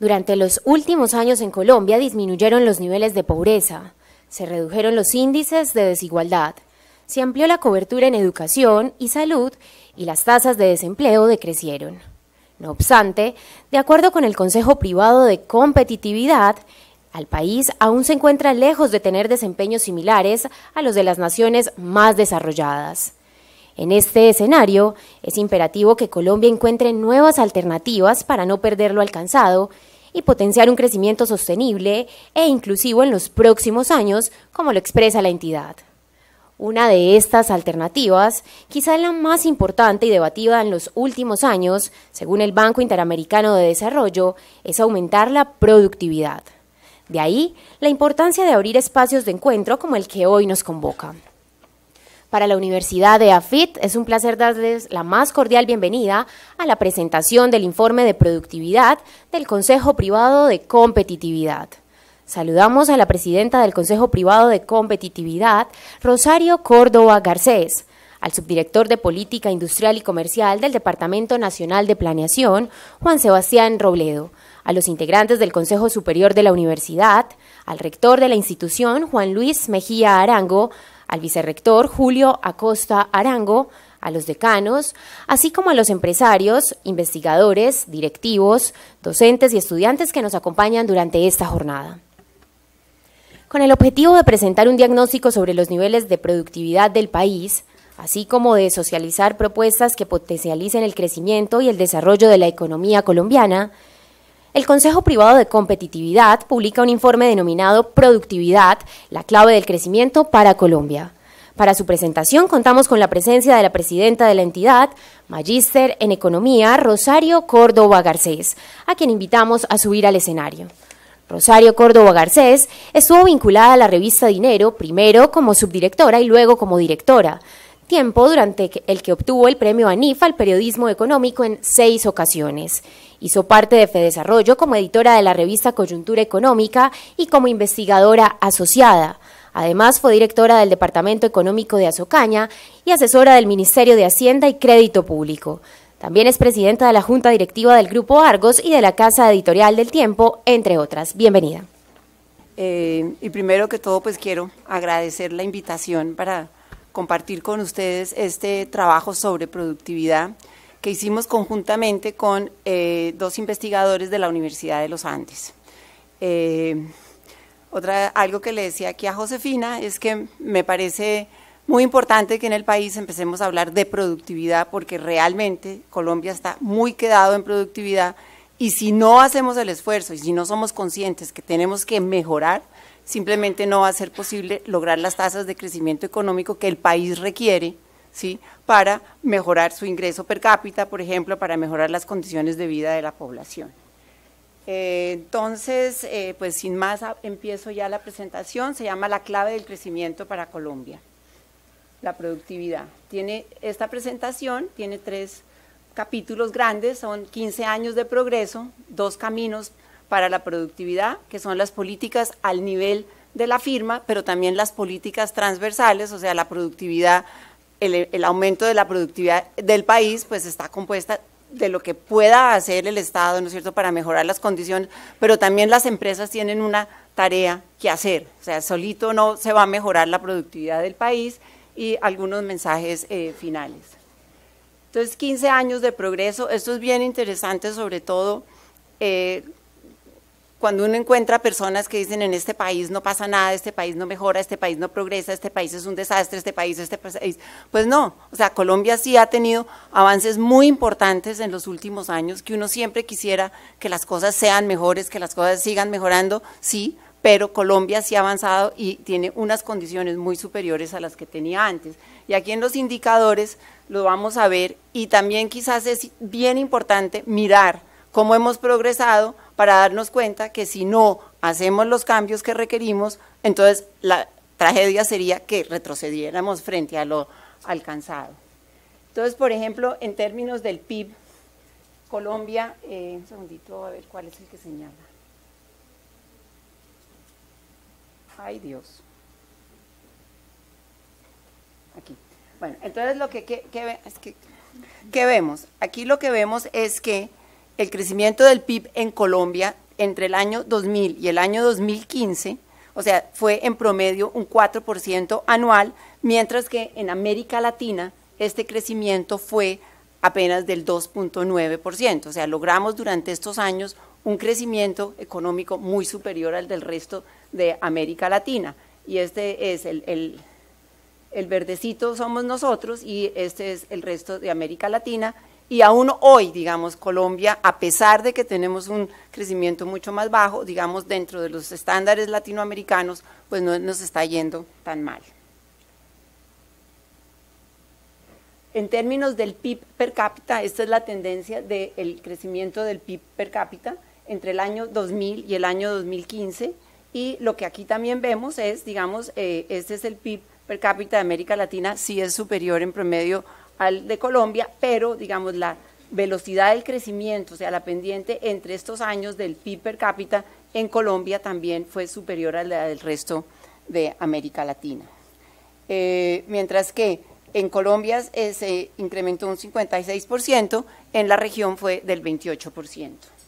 Durante los últimos años en Colombia disminuyeron los niveles de pobreza, se redujeron los índices de desigualdad, se amplió la cobertura en educación y salud y las tasas de desempleo decrecieron. No obstante, de acuerdo con el Consejo Privado de Competitividad, el país aún se encuentra lejos de tener desempeños similares a los de las naciones más desarrolladas. En este escenario, es imperativo que Colombia encuentre nuevas alternativas para no perder lo alcanzado y potenciar un crecimiento sostenible e inclusivo en los próximos años, como lo expresa la entidad. Una de estas alternativas, quizá la más importante y debatida en los últimos años, según el Banco Interamericano de Desarrollo, es aumentar la productividad. De ahí la importancia de abrir espacios de encuentro como el que hoy nos convoca. Para la Universidad de AFIT es un placer darles la más cordial bienvenida a la presentación del informe de productividad del Consejo Privado de Competitividad. Saludamos a la presidenta del Consejo Privado de Competitividad, Rosario Córdoba Garcés, al subdirector de Política Industrial y Comercial del Departamento Nacional de Planeación, Juan Sebastián Robledo, a los integrantes del Consejo Superior de la Universidad, al rector de la institución, Juan Luis Mejía Arango, al vicerrector Julio Acosta Arango, a los decanos, así como a los empresarios, investigadores, directivos, docentes y estudiantes que nos acompañan durante esta jornada. Con el objetivo de presentar un diagnóstico sobre los niveles de productividad del país, así como de socializar propuestas que potencialicen el crecimiento y el desarrollo de la economía colombiana, el Consejo Privado de Competitividad publica un informe denominado Productividad, la clave del crecimiento para Colombia. Para su presentación contamos con la presencia de la presidenta de la entidad, magíster en Economía, Rosario Córdoba Garcés, a quien invitamos a subir al escenario. Rosario Córdoba Garcés estuvo vinculada a la revista Dinero, primero como subdirectora y luego como directora, tiempo durante el que obtuvo el premio ANIF al periodismo económico en 6 ocasiones. Hizo parte de Fedesarrollo como editora de la revista Coyuntura Económica y como investigadora asociada. Además, fue directora del Departamento Económico de Azocaña y asesora del Ministerio de Hacienda y Crédito Público. También es presidenta de la Junta Directiva del Grupo Argos y de la Casa Editorial del Tiempo, entre otras. Bienvenida. Y primero que todo, pues quiero agradecer la invitación para compartir con ustedes este trabajo sobre productividad que hicimos conjuntamente con 2 investigadores de la Universidad de los Andes. Algo que le decía aquí a Josefina es que me parece muy importante que en el país empecemos a hablar de productividad porque realmente Colombia está muy quedado en productividad y si no hacemos el esfuerzo y si no somos conscientes que tenemos que mejorar, simplemente no va a ser posible lograr las tasas de crecimiento económico que el país requiere, ¿sí?, para mejorar su ingreso per cápita, por ejemplo, para mejorar las condiciones de vida de la población. Entonces, pues sin más, empiezo ya la presentación. Se llama La clave del crecimiento para Colombia, la productividad. Esta presentación tiene 3 capítulos grandes, son 15 años de progreso, 2 caminos para la productividad, que son las políticas al nivel de la firma, pero también las políticas transversales, o sea, la productividad, el aumento de la productividad del país, pues está compuesta de lo que pueda hacer el Estado, ¿no es cierto?, para mejorar las condiciones, pero también las empresas tienen una tarea que hacer, o sea, solito no se va a mejorar la productividad del país y algunos mensajes finales. Entonces, 15 años de progreso, esto es bien interesante, sobre todo cuando uno encuentra personas que dicen en este país no pasa nada, este país no mejora, este país no progresa, este país es un desastre, este país, pues no, o sea, Colombia sí ha tenido avances muy importantes en los últimos años, que uno siempre quisiera que las cosas sean mejores, que las cosas sigan mejorando, sí, pero Colombia sí ha avanzado y tiene unas condiciones muy superiores a las que tenía antes. Y aquí en los indicadores lo vamos a ver y también quizás es bien importante mirar cómo hemos progresado para darnos cuenta que si no hacemos los cambios que requerimos, entonces la tragedia sería que retrocediéramos frente a lo alcanzado. Entonces, por ejemplo, en términos del PIB, Colombia, un segundito a ver cuál es el que señala. Ay, Dios. Aquí. Bueno, entonces lo que vemos? Aquí lo que vemos es que el crecimiento del PIB en Colombia entre el año 2000 y el año 2015, o sea, fue en promedio un 4% anual, mientras que en América Latina este crecimiento fue apenas del 2.9%, o sea, logramos durante estos años un crecimiento económico muy superior al del resto de América Latina, y este es el verdecito somos nosotros y este es el resto de América Latina, y aún hoy, digamos, Colombia, a pesar de que tenemos un crecimiento mucho más bajo, digamos, dentro de los estándares latinoamericanos, pues no nos está yendo tan mal. En términos del PIB per cápita, esta es la tendencia del crecimiento del PIB per cápita entre el año 2000 y el año 2015, y lo que aquí también vemos es, digamos, este es el PIB per cápita de América Latina, sí es superior en promedio al de Colombia, pero digamos la velocidad del crecimiento, o sea, la pendiente entre estos años del PIB per cápita en Colombia también fue superior a la del resto de América Latina. Mientras que en Colombia se incrementó un 56%, en la región fue del 28%.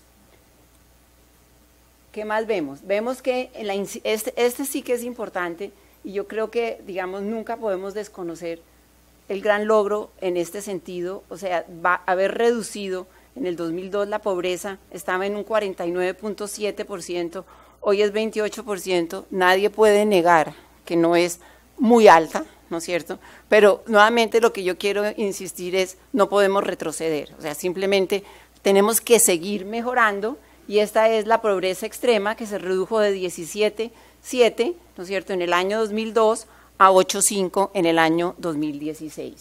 ¿Qué más vemos? Vemos que este sí que es importante, y yo creo que, digamos, nunca podemos desconocer el gran logro en este sentido, o sea, va a haber reducido en el 2002 la pobreza, estaba en un 49.7%, hoy es 28%, nadie puede negar que no es muy alta, ¿no es cierto? Pero nuevamente lo que yo quiero insistir es, no podemos retroceder, o sea, simplemente tenemos que seguir mejorando, y esta es la pobreza extrema que se redujo de 17.7, ¿no es cierto?, en el año 2002 a 8.5 en el año 2016.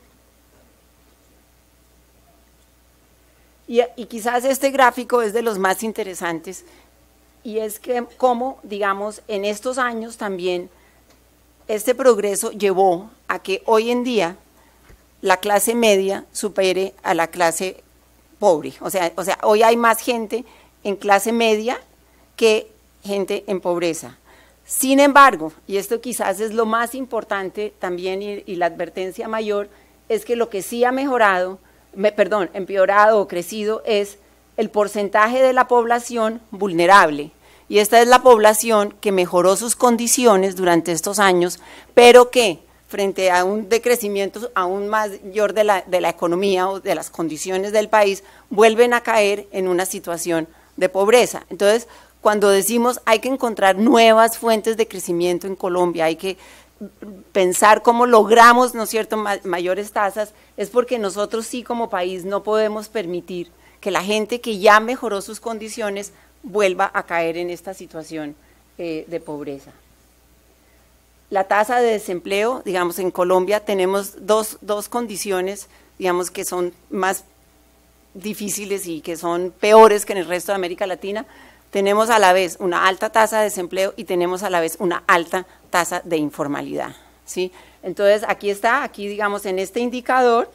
Y quizás este gráfico es de los más interesantes, y es que cómo, digamos, en estos años también este progreso llevó a que hoy en día la clase media supere a la clase pobre, o sea, hoy hay más gente en clase media que gente en pobreza. Sin embargo, y esto quizás es lo más importante también y la advertencia mayor, es que lo que sí ha empeorado o crecido es el porcentaje de la población vulnerable. Y esta es la población que mejoró sus condiciones durante estos años, pero que frente a un decrecimiento aún mayor de la economía o de las condiciones del país, vuelven a caer en una situación de pobreza. Entonces, cuando decimos hay que encontrar nuevas fuentes de crecimiento en Colombia, hay que pensar cómo logramos, ¿no es cierto?, mayores tasas, es porque nosotros sí como país no podemos permitir que la gente que ya mejoró sus condiciones vuelva a caer en esta situación de pobreza. La tasa de desempleo, digamos, en Colombia tenemos dos condiciones, digamos, que son más difíciles y que son peores que en el resto de América Latina. Tenemos a la vez una alta tasa de desempleo y tenemos a la vez una alta tasa de informalidad, ¿sí? Entonces, aquí digamos, en este indicador,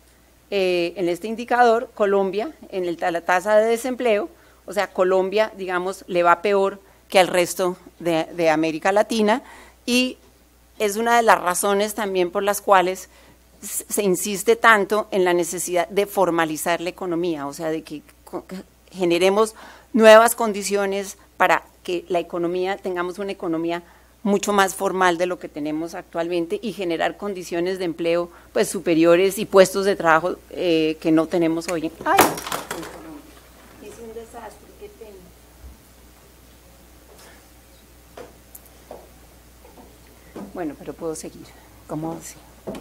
Colombia, en la tasa de desempleo, o sea, Colombia, digamos, le va peor que al resto de América Latina, y es una de las razones también por las cuales se insiste tanto en la necesidad de formalizar la economía, o sea, de que generemos nuevas condiciones para que la economía, tengamos una economía mucho más formal de lo que tenemos actualmente y generar condiciones de empleo pues superiores y puestos de trabajo que no tenemos hoy. ¡Ay! Hice un desastre, qué pena. Bueno, pero puedo seguir. ¿Cómo así?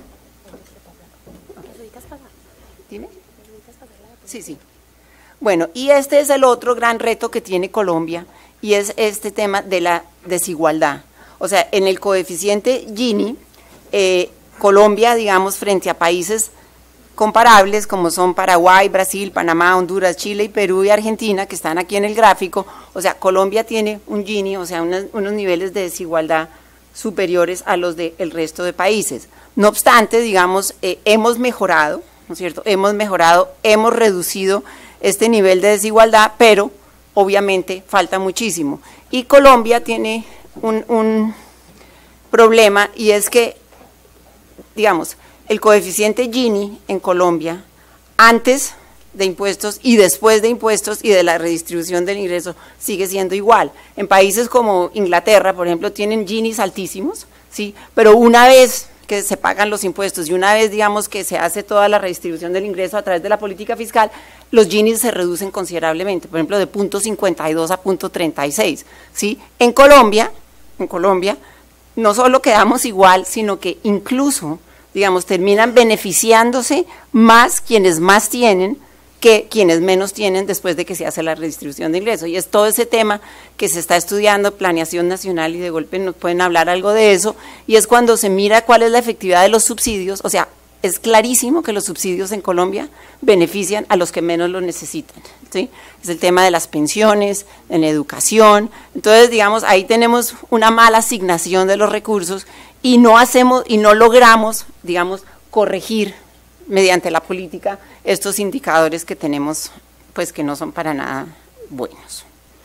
¿Dime? Sí, sí. Bueno, y este es el otro gran reto que tiene Colombia, y es este tema de la desigualdad. O sea, en el coeficiente Gini, Colombia, digamos, frente a países comparables como son Paraguay, Brasil, Panamá, Honduras, Chile y Perú y Argentina, que están aquí en el gráfico, o sea, Colombia tiene un Gini, o sea, unos niveles de desigualdad superiores a los del resto de países. No obstante, digamos, hemos mejorado, ¿no es cierto? Hemos mejorado, hemos reducido este nivel de desigualdad, pero obviamente falta muchísimo. Y Colombia tiene un problema, y es que, digamos, el coeficiente Gini en Colombia, antes de impuestos y después de impuestos y de la redistribución del ingreso sigue siendo igual. En países como Inglaterra, por ejemplo, tienen Ginis altísimos, ¿sí? Pero una vez que se pagan los impuestos y una vez, digamos, que se hace toda la redistribución del ingreso a través de la política fiscal, los Ginis se reducen considerablemente, por ejemplo, de 0.52 a 0.36, ¿sí? En Colombia, no solo quedamos igual, sino que incluso, digamos, terminan beneficiándose más quienes más tienen que quienes menos tienen después de que se hace la redistribución de ingresos. Y es todo ese tema que se está estudiando, planeación nacional, y de golpe nos pueden hablar algo de eso, y es cuando se mira cuál es la efectividad de los subsidios. O sea, es clarísimo que los subsidios en Colombia benefician a los que menos lo necesitan, ¿sí? Es el tema de las pensiones, en educación. Entonces, digamos, ahí tenemos una mala asignación de los recursos y no logramos, digamos, corregir mediante la política estos indicadores que tenemos, pues que no son para nada buenos.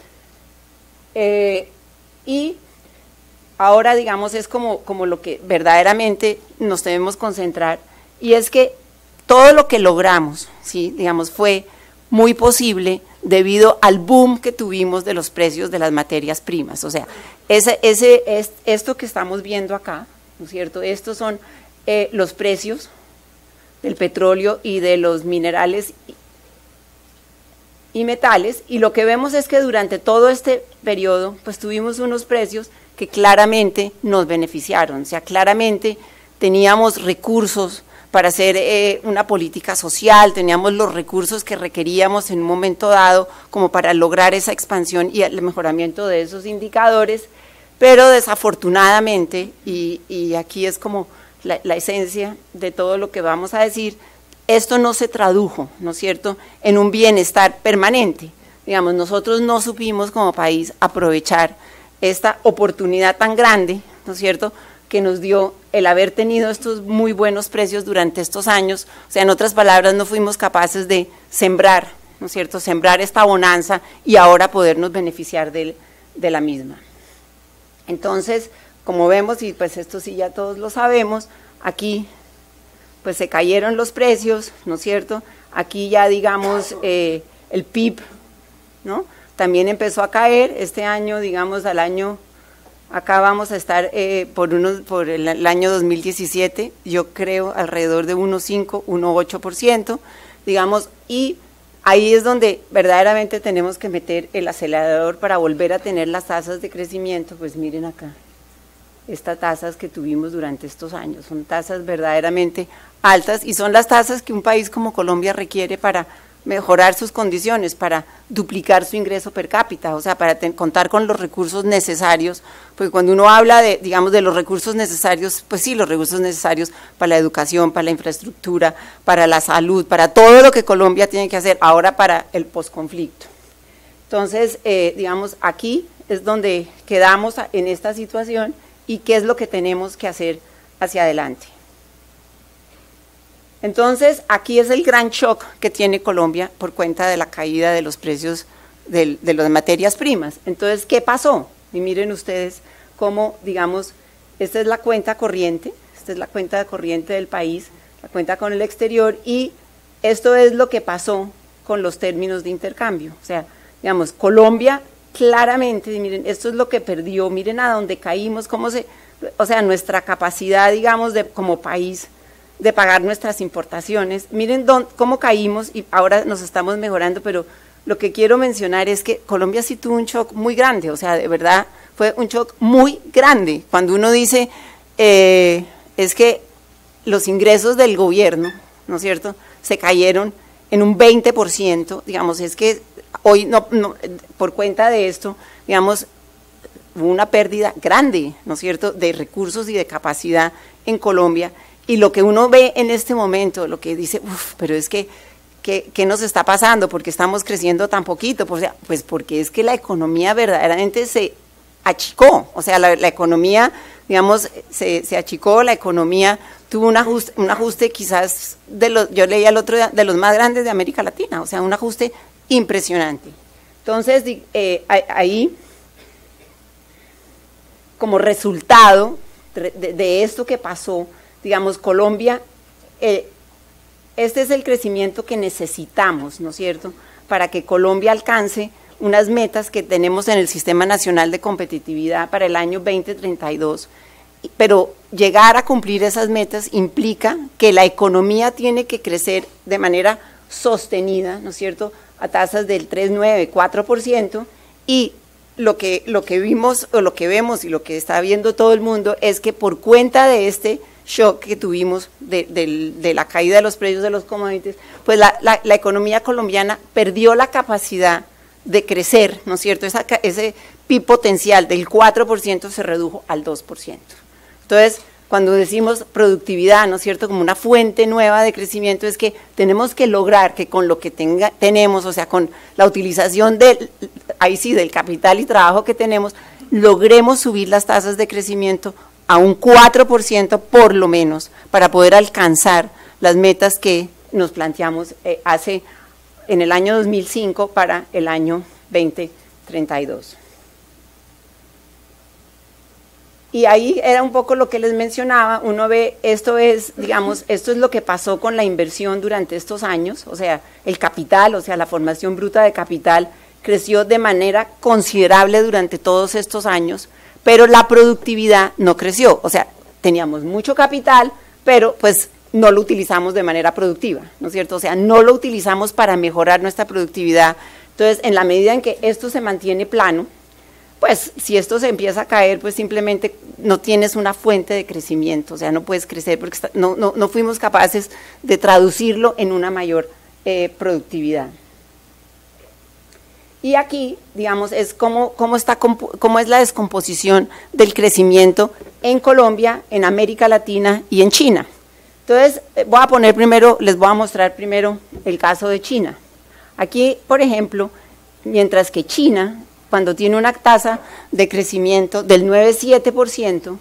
Y ahora, digamos, es como lo que verdaderamente nos debemos concentrar, y es que todo lo que logramos, ¿sí? Digamos, fue muy posible debido al boom que tuvimos de los precios de las materias primas. O sea, esto que estamos viendo acá, ¿no es cierto? Estos son los precios del petróleo y de los minerales y metales, y lo que vemos es que durante todo este periodo, pues tuvimos unos precios que claramente nos beneficiaron. O sea, claramente teníamos recursos para hacer una política social, teníamos los recursos que requeríamos en un momento dado como para lograr esa expansión y el mejoramiento de esos indicadores, pero desafortunadamente, y aquí es como la esencia de todo lo que vamos a decir, esto no se tradujo, ¿no es cierto?, en un bienestar permanente. Digamos, nosotros no supimos como país aprovechar esta oportunidad tan grande, ¿no es cierto?, que nos dio el haber tenido estos muy buenos precios durante estos años. O sea, en otras palabras, no fuimos capaces de sembrar, ¿no es cierto?, sembrar esta bonanza y ahora podernos beneficiar de la misma. Entonces, como vemos, y pues esto sí ya todos lo sabemos, aquí pues se cayeron los precios, ¿no es cierto? Aquí ya, digamos, el PIB, ¿no?, también empezó a caer este año, digamos, acá vamos a estar por el año 2017, yo creo alrededor de 1,5, 1,8%, digamos, y ahí es donde verdaderamente tenemos que meter el acelerador para volver a tener las tasas de crecimiento. Pues miren acá, estas tasas que tuvimos durante estos años, son tasas verdaderamente altas y son las tasas que un país como Colombia requiere para mejorar sus condiciones, para duplicar su ingreso per cápita, o sea, para contar con los recursos necesarios, pues cuando uno habla de, digamos, de los recursos necesarios, pues sí, los recursos necesarios para la educación, para la infraestructura, para la salud, para todo lo que Colombia tiene que hacer ahora para el posconflicto. Entonces, digamos, aquí es donde quedamos en esta situación y qué es lo que tenemos que hacer hacia adelante. Entonces, aquí es el gran shock que tiene Colombia por cuenta de la caída de los precios de las materias primas. Entonces, ¿qué pasó? Y miren ustedes cómo, digamos, esta es la cuenta corriente, del país, la cuenta con el exterior, y esto es lo que pasó con los términos de intercambio. O sea, digamos, Colombia claramente, miren, esto es lo que perdió, miren a dónde caímos, o sea, nuestra capacidad, digamos, como país, de pagar nuestras importaciones, miren cómo caímos y ahora nos estamos mejorando, pero lo que quiero mencionar es que Colombia sí tuvo un shock muy grande, o sea, de verdad fue un shock muy grande, cuando uno dice, es que los ingresos del gobierno, ¿no es cierto?, se cayeron en un 20%, digamos, es que hoy, por cuenta de esto, digamos, hubo una pérdida grande, ¿no es cierto?, de recursos y de capacidad en Colombia. Y lo que uno ve en este momento, lo que dice, pero es que, ¿qué nos está pasando? ¿Por qué estamos creciendo tan poquito? Pues porque es que la economía verdaderamente se achicó, o sea, la economía, digamos, se achicó, la economía tuvo un ajuste quizás, yo leía el otro día, de los más grandes de América Latina, o sea, un ajuste impresionante. Entonces, ahí, como resultado de esto que pasó, digamos, Colombia este es el crecimiento que necesitamos, ¿no es cierto?, para que Colombia alcance unas metas que tenemos en el Sistema Nacional de Competitividad para el año 2032, pero llegar a cumplir esas metas implica que la economía tiene que crecer de manera sostenida, ¿no es cierto?, a tasas del 3,9, 4%, y lo que vimos o lo que vemos y lo que está viendo todo el mundo es que por cuenta de este shock que tuvimos de la caída de los precios de los commodities, pues la economía colombiana perdió la capacidad de crecer, ¿no es cierto? Ese PIB potencial del 4% se redujo al 2%. Entonces, cuando decimos productividad, ¿no es cierto?, como una fuente nueva de crecimiento, es que tenemos que lograr que con lo que tenemos, o sea, con la utilización del capital y trabajo que tenemos, logremos subir las tasas de crecimiento a un 4% por lo menos, para poder alcanzar las metas que nos planteamos en el año 2005 para el año 2032. Y ahí era un poco lo que les mencionaba, uno ve, esto es lo que pasó con la inversión durante estos años, o sea, el capital, o sea, la formación bruta de capital creció de manera considerable durante todos estos años, pero la productividad no creció, o sea, teníamos mucho capital, pero pues no lo utilizamos de manera productiva, ¿no es cierto? O sea, no lo utilizamos para mejorar nuestra productividad. Entonces, en la medida en que esto se mantiene plano, pues si esto se empieza a caer, pues simplemente no tienes una fuente de crecimiento, o sea, no puedes crecer porque no fuimos capaces de traducirlo en una mayor productividad. Y aquí, digamos, es cómo es la descomposición del crecimiento en Colombia, en América Latina y en China. Entonces, les voy a mostrar primero el caso de China. Aquí, por ejemplo, mientras que China, cuando tiene una tasa de crecimiento del 9,7%,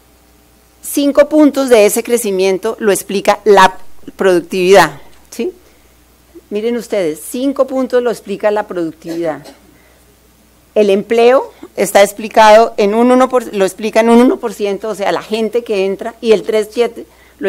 5 puntos de ese crecimiento lo explica la productividad, ¿sí? Miren ustedes, 5 puntos lo explica la productividad. El empleo está explicado en lo explica en un 1%, o sea, la gente que entra, y el 3,7%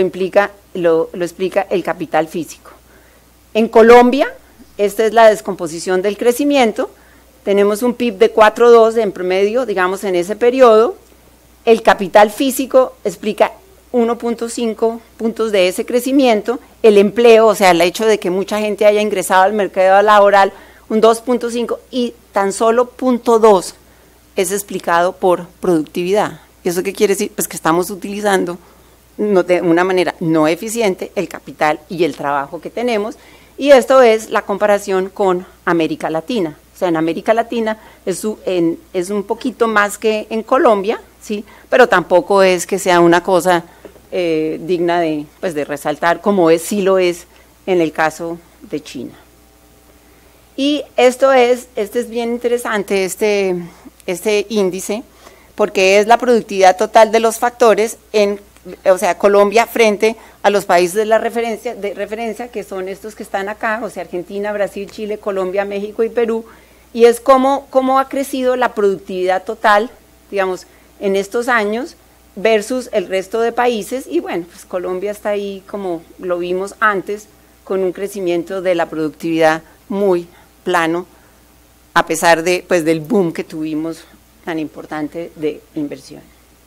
lo explica el capital físico. En Colombia, esta es la descomposición del crecimiento. Tenemos un PIB de 4,2 en promedio, digamos, en ese periodo. El capital físico explica 1,5 puntos de ese crecimiento. El empleo, o sea, el hecho de que mucha gente haya ingresado al mercado laboral, un 2,5, y tan solo 0,2 es explicado por productividad. ¿Eso qué quiere decir? Pues que estamos utilizando de una manera no eficiente el capital y el trabajo que tenemos, y esto es la comparación con América Latina. O sea, en América Latina es un poquito más que en Colombia, ¿sí? Pero tampoco es que sea una cosa digna de resaltar, como sí lo es en el caso de China. Y este es bien interesante, este índice, porque es la productividad total de los factores o sea, Colombia frente a los países de referencia, que son estos que están acá, o sea, Argentina, Brasil, Chile, Colombia, México y Perú, y es cómo ha crecido la productividad total, digamos, en estos años versus el resto de países, y bueno, pues Colombia está ahí, como lo vimos antes, con un crecimiento de la productividad muy plano, a pesar del boom que tuvimos tan importante de inversión.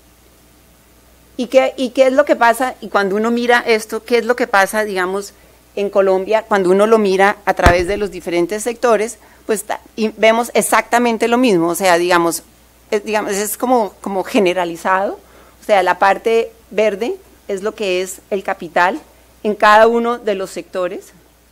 ¿Y qué es lo que pasa? Y cuando uno mira esto, ¿qué es lo que pasa, digamos, en Colombia? Cuando uno lo mira a través de los diferentes sectores, pues y vemos exactamente lo mismo, o sea, digamos es como generalizado, o sea, la parte verde es lo que es el capital en cada uno de los sectores.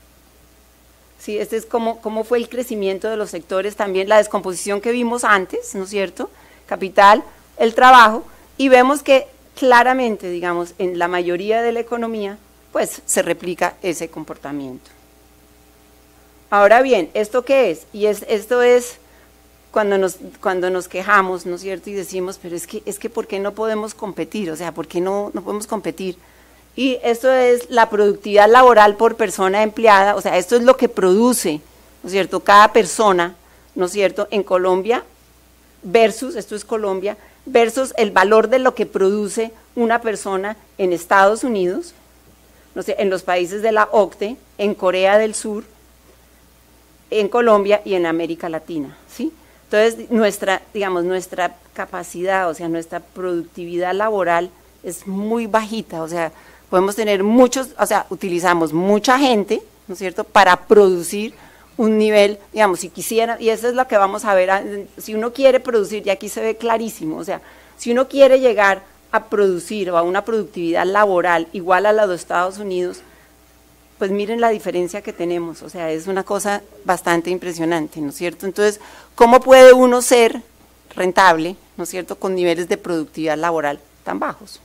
Sí, este es cómo fue el crecimiento de los sectores, también la descomposición que vimos antes, ¿no es cierto? Capital, el trabajo, y vemos que claramente, digamos, en la mayoría de la economía, pues se replica ese comportamiento. Ahora bien, ¿esto qué es? Y esto es cuando nos quejamos, ¿no es cierto? Y decimos, pero es que ¿por qué no podemos competir? O sea, ¿por qué no podemos competir? Y esto es la productividad laboral por persona empleada, o sea, esto es lo que produce, ¿no es cierto?, cada persona, ¿no es cierto?, en Colombia versus, esto es Colombia, versus el valor de lo que produce una persona en Estados Unidos, no sé, en los países de la OCDE, en Corea del Sur, en Colombia y en América Latina, ¿sí? Entonces, nuestra capacidad, o sea, nuestra productividad laboral es muy bajita, o sea, podemos tener muchos, o sea, utilizamos mucha gente, ¿no es cierto?, para producir un nivel, digamos, si quisiera, y eso es lo que vamos a ver, si uno quiere producir, y aquí se ve clarísimo, o sea, si uno quiere llegar a producir o a una productividad laboral igual a la de Estados Unidos, pues miren la diferencia que tenemos, o sea, es una cosa bastante impresionante, ¿no es cierto? Entonces, ¿cómo puede uno ser rentable, ¿no es cierto?, con niveles de productividad laboral tan bajos?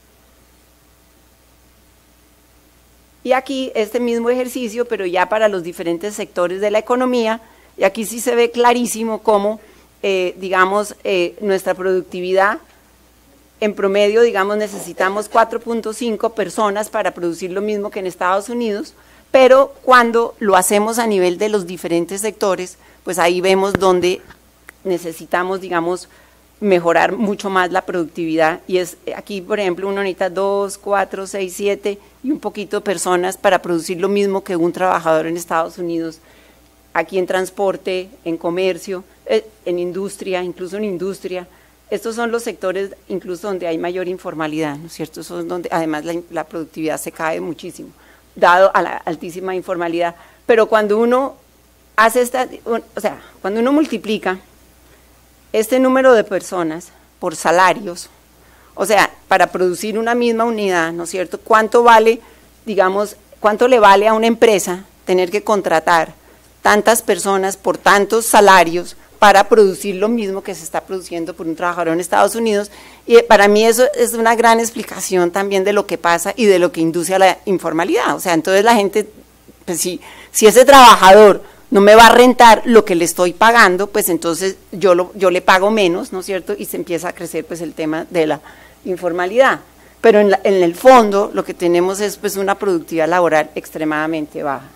Y aquí este mismo ejercicio, pero ya para los diferentes sectores de la economía, y aquí sí se ve clarísimo cómo, nuestra productividad, en promedio, digamos, necesitamos 4.5 personas para producir lo mismo que en Estados Unidos, pero cuando lo hacemos a nivel de los diferentes sectores, pues ahí vemos donde necesitamos, digamos, mejorar mucho más la productividad, y es aquí, por ejemplo, uno necesita 2, 4, 6, 7 y un poquito de personas para producir lo mismo que un trabajador en Estados Unidos, aquí en transporte, en comercio, en industria, incluso en industria. Estos son los sectores incluso donde hay mayor informalidad, ¿no es cierto? Son donde además la productividad se cae muchísimo, dado a la altísima informalidad. Pero cuando uno hace cuando uno multiplica este número de personas por salarios, o sea, para producir una misma unidad, ¿no es cierto?, ¿cuánto vale, digamos, cuánto le vale a una empresa tener que contratar tantas personas por tantos salarios para producir lo mismo que se está produciendo por un trabajador en Estados Unidos? Y para mí eso es una gran explicación también de lo que pasa y de lo que induce a la informalidad. O sea, entonces la gente, pues si ese trabajador no me va a rentar lo que le estoy pagando, pues entonces yo le pago menos, ¿no es cierto? Y se empieza a crecer pues el tema de la informalidad. Pero en el fondo lo que tenemos es pues una productividad laboral extremadamente baja.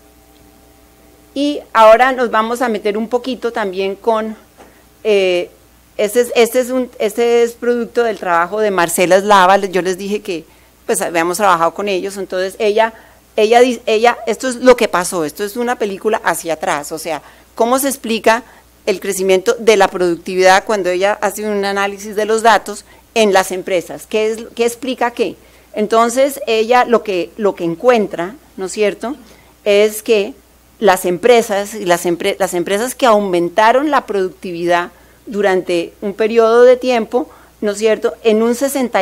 Y ahora nos vamos a meter un poquito también con, este es producto del trabajo de Marcela Slava. Yo les dije que pues habíamos trabajado con ellos, entonces ella, esto es lo que pasó, esto es una película hacia atrás, o sea, cómo se explica el crecimiento de la productividad cuando ella hace un análisis de los datos en las empresas, ¿qué explica qué? Entonces ella lo que encuentra, ¿no es cierto?, es que las empresas que aumentaron la productividad durante un periodo de tiempo, ¿no es cierto?, en un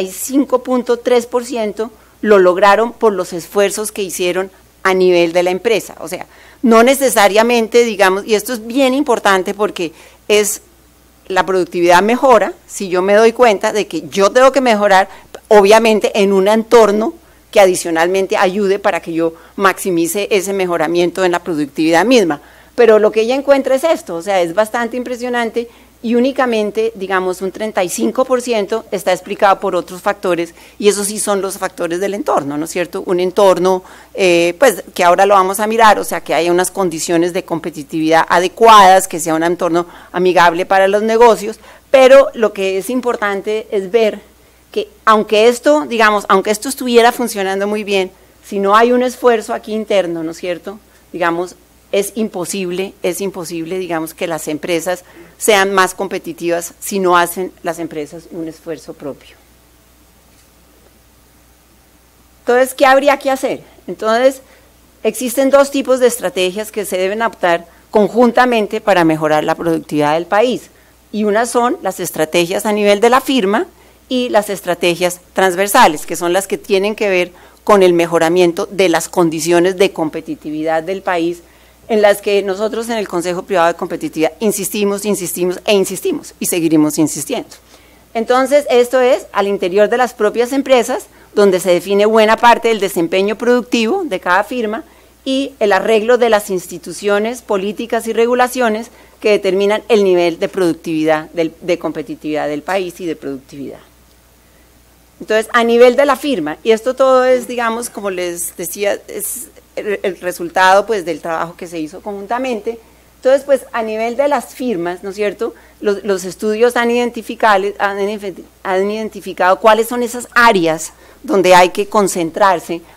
65.3% lo lograron por los esfuerzos que hicieron a nivel de la empresa. O sea, no necesariamente, digamos, y esto es bien importante porque es la productividad mejora si yo me doy cuenta de que yo tengo que mejorar, obviamente en un entorno que adicionalmente ayude para que yo maximice ese mejoramiento en la productividad misma. Pero lo que ella encuentra es esto, o sea, es bastante impresionante y únicamente, digamos, un 35% está explicado por otros factores, y esos sí son los factores del entorno, ¿no es cierto? Un entorno, pues, que ahora lo vamos a mirar, o sea, que haya unas condiciones de competitividad adecuadas, que sea un entorno amigable para los negocios, pero lo que es importante es ver que aunque esto, digamos, aunque esto estuviera funcionando muy bien, si no hay un esfuerzo aquí interno, ¿no es cierto?, digamos, es imposible, digamos, que las empresas sean más competitivas si no hacen las empresas un esfuerzo propio. Entonces, ¿qué habría que hacer? Entonces, existen dos tipos de estrategias que se deben adoptar conjuntamente para mejorar la productividad del país, y unas son las estrategias a nivel de la firma y las estrategias transversales, que son las que tienen que ver con el mejoramiento de las condiciones de competitividad del país, en las que nosotros en el Consejo Privado de Competitividad insistimos y seguiremos insistiendo. Entonces, esto es al interior de las propias empresas, donde se define buena parte del desempeño productivo de cada firma y el arreglo de las instituciones, políticas y regulaciones que determinan el nivel de productividad, de competitividad del país y de productividad. Entonces, a nivel de la firma, y esto todo es, digamos, como les decía, es el resultado pues del trabajo que se hizo conjuntamente. Entonces, pues a nivel de las firmas, ¿no es cierto?, los estudios han identificado cuáles son esas áreas donde hay que concentrarse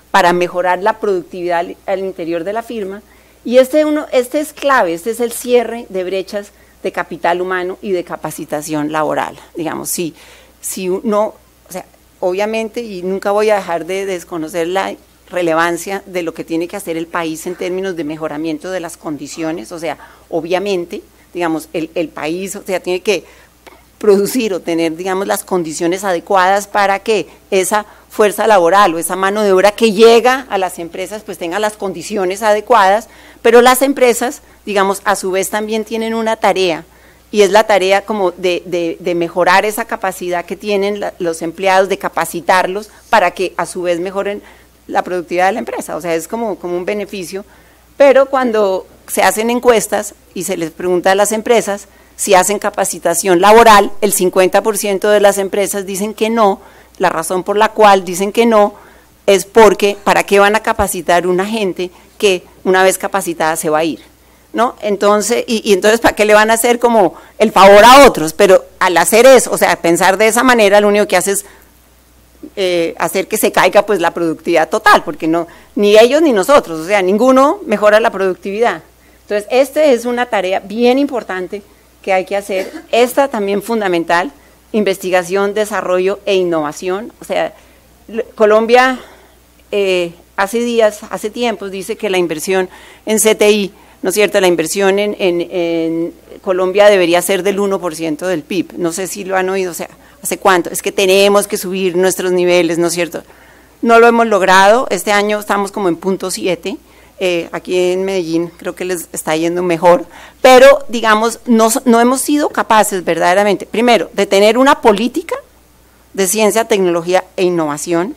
para mejorar la productividad al interior de la firma. Y este es clave, este es el cierre de brechas de capital humano y de capacitación laboral. Digamos, si uno, o sea, obviamente, y nunca voy a dejar de desconocer la relevancia de lo que tiene que hacer el país en términos de mejoramiento de las condiciones, o sea, obviamente, digamos, el país, o sea, tiene que producir o tener, digamos, las condiciones adecuadas para que esa fuerza laboral o esa mano de obra que llega a las empresas pues tenga las condiciones adecuadas, pero las empresas, digamos, a su vez también tienen una tarea, y es la tarea como de mejorar esa capacidad que tienen los empleados, de capacitarlos para que a su vez mejoren la productividad de la empresa, o sea, es como un beneficio, pero cuando se hacen encuestas y se les pregunta a las empresas si hacen capacitación laboral, el 50% de las empresas dicen que no. La razón por la cual dicen que no es porque ¿para qué van a capacitar una gente que una vez capacitada se va a ir? ¿No? Entonces, y entonces ¿para qué le van a hacer como el favor a otros? Pero al hacer eso, o sea, pensar de esa manera, lo único que hace es hacer que se caiga pues la productividad total, porque no, ni ellos ni nosotros, o sea, ninguno mejora la productividad. Entonces, esta es una tarea bien importante que hay que hacer, esta también fundamental, investigación, desarrollo e innovación. O sea, Colombia hace tiempos dice que la inversión en CTI, ¿no es cierto?, la inversión en Colombia debería ser del 1% del PIB, no sé si lo han oído, o sea, ¿hace cuánto? Es que tenemos que subir nuestros niveles, ¿no es cierto? No lo hemos logrado, este año estamos como en 0.7%, aquí en Medellín creo que les está yendo mejor, pero digamos, no hemos sido capaces verdaderamente, primero, de tener una política de ciencia, tecnología e innovación,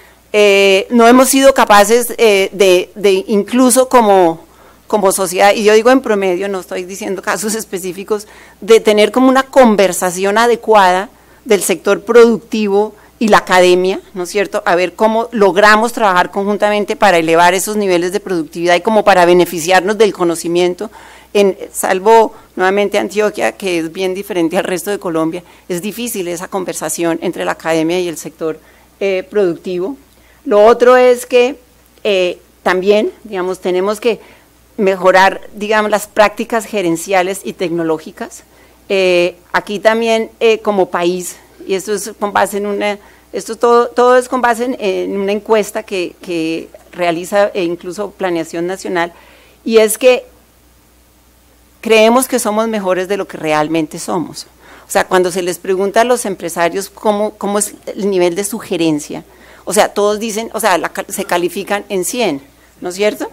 no hemos sido capaces de incluso como sociedad, y yo digo en promedio, no estoy diciendo casos específicos, de tener como una conversación adecuada del sector productivo y la academia, ¿no es cierto?, a ver cómo logramos trabajar conjuntamente para elevar esos niveles de productividad y como para beneficiarnos del conocimiento, salvo nuevamente Antioquia, que es bien diferente al resto de Colombia, es difícil esa conversación entre la academia y el sector productivo. Lo otro es que también, digamos, tenemos que mejorar, digamos, las prácticas gerenciales y tecnológicas. Aquí también como país, y esto es con base en todo es con base en una encuesta que realiza incluso Planeación Nacional, y es que creemos que somos mejores de lo que realmente somos. O sea, cuando se les pregunta a los empresarios cómo es el nivel de su gerencia, o sea, todos dicen, o sea, se califican en 100, ¿no es cierto?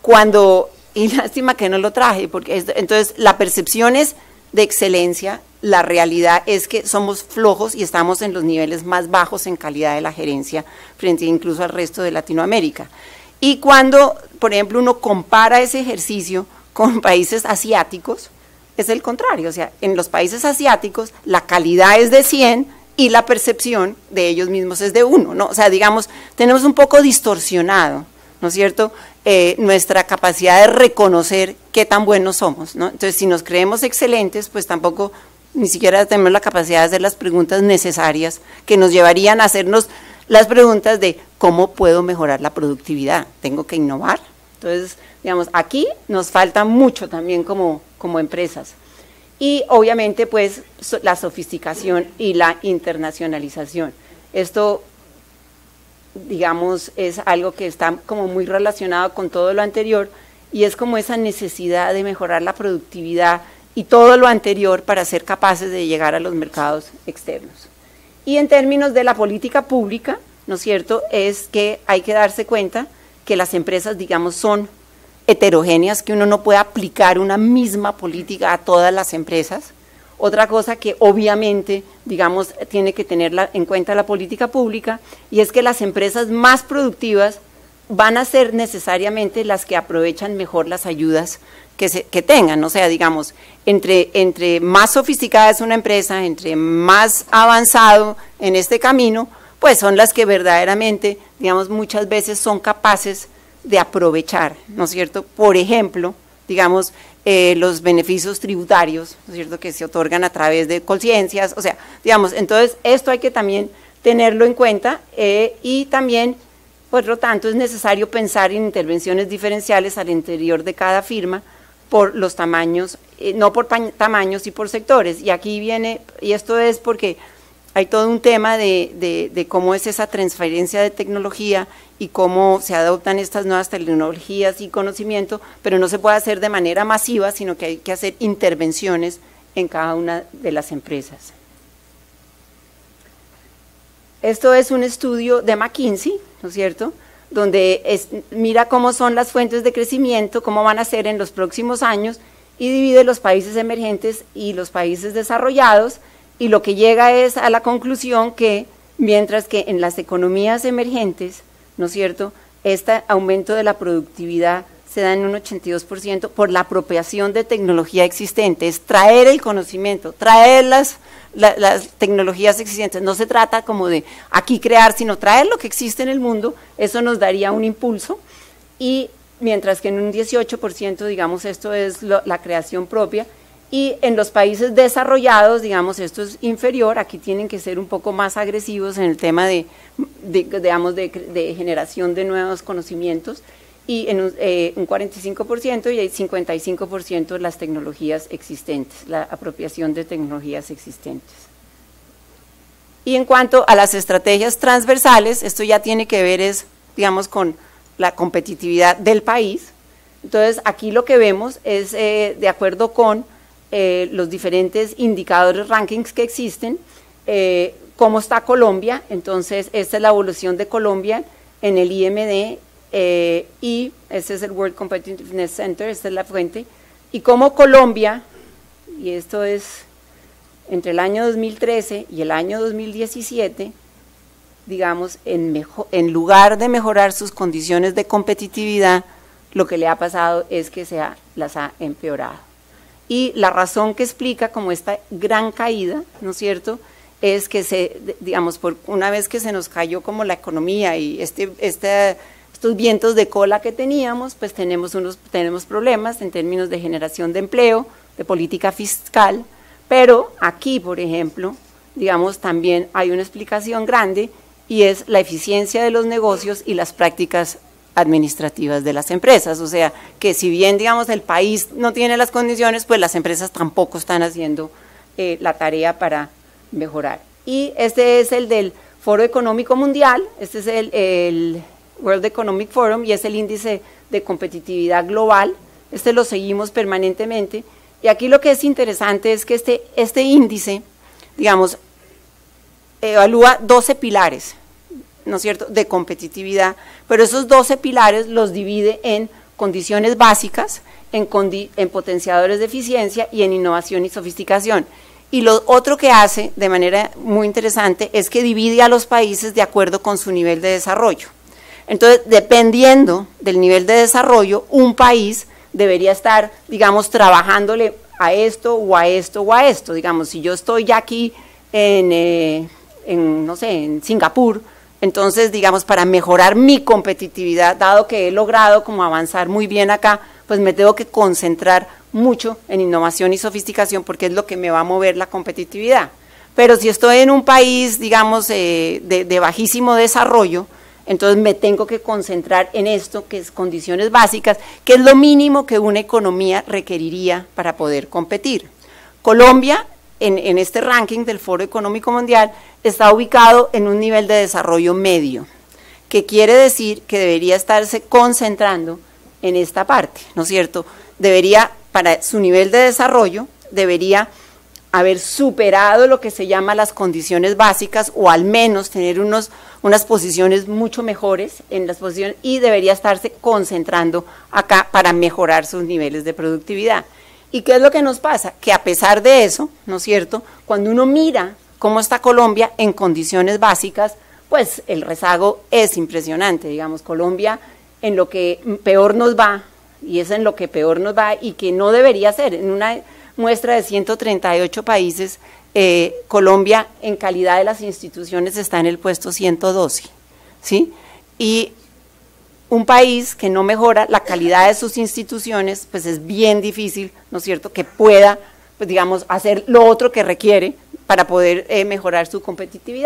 Y lástima que no lo traje, porque entonces la percepción es de excelencia, la realidad es que somos flojos y estamos en los niveles más bajos en calidad de la gerencia frente incluso al resto de Latinoamérica. Y cuando, por ejemplo, uno compara ese ejercicio con países asiáticos, es el contrario, o sea, en los países asiáticos la calidad es de 100 y la percepción de ellos mismos es de 1, ¿no? O sea, digamos, tenemos un poco distorsionado, ¿no es cierto?, nuestra capacidad de reconocer qué tan buenos somos, ¿no? Entonces, si nos creemos excelentes, pues tampoco ni siquiera tenemos la capacidad de hacer las preguntas necesarias que nos llevarían a hacernos las preguntas de cómo puedo mejorar la productividad, tengo que innovar. Entonces, digamos, aquí nos falta mucho también como empresas. Y obviamente, pues, la sofisticación y la internacionalización. Esto, digamos, es algo que está como muy relacionado con todo lo anterior, y es como esa necesidad de mejorar la productividad y todo lo anterior para ser capaces de llegar a los mercados externos. Y en términos de la política pública, ¿no es cierto?, es que hay que darse cuenta que las empresas, digamos, son heterogéneas, que uno no puede aplicar una misma política a todas las empresas. Otra cosa que obviamente, digamos, tiene que tener en cuenta la política pública, y es que las empresas más productivas van a ser necesariamente las que aprovechan mejor las ayudas que tengan. O sea, digamos, entre más sofisticada es una empresa, entre más avanzado en este camino, pues son las que verdaderamente, digamos, muchas veces son capaces de aprovechar, ¿no es cierto? Por ejemplo, digamos, los beneficios tributarios, ¿no es cierto?, que se otorgan a través de conciencias, o sea, digamos, entonces esto hay que también tenerlo en cuenta, y también, por lo tanto es necesario pensar en intervenciones diferenciales al interior de cada firma por los tamaños, no por tamaños y por sectores, y aquí viene, y esto es porque hay todo un tema de cómo es esa transferencia de tecnología y cómo se adoptan estas nuevas tecnologías y conocimiento, pero no se puede hacer de manera masiva, sino que hay que hacer intervenciones en cada una de las empresas. Esto es un estudio de McKinsey, ¿no es cierto?, donde mira cómo son las fuentes de crecimiento, cómo van a ser en los próximos años, y divide los países emergentes y los países desarrollados, y lo que llega es a la conclusión que, mientras que en las economías emergentes, ¿no es cierto?, este aumento de la productividad se da en un 82% por la apropiación de tecnología existente, es traer el conocimiento, traer las tecnologías existentes, no se trata como de aquí crear, sino traer lo que existe en el mundo, eso nos daría un impulso, y mientras que en un 18%, digamos, esto es la creación propia, y en los países desarrollados, digamos, esto es inferior, aquí tienen que ser un poco más agresivos en el tema de generación de nuevos conocimientos, y en un 45% y el 55% las tecnologías existentes, la apropiación de tecnologías existentes. Y en cuanto a las estrategias transversales, esto ya tiene que ver digamos, con la competitividad del país. Entonces, aquí lo que vemos es, de acuerdo con los diferentes indicadores, rankings que existen, cómo está Colombia. Entonces, esta es la evolución de Colombia en el IMD, y este es el World Competitiveness Center, esta es la fuente, y cómo Colombia, y esto es entre el año 2013 y el año 2017, digamos, en lugar de mejorar sus condiciones de competitividad, lo que le ha pasado es que las ha empeorado. Y la razón que explica como esta gran caída, ¿no es cierto?, es que digamos, una vez que se nos cayó como la economía y estos vientos de cola que teníamos, pues tenemos problemas en términos de generación de empleo, de política fiscal, pero aquí, por ejemplo, digamos, también hay una explicación grande, y es la eficiencia de los negocios y las prácticas administrativas de las empresas, o sea, que si bien, digamos, el país no tiene las condiciones, pues las empresas tampoco están haciendo la tarea para mejorar. Y este es el del Foro Económico Mundial, este es el World Economic Forum, y es el índice de competitividad global, este lo seguimos permanentemente, y aquí lo que es interesante es que este índice, digamos, evalúa 12 pilares, ¿no es cierto?, de competitividad, pero esos 12 pilares los divide en condiciones básicas, en potenciadores de eficiencia y en innovación y sofisticación. Y lo otro que hace de manera muy interesante es que divide a los países de acuerdo con su nivel de desarrollo. Entonces, dependiendo del nivel de desarrollo, un país debería estar, digamos, trabajándole a esto o a esto o a esto. Digamos, si yo estoy ya aquí no sé, en Singapur, entonces, digamos, para mejorar mi competitividad, dado que he logrado como avanzar muy bien acá, pues me tengo que concentrar mucho en innovación y sofisticación, porque es lo que me va a mover la competitividad. Pero si estoy en un país, digamos, de bajísimo desarrollo, entonces me tengo que concentrar en esto, que es condiciones básicas, que es lo mínimo que una economía requeriría para poder competir. Colombia, en este ranking del Foro Económico Mundial, está ubicado en un nivel de desarrollo medio, que quiere decir que debería estarse concentrando en esta parte, ¿no es cierto? Para su nivel de desarrollo, debería haber superado lo que se llama las condiciones básicas, o al menos tener unas posiciones mucho mejores en las posiciones, y debería estarse concentrando acá para mejorar sus niveles de productividad. ¿Y qué es lo que nos pasa? Que a pesar de eso, ¿no es cierto?, cuando uno mira cómo está Colombia en condiciones básicas, pues el rezago es impresionante. Digamos, Colombia en lo que peor nos va, y es en lo que peor nos va y que no debería ser. En una muestra de 138 países, Colombia en calidad de las instituciones está en el puesto 112, ¿sí? Y un país que no mejora la calidad de sus instituciones, pues es bien difícil, ¿no es cierto?, que pueda, pues digamos, hacer lo otro que requiere para poder mejorar su competitividad.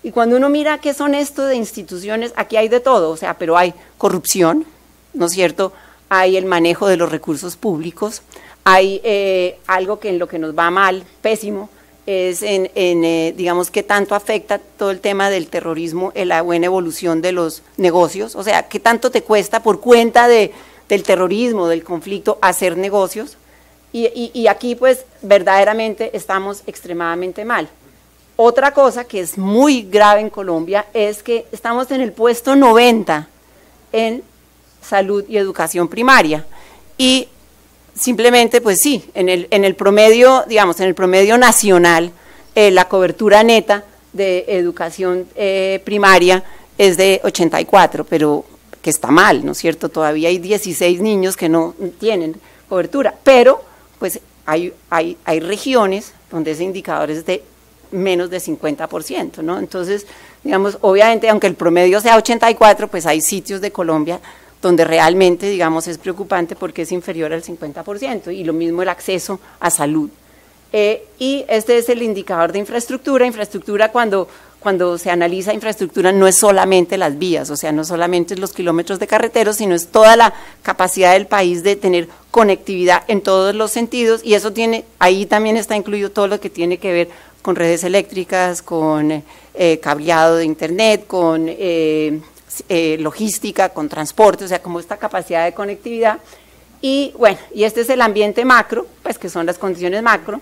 Y cuando uno mira qué son esto de instituciones, aquí hay de todo, o sea, pero hay corrupción, ¿no es cierto? Hay el manejo de los recursos públicos, hay algo que en lo que nos va mal, pésimo, es digamos, qué tanto afecta todo el tema del terrorismo en la buena evolución de los negocios, o sea, qué tanto te cuesta por cuenta del terrorismo, del conflicto, hacer negocios, y aquí pues verdaderamente estamos extremadamente mal. Otra cosa que es muy grave en Colombia es que estamos en el puesto 90 en salud y educación primaria, y simplemente, pues sí, en el promedio, digamos, en el promedio nacional, la cobertura neta de educación primaria es de 84, pero que está mal, ¿no es cierto? Todavía hay 16 niños que no tienen cobertura, pero pues hay regiones donde ese indicador es de menos de 50%, ¿no? Entonces, digamos, obviamente, aunque el promedio sea 84, pues hay sitios de Colombia donde realmente, digamos, es preocupante porque es inferior al 50%, y lo mismo el acceso a salud. Y este es el indicador de infraestructura. Infraestructura, cuando se analiza infraestructura, no es solamente las vías, o sea, no solamente los kilómetros de carreteros, sino es toda la capacidad del país de tener conectividad en todos los sentidos, y eso ahí también está incluido todo lo que tiene que ver con redes eléctricas, con cableado de internet, con logística, con transporte, o sea, como esta capacidad de conectividad. Y bueno, y este es el ambiente macro, pues que son las condiciones macro.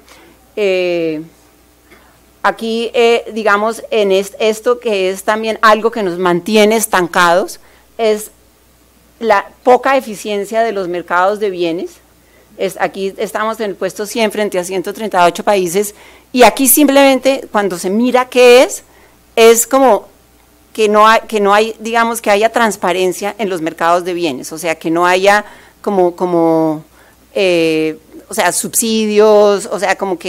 Aquí, digamos, en esto que es también algo que nos mantiene estancados, es la poca eficiencia de los mercados de bienes. Aquí estamos en el puesto 100 frente a 138 países, y aquí simplemente cuando se mira qué es como que no hay, digamos, que haya transparencia en los mercados de bienes, o sea, que no haya o sea, subsidios, o sea, como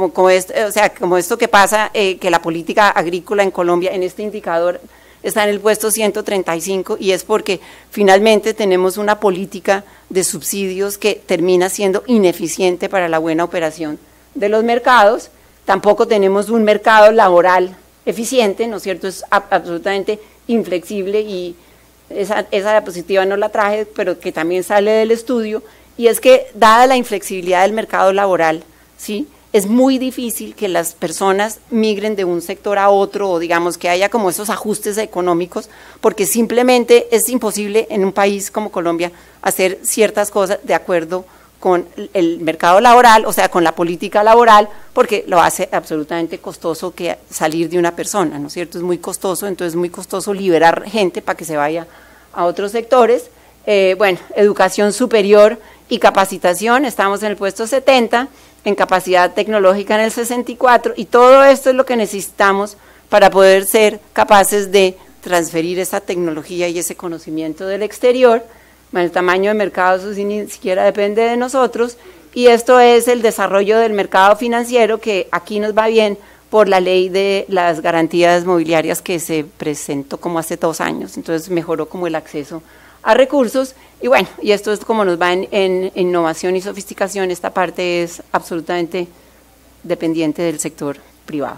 esto que pasa, que la política agrícola en Colombia, en este indicador, está en el puesto 135, y es porque finalmente tenemos una política de subsidios que termina siendo ineficiente para la buena operación de los mercados. Tampoco tenemos un mercado laboral eficiente, ¿no es cierto? Es absolutamente inflexible, y esa diapositiva no la traje, pero que también sale del estudio, y es que dada la inflexibilidad del mercado laboral, ¿sí?, es muy difícil que las personas migren de un sector a otro, o digamos que haya como esos ajustes económicos, porque simplemente es imposible en un país como Colombia hacer ciertas cosas de acuerdo con el mercado laboral, o sea, con la política laboral, porque lo hace absolutamente costoso que salir de una persona, ¿no es cierto? Es muy costoso, entonces es muy costoso liberar gente para que se vaya a otros sectores. Bueno, educación superior y capacitación, estamos en el puesto 70, en capacidad tecnológica en el 64, y todo esto es lo que necesitamos para poder ser capaces de transferir esa tecnología y ese conocimiento del exterior. El tamaño de mercado, eso sí, ni siquiera depende de nosotros, y esto es el desarrollo del mercado financiero, que aquí nos va bien por la ley de las garantías mobiliarias que se presentó como hace 2 años, entonces mejoró como el acceso a recursos, y bueno, y esto es como nos va en innovación y sofisticación. Esta parte es absolutamente dependiente del sector privado.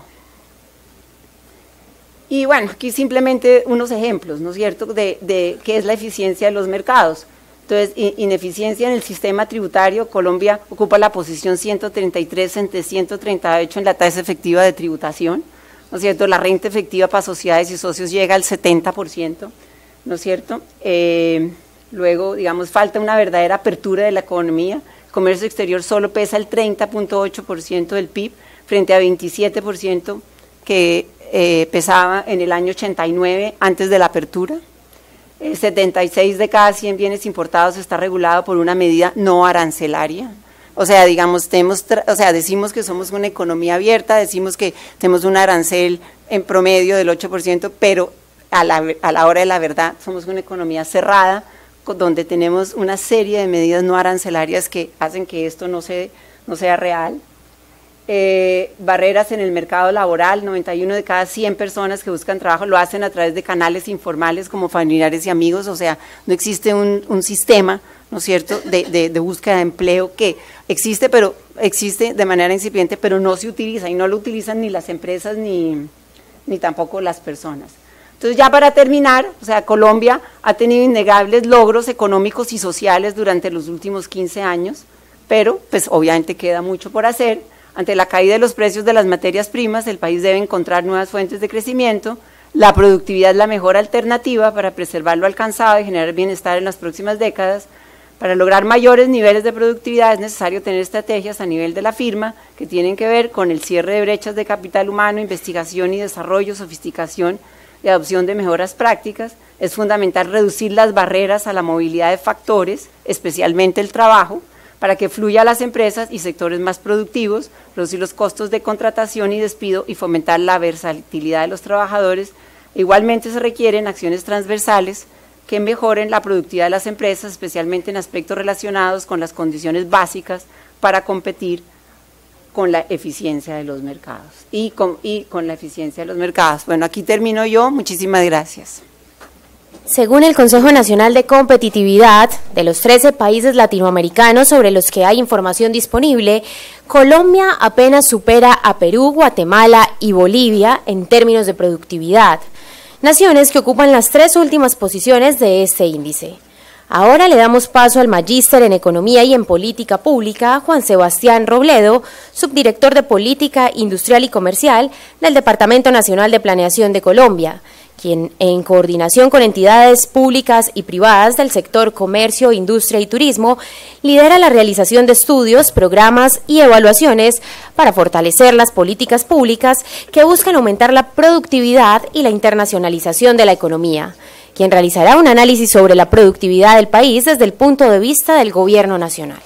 Y bueno, aquí simplemente unos ejemplos, ¿no es cierto?, de qué es la eficiencia de los mercados. Entonces, ineficiencia en el sistema tributario. Colombia ocupa la posición 133 entre 138 en la tasa efectiva de tributación, ¿no es cierto? La renta efectiva para sociedades y socios llega al 70%, ¿no es cierto? Luego, digamos, falta una verdadera apertura de la economía. El comercio exterior solo pesa el 30.8% del PIB, frente a 27% que pesaba en el año 89 antes de la apertura. 76 de cada 100 bienes importados está regulado por una medida no arancelaria. O sea, digamos, decimos que somos una economía abierta, decimos que tenemos un arancel en promedio del 8%, pero a la hora de la verdad somos una economía cerrada, donde tenemos una serie de medidas no arancelarias que hacen que esto no sea real. Barreras en el mercado laboral. 91 de cada 100 personas que buscan trabajo lo hacen a través de canales informales como familiares y amigos, o sea, no existe un sistema, ¿no es cierto?, de búsqueda de empleo, que existe de manera incipiente, pero no se utiliza, y no lo utilizan ni las empresas ni ni tampoco las personas. Entonces, ya para terminar, o sea, Colombia ha tenido innegables logros económicos y sociales durante los últimos 15 años, pero pues obviamente queda mucho por hacer. Ante la caída de los precios de las materias primas, el país debe encontrar nuevas fuentes de crecimiento. La productividad es la mejor alternativa para preservar lo alcanzado y generar bienestar en las próximas décadas. Para lograr mayores niveles de productividad es necesario tener estrategias a nivel de la firma que tienen que ver con el cierre de brechas de capital humano, investigación y desarrollo, sofisticación y adopción de mejoras prácticas. Es fundamental reducir las barreras a la movilidad de factores, especialmente el trabajo, para que fluya a las empresas y sectores más productivos, reducir los costos de contratación y despido y fomentar la versatilidad de los trabajadores. Igualmente se requieren acciones transversales que mejoren la productividad de las empresas, especialmente en aspectos relacionados con las condiciones básicas para competir con la eficiencia de los mercados. Y con la eficiencia de los mercados. Bueno, aquí termino yo. Muchísimas gracias. Según el Consejo Nacional de Competitividad, de los 13 países latinoamericanos sobre los que hay información disponible, Colombia apenas supera a Perú, Guatemala y Bolivia en términos de productividad, naciones que ocupan las 3 últimas posiciones de este índice. Ahora le damos paso al magíster en Economía y en Política Pública, Juan Sebastián Robledo, subdirector de Política Industrial y Comercial del Departamento Nacional de Planeación de Colombia, quien, en coordinación con entidades públicas y privadas del sector comercio, industria y turismo, lidera la realización de estudios, programas y evaluaciones para fortalecer las políticas públicas que buscan aumentar la productividad y la internacionalización de la economía, quien realizará un análisis sobre la productividad del país desde el punto de vista del Gobierno Nacional.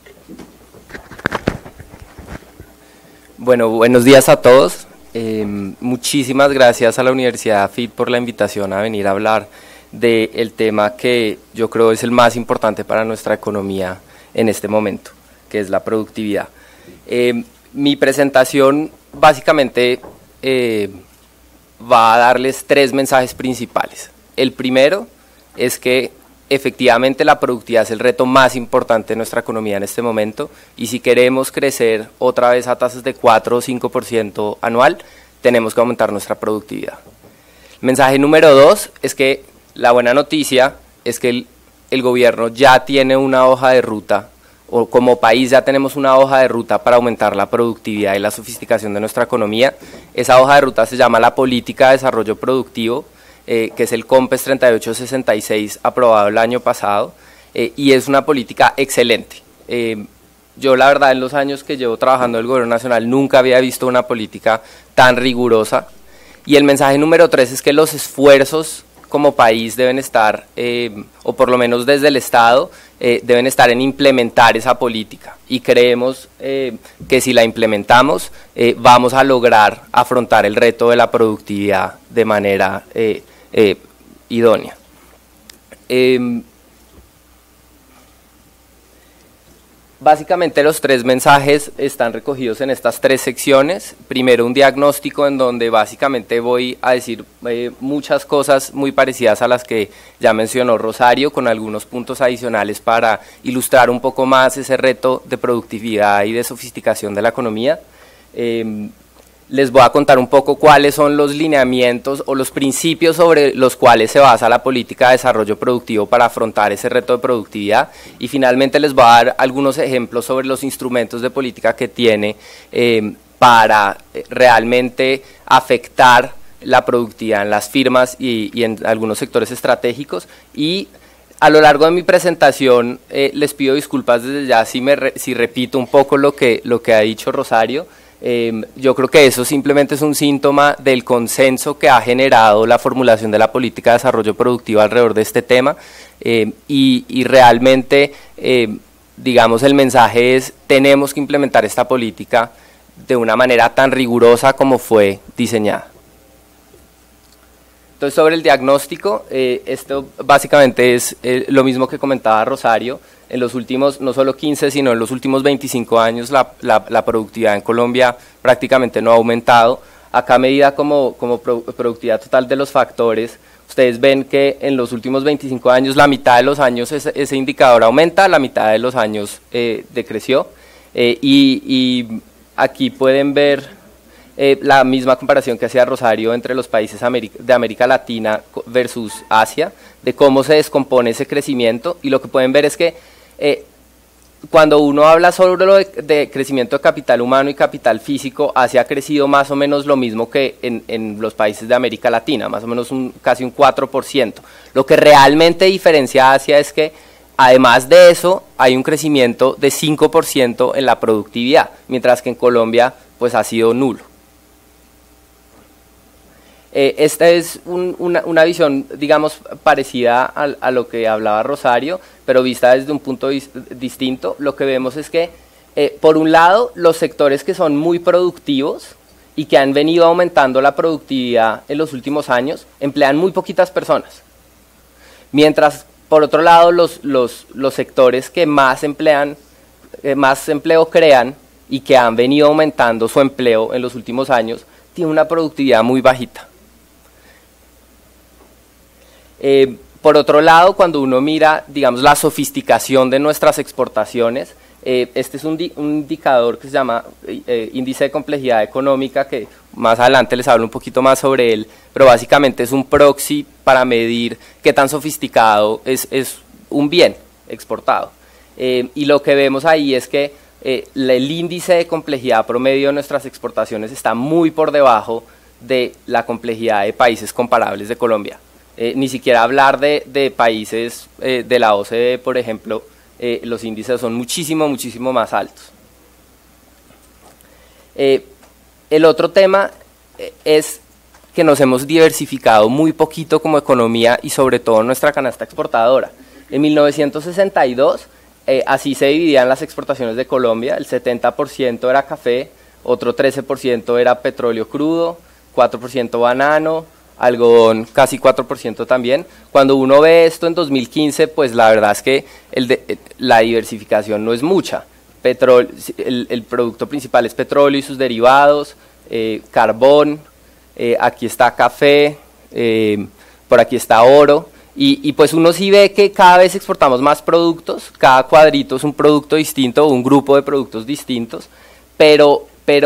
Bueno, buenos días a todos. Muchísimas gracias a la Universidad AFIT por la invitación a venir a hablar del tema que yo creo es el más importante para nuestra economía en este momento, que es la productividad. Mi presentación básicamente va a darles 3 mensajes principales. El primero es que efectivamente la productividad es el reto más importante de nuestra economía en este momento y si queremos crecer otra vez a tasas de 4 o 5% anual, tenemos que aumentar nuestra productividad. El mensaje número 2 es que la buena noticia es que el gobierno ya tiene una hoja de ruta, o como país ya tenemos una hoja de ruta para aumentar la productividad y la sofisticación de nuestra economía. Esa hoja de ruta se llama la Política de Desarrollo Productivo, que es el COMPES 3866 aprobado el año pasado, y es una política excelente. Yo la verdad en los años que llevo trabajando en el Gobierno Nacional nunca había visto una política tan rigurosa, y el mensaje número 3 es que los esfuerzos como país deben estar, o por lo menos desde el Estado, deben estar en implementar esa política, y creemos que si la implementamos vamos a lograr afrontar el reto de la productividad de manera idónea. Básicamente los 3 mensajes están recogidos en estas 3 secciones. Primero, un diagnóstico en donde básicamente voy a decir muchas cosas muy parecidas a las que ya mencionó Rosario, con algunos puntos adicionales para ilustrar un poco más ese reto de productividad y de sofisticación de la economía. Les voy a contar un poco cuáles son los lineamientos o los principios sobre los cuales se basa la política de desarrollo productivo para afrontar ese reto de productividad, y finalmente les voy a dar algunos ejemplos sobre los instrumentos de política que tiene para realmente afectar la productividad en las firmas y en algunos sectores estratégicos. Y a lo largo de mi presentación les pido disculpas desde ya si repito un poco lo que ha dicho Rosario. Yo creo que eso simplemente es un síntoma del consenso que ha generado la formulación de la política de desarrollo productivo alrededor de este tema, y realmente, digamos, el mensaje es: tenemos que implementar esta política de una manera tan rigurosa como fue diseñada. Entonces, sobre el diagnóstico, esto básicamente es lo mismo que comentaba Rosario. En los últimos, no solo 15, sino en los últimos 25 años, la productividad en Colombia prácticamente no ha aumentado. Acá medida como productividad total de los factores, ustedes ven que en los últimos 25 años, la mitad de los años ese indicador aumenta, la mitad de los años decreció. Y aquí pueden ver la misma comparación que hacía Rosario entre los países de América Latina versus Asia, de cómo se descompone ese crecimiento, y lo que pueden ver es que cuando uno habla sobre lo de crecimiento de capital humano y capital físico, Asia ha crecido más o menos lo mismo que en los países de América Latina, más o menos casi un 4%. Lo que realmente diferencia a Asia es que, además de eso, hay un crecimiento de 5% en la productividad, mientras que en Colombia pues ha sido nulo. Esta es una visión, digamos, parecida a lo que hablaba Rosario, pero vista desde un punto distinto. Lo que vemos es que, por un lado, los sectores que son muy productivos y que han venido aumentando la productividad en los últimos años, emplean muy poquitas personas. Mientras, por otro lado, los sectores que más empleo crean y que han venido aumentando su empleo en los últimos años, tienen una productividad muy bajita. Por otro lado, cuando uno mira, digamos, la sofisticación de nuestras exportaciones, este es un indicador que se llama índice de complejidad económica, que más adelante les hablo un poquito más sobre él, pero básicamente es un proxy para medir qué tan sofisticado es un bien exportado. Y lo que vemos ahí es que el índice de complejidad promedio de nuestras exportaciones está muy por debajo de la complejidad de países comparables de Colombia. Ni siquiera hablar de países de la OCDE, por ejemplo, los índices son muchísimo más altos. El otro tema es que nos hemos diversificado muy poquito como economía y sobre todo nuestra canasta exportadora. En 1962, así se dividían las exportaciones de Colombia: el 70% era café, otro 13% era petróleo crudo, 4% banano, algodón casi 4% también. Cuando uno ve esto en 2015, pues la verdad es que la diversificación no es mucha. El producto principal es petróleo y sus derivados, carbón, aquí está café, por aquí está oro, y pues uno sí ve que cada vez exportamos más productos, cada cuadrito es un producto distinto, un grupo de productos distintos, pero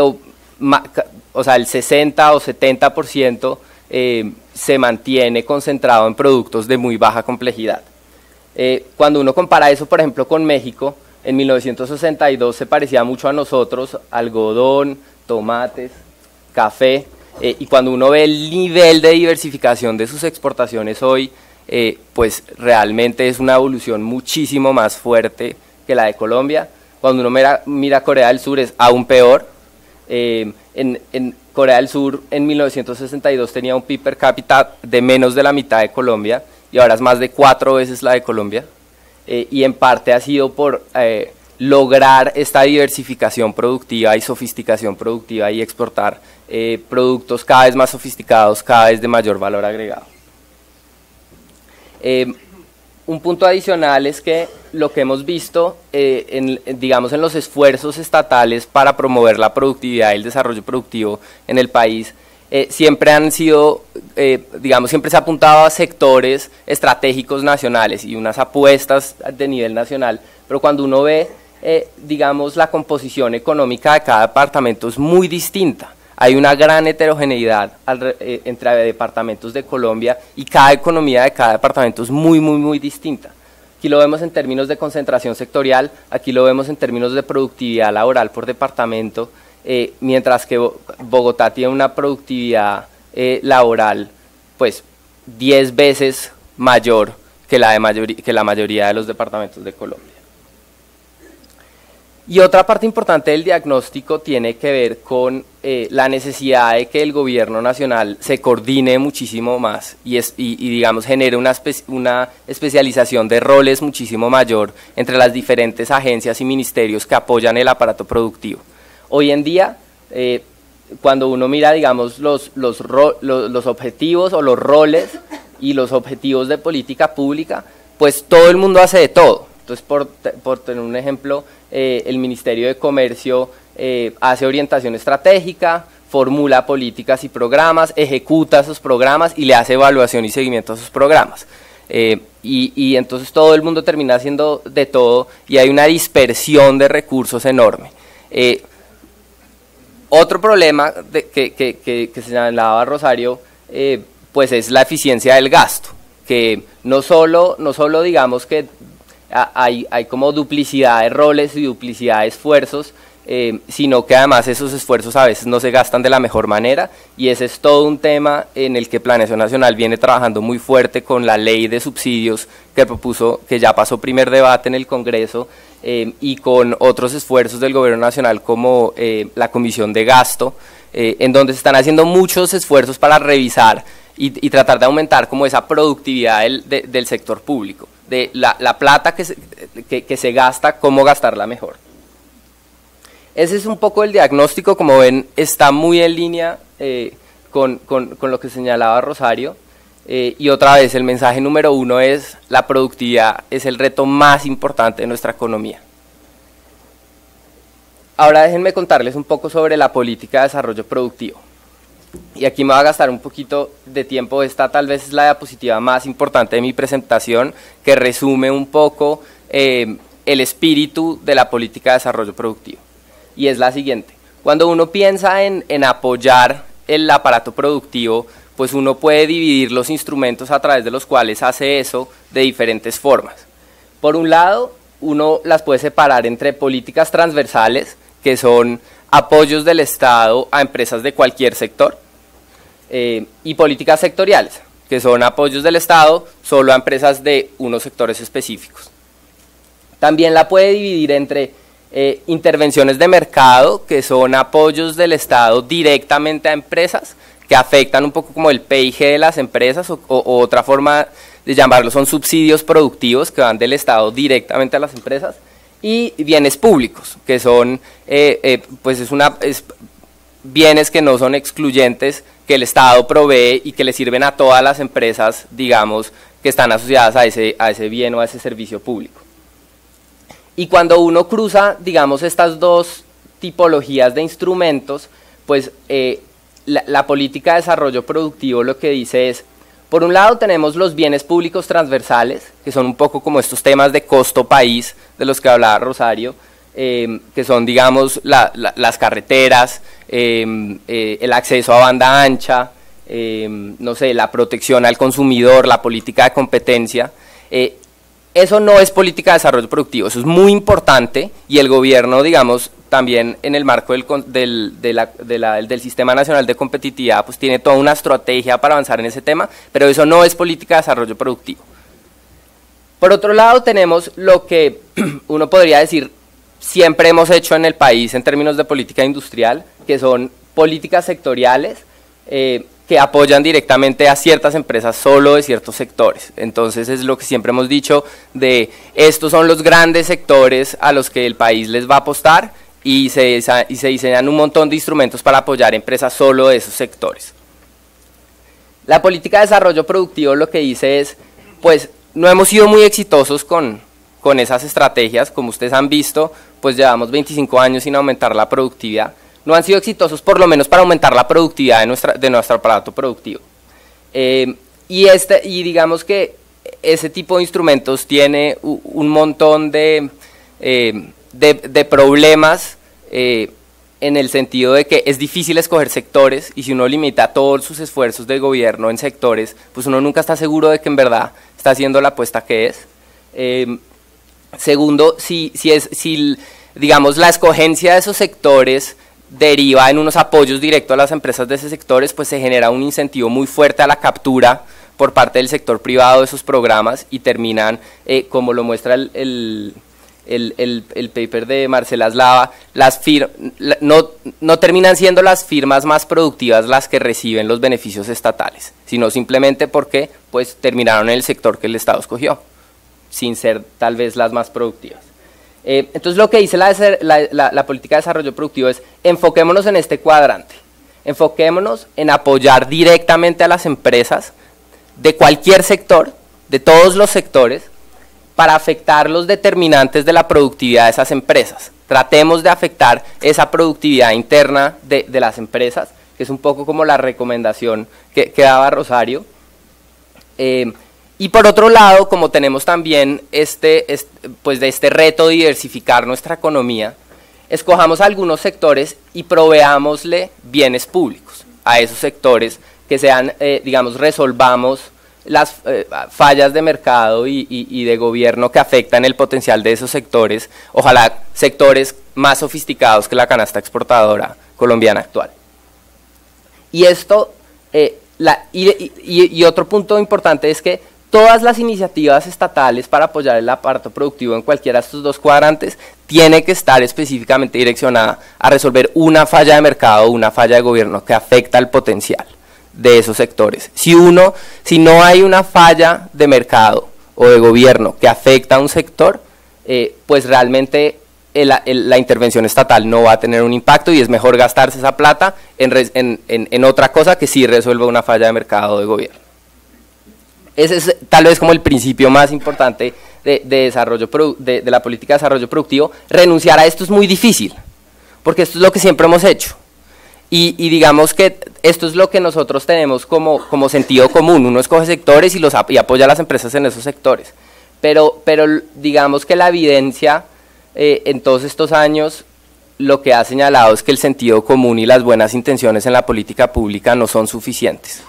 o sea, el 60 o 70% se mantiene concentrado en productos de muy baja complejidad. Cuando uno compara eso, por ejemplo, con México, en 1962 se parecía mucho a nosotros: algodón, tomates, café, y cuando uno ve el nivel de diversificación de sus exportaciones hoy, pues realmente es una evolución muchísimo más fuerte que la de Colombia. Cuando uno mira Corea del Sur, es aún peor. En Corea del Sur en 1962 tenía un PIB per cápita de menos de la mitad de Colombia, y ahora es más de 4 veces la de Colombia, y en parte ha sido por lograr esta diversificación productiva y sofisticación productiva y exportar productos cada vez más sofisticados, cada vez de mayor valor agregado. Un punto adicional es que lo que hemos visto, digamos, en los esfuerzos estatales para promover la productividad y el desarrollo productivo en el país, siempre han sido, digamos, siempre se ha apuntado a sectores estratégicos nacionales y unas apuestas de nivel nacional, pero cuando uno ve, digamos, la composición económica de cada departamento es muy distinta. Hay una gran heterogeneidad entre departamentos de Colombia, y cada economía de cada departamento es muy distinta. Aquí lo vemos en términos de concentración sectorial, aquí lo vemos en términos de productividad laboral por departamento, mientras que Bogotá tiene una productividad laboral pues 10 veces mayor que la mayoría de los departamentos de Colombia. Y otra parte importante del diagnóstico tiene que ver con la necesidad de que el gobierno nacional se coordine muchísimo más y digamos, genere una especialización de roles muchísimo mayor entre las diferentes agencias y ministerios que apoyan el aparato productivo. Hoy en día, cuando uno mira, digamos, los objetivos o los roles y los objetivos de política pública, pues todo el mundo hace de todo. Entonces, por tener un ejemplo, el Ministerio de Comercio hace orientación estratégica, formula políticas y programas, ejecuta esos programas y le hace evaluación y seguimiento a esos programas. Y entonces todo el mundo termina haciendo de todo y hay una dispersión de recursos enorme. Otro problema que señalaba Rosario, pues es la eficiencia del gasto, que no solo digamos que hay como duplicidad de roles y duplicidad de esfuerzos, sino que además esos esfuerzos a veces no se gastan de la mejor manera, y ese es todo un tema en el que Planeación Nacional viene trabajando muy fuerte con la ley de subsidios que propuso, que ya pasó primer debate en el Congreso, y con otros esfuerzos del Gobierno Nacional como la Comisión de Gasto, en donde se están haciendo muchos esfuerzos para revisar y tratar de aumentar como esa productividad del sector público, de la plata que se gasta, cómo gastarla mejor. Ese es un poco el diagnóstico, como ven, está muy en línea con lo que señalaba Rosario, y otra vez el mensaje número 1 es: la productividad es el reto más importante de nuestra economía. Ahora déjenme contarles un poco sobre la política de desarrollo productivo. Y aquí me va a gastar un poquito de tiempo. Esta tal vez es la diapositiva más importante de mi presentación, que resume un poco el espíritu de la política de desarrollo productivo. Y es la siguiente: cuando uno piensa en apoyar el aparato productivo, pues uno puede dividir los instrumentos a través de los cuales hace eso de diferentes formas. Por un lado, uno las puede separar entre políticas transversales, que son apoyos del Estado a empresas de cualquier sector, y políticas sectoriales, que son apoyos del Estado solo a empresas de unos sectores específicos. También la puede dividir entre intervenciones de mercado, que son apoyos del Estado directamente a empresas, que afectan un poco como el PIG de las empresas, o otra forma de llamarlo son subsidios productivos, que van del Estado directamente a las empresas, y bienes públicos, que son pues bienes que no son excluyentes, que el Estado provee y que le sirven a todas las empresas, digamos, que están asociadas a ese bien o a ese servicio público. Y cuando uno cruza, digamos, estas dos tipologías de instrumentos, pues la política de desarrollo productivo lo que dice es: por un lado tenemos los bienes públicos transversales, que son un poco como estos temas de costo país de los que hablaba Rosario, que son, digamos, las carreteras, el acceso a banda ancha, no sé, la protección al consumidor, la política de competencia. Eso no es política de desarrollo productivo, eso es muy importante, y el gobierno, digamos, también en el marco del Sistema Nacional de Competitividad, pues tiene toda una estrategia para avanzar en ese tema, pero eso no es política de desarrollo productivo. Por otro lado, tenemos lo que uno podría decir siempre hemos hecho en el país en términos de política industrial, que son políticas sectoriales, que apoyan directamente a ciertas empresas solo de ciertos sectores. Entonces es lo que siempre hemos dicho, de estos son los grandes sectores a los que el país les va a apostar, y se diseñan un montón de instrumentos para apoyar empresas solo de esos sectores. La política de desarrollo productivo lo que dice es, pues no hemos sido muy exitosos con esas estrategias, como ustedes han visto, pues llevamos 25 años sin aumentar la productividad. No han sido exitosos, por lo menos para aumentar la productividad de nuestro aparato productivo. Y digamos que ese tipo de instrumentos tiene un montón de problemas, en el sentido de que es difícil escoger sectores, y si uno limita todos sus esfuerzos del gobierno en sectores, pues uno nunca está seguro de que en verdad está haciendo la apuesta que es. Segundo, si digamos la escogencia de esos sectores deriva en unos apoyos directos a las empresas de esos sectores, pues se genera un incentivo muy fuerte a la captura por parte del sector privado de esos programas, y terminan, como lo muestra el paper de Marcela Slava, no terminan siendo las firmas más productivas las que reciben los beneficios estatales, sino simplemente porque pues terminaron en el sector que el Estado escogió, sin ser tal vez las más productivas. Entonces lo que dice la política de desarrollo productivo es: enfoquémonos en este cuadrante, enfoquémonos en apoyar directamente a las empresas de cualquier sector, de todos los sectores, para afectar los determinantes de la productividad de esas empresas. Tratemos de afectar esa productividad interna de las empresas, que es un poco como la recomendación que daba Rosario. Y por otro lado, como tenemos también pues de este reto de diversificar nuestra economía, escojamos algunos sectores y proveámosle bienes públicos a esos sectores que sean, digamos, resolvamos las fallas de mercado y de gobierno que afectan el potencial de esos sectores, ojalá sectores más sofisticados que la canasta exportadora colombiana actual. Y esto, y otro punto importante es que todas las iniciativas estatales para apoyar el aparato productivo en cualquiera de estos dos cuadrantes tiene que estar específicamente direccionada a resolver una falla de mercado o una falla de gobierno que afecta el potencial de esos sectores. Si no hay una falla de mercado o de gobierno que afecta a un sector, pues realmente la intervención estatal no va a tener un impacto y es mejor gastarse esa plata en otra cosa que sí resuelva una falla de mercado o de gobierno. Ese es tal vez como el principio más importante de la política de desarrollo productivo. Renunciar a esto es muy difícil, porque esto es lo que siempre hemos hecho. Y digamos que esto es lo que nosotros tenemos como sentido común. Uno escoge sectores y apoya a las empresas en esos sectores. Pero digamos que la evidencia en todos estos años lo que ha señalado es que el sentido común y las buenas intenciones en la política pública no son suficientes.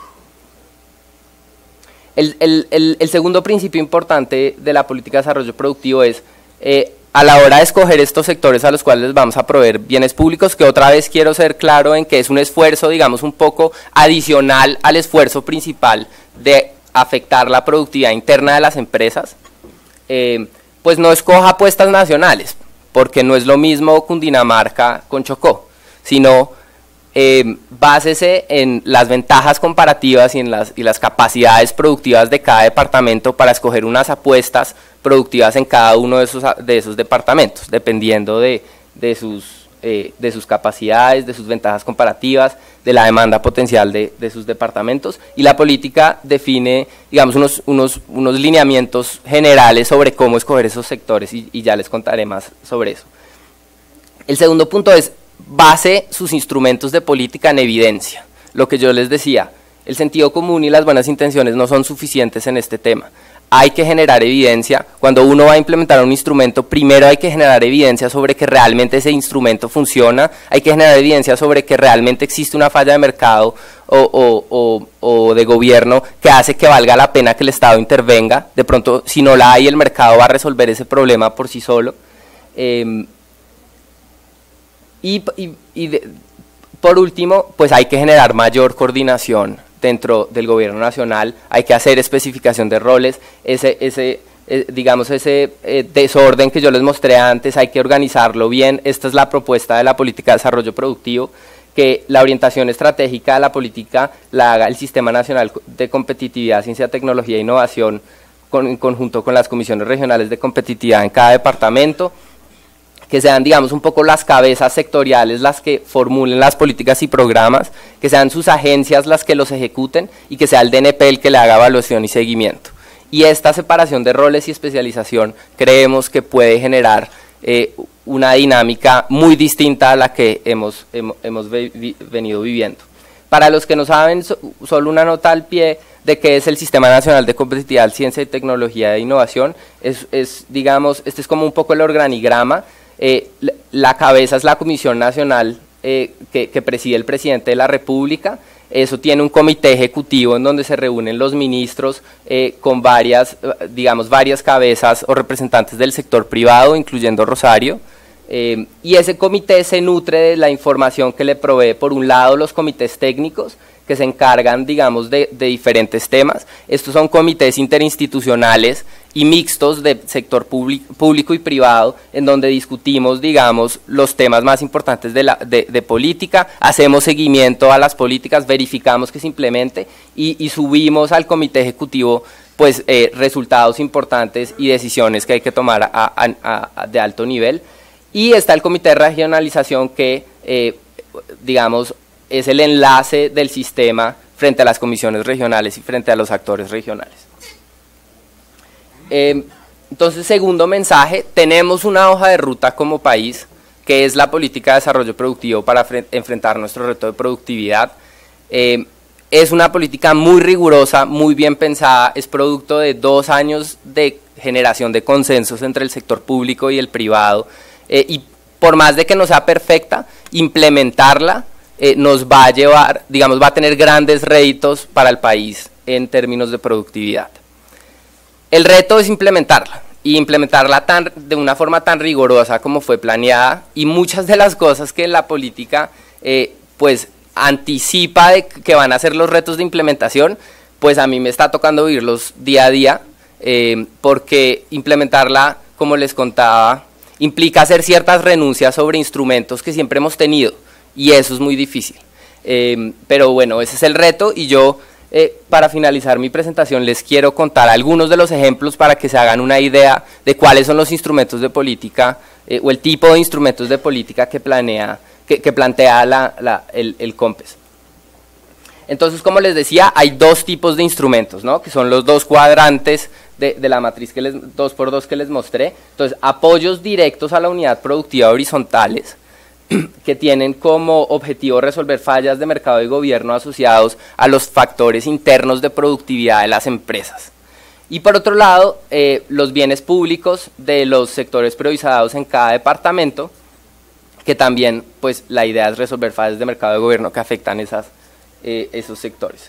El segundo principio importante de la política de desarrollo productivo es, a la hora de escoger estos sectores a los cuales les vamos a proveer bienes públicos, que otra vez quiero ser claro en que es un esfuerzo, digamos, un poco adicional al esfuerzo principal de afectar la productividad interna de las empresas, pues no escoja apuestas nacionales, porque no es lo mismo Cundinamarca con Chocó, sino básese en las ventajas comparativas y las capacidades productivas de cada departamento para escoger unas apuestas productivas en cada uno de esos departamentos, dependiendo de sus capacidades, de sus ventajas comparativas, de la demanda potencial de sus departamentos, y la política define, digamos, unos lineamientos generales sobre cómo escoger esos sectores, y ya les contaré más sobre eso. El segundo punto es: base sus instrumentos de política en evidencia. Lo que yo les decía, el sentido común y las buenas intenciones no son suficientes en este tema. Hay que generar evidencia. Cuando uno va a implementar un instrumento, primero hay que generar evidencia sobre que realmente ese instrumento funciona, hay que generar evidencia sobre que realmente existe una falla de mercado o de gobierno que hace que valga la pena que el Estado intervenga. De pronto, si no la hay, el mercado va a resolver ese problema por sí solo. Por último, pues hay que generar mayor coordinación dentro del gobierno nacional, hay que hacer especificación de roles, ese desorden que yo les mostré antes, hay que organizarlo bien. Esta es la propuesta de la política de desarrollo productivo, que la orientación estratégica de la política la haga el Sistema Nacional de Competitividad, Ciencia, Tecnología e Innovación, en conjunto con las comisiones regionales de competitividad en cada departamento, que sean, digamos, un poco las cabezas sectoriales las que formulen las políticas y programas, que sean sus agencias las que los ejecuten y que sea el DNP el que le haga evaluación y seguimiento. Y esta separación de roles y especialización creemos que puede generar una dinámica muy distinta a la que hemos venido viviendo. Para los que no saben, solo una nota al pie de qué es el Sistema Nacional de Competitividad, Ciencia y Tecnología e Innovación. Digamos, este es como un poco el organigrama. La cabeza es la Comisión Nacional que preside el Presidente de la República. Eso tiene un comité ejecutivo en donde se reúnen los ministros con varias cabezas o representantes del sector privado, incluyendo Rosario. Y ese comité se nutre de la información que le provee, por un lado, los comités técnicos, que se encargan, digamos, de diferentes temas. Estos son comités interinstitucionales y mixtos de sector público y privado, en donde discutimos, digamos, los temas más importantes de política, hacemos seguimiento a las políticas, verificamos que se implemente y subimos al comité ejecutivo pues resultados importantes y decisiones que hay que tomar de alto nivel. Y está el comité de regionalización que, digamos, es el enlace del sistema frente a las comisiones regionales y frente a los actores regionales. Entonces, segundo mensaje, tenemos una hoja de ruta como país, que es la política de desarrollo productivo para enfrentar nuestro reto de productividad. Es una política muy rigurosa, muy bien pensada, es producto de 2 años de generación de consensos entre el sector público y el privado, y por más de que no sea perfecta, implementarla nos va a llevar, digamos, va a tener grandes réditos para el país en términos de productividad. El reto es implementarla, y implementarla de una forma tan rigurosa como fue planeada, y muchas de las cosas que la política pues anticipa de que van a ser los retos de implementación, pues a mí me está tocando vivirlos día a día, porque implementarla, como les contaba, implica hacer ciertas renuncias sobre instrumentos que siempre hemos tenido, y eso es muy difícil. Pero bueno, ese es el reto, y yo para finalizar mi presentación les quiero contar algunos de los ejemplos para que se hagan una idea de cuáles son los instrumentos de política o el tipo de instrumentos de política que plantea el COMPES. Entonces, como les decía, hay dos tipos de instrumentos, ¿no? Que son los dos cuadrantes de la matriz 2x2 que les mostré. Entonces, apoyos directos a la unidad productiva horizontales, que tienen como objetivo resolver fallas de mercado y gobierno asociados a los factores internos de productividad de las empresas. Y por otro lado, los bienes públicos de los sectores priorizados en cada departamento, que también pues la idea es resolver fallas de mercado y gobierno que afectan esos sectores.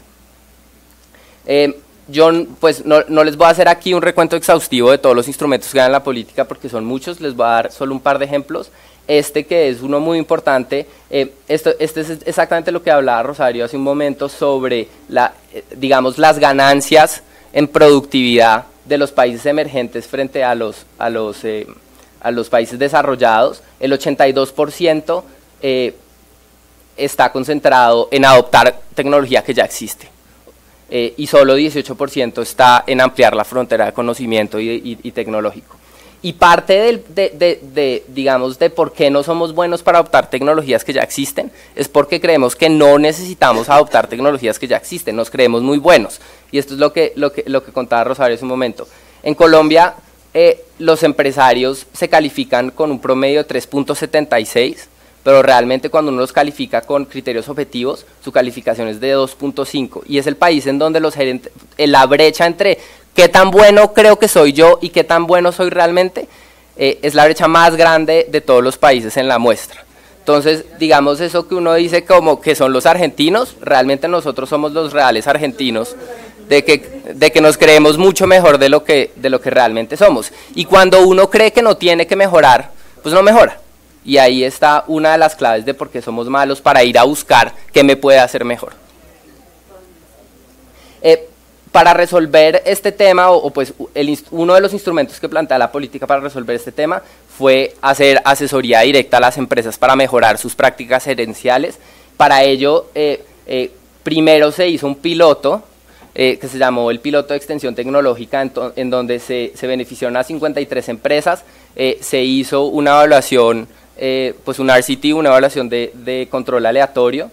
Yo pues no les voy a hacer aquí un recuento exhaustivo de todos los instrumentos que dan en la política porque son muchos, les voy a dar solo un par de ejemplos. Que es uno muy importante, este es exactamente lo que hablaba Rosario hace un momento sobre digamos, las ganancias en productividad de los países emergentes frente a los países desarrollados. El 82% está concentrado en adoptar tecnología que ya existe. Y solo 18% está en ampliar la frontera de conocimiento y tecnológico. Y parte digamos, de por qué no somos buenos para adoptar tecnologías que ya existen, es porque creemos que no necesitamos adoptar tecnologías que ya existen, nos creemos muy buenos. Y esto es lo que contaba Rosario hace un momento. En Colombia, los empresarios se califican con un promedio de 3.76, pero realmente cuando uno los califica con criterios objetivos, su calificación es de 2.5, y es el país en donde los gerentes, la brecha entre qué tan bueno creo que soy yo y qué tan bueno soy realmente, es la brecha más grande de todos los países en la muestra. Entonces, digamos, eso que uno dice como que son los argentinos, realmente nosotros somos los reales argentinos, de que nos creemos mucho mejor de lo que realmente somos. Y cuando uno cree que no tiene que mejorar, pues no mejora. Y ahí está una de las claves de por qué somos malos, para ir a buscar qué me puede hacer mejor. Para resolver este tema, pues uno de los instrumentos que plantea la política para resolver este tema fue hacer asesoría directa a las empresas para mejorar sus prácticas gerenciales. Para ello, primero se hizo un piloto que se llamó el piloto de extensión tecnológica, en donde se beneficiaron a 53 empresas. Se hizo una evaluación, pues un RCT, una evaluación de control aleatorio,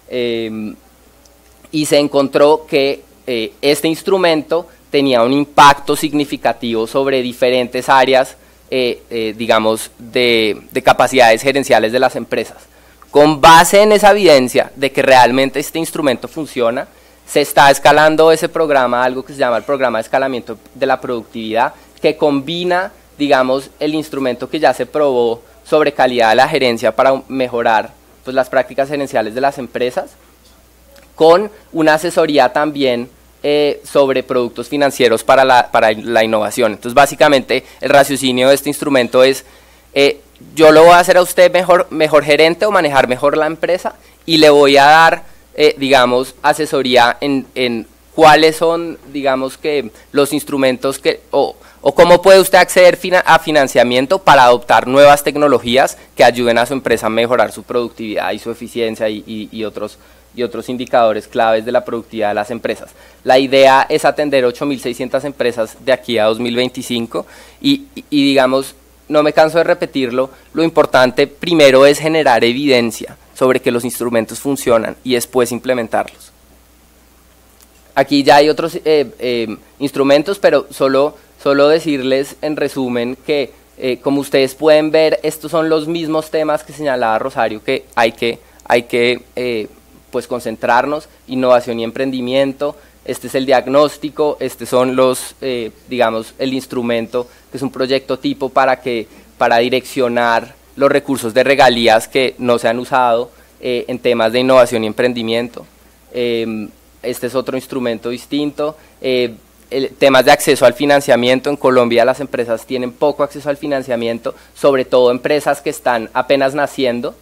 y se encontró que este instrumento tenía un impacto significativo sobre diferentes áreas, digamos, de capacidades gerenciales de las empresas. Con base en esa evidencia de que realmente este instrumento funciona, se está escalando ese programa, algo que se llama el programa de escalamiento de la productividad, que combina, digamos, el instrumento que ya se probó sobre calidad de la gerencia para mejorar pues, las prácticas gerenciales de las empresas, con una asesoría también sobre productos financieros para la innovación. Entonces, básicamente, el raciocinio de este instrumento es, yo lo voy a hacer a usted mejor gerente o manejar mejor la empresa, y le voy a dar, digamos, asesoría en cuáles son, digamos, que los instrumentos o cómo puede usted acceder a financiamiento para adoptar nuevas tecnologías que ayuden a su empresa a mejorar su productividad y su eficiencia y otros indicadores claves de la productividad de las empresas. La idea es atender 8.600 empresas de aquí a 2025 y digamos, no me canso de repetirlo, lo importante primero es generar evidencia sobre que los instrumentos funcionan y después implementarlos. Aquí ya hay otros instrumentos, pero solo decirles en resumen que, como ustedes pueden ver, estos son los mismos temas que señalaba Rosario, que hay que pues concentrarnos: innovación y emprendimiento. Este es el diagnóstico, estos son los, digamos, el instrumento, que es un proyecto tipo para direccionar los recursos de regalías que no se han usado en temas de innovación y emprendimiento. Este es otro instrumento distinto. Temas de acceso al financiamiento. En Colombia las empresas tienen poco acceso al financiamiento, sobre todo empresas que están apenas naciendo.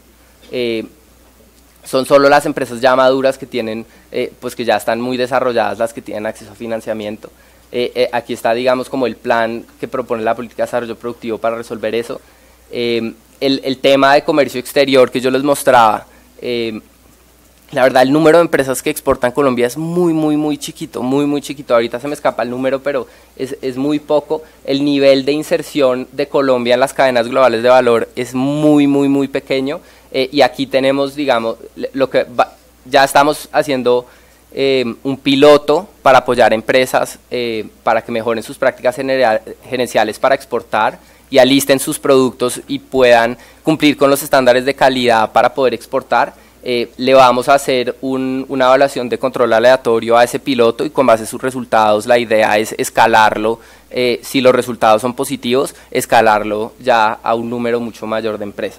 Son solo las empresas ya maduras que tienen, pues que ya están muy desarrolladas, las que tienen acceso a financiamiento. Aquí está, digamos, como el plan que propone la política de desarrollo productivo para resolver eso. El tema de comercio exterior que yo les mostraba, la verdad el número de empresas que exportan Colombia es muy chiquito, muy chiquito. Ahorita se me escapa el número, pero es muy poco. El nivel de inserción de Colombia en las cadenas globales de valor es muy pequeño. Y aquí tenemos, digamos, ya estamos haciendo un piloto para apoyar empresas para que mejoren sus prácticas gerenciales para exportar y alisten sus productos y puedan cumplir con los estándares de calidad para poder exportar. Le vamos a hacer una evaluación de control aleatorio a ese piloto y con base a sus resultados la idea es escalarlo, si los resultados son positivos, escalarlo ya a un número mucho mayor de empresas.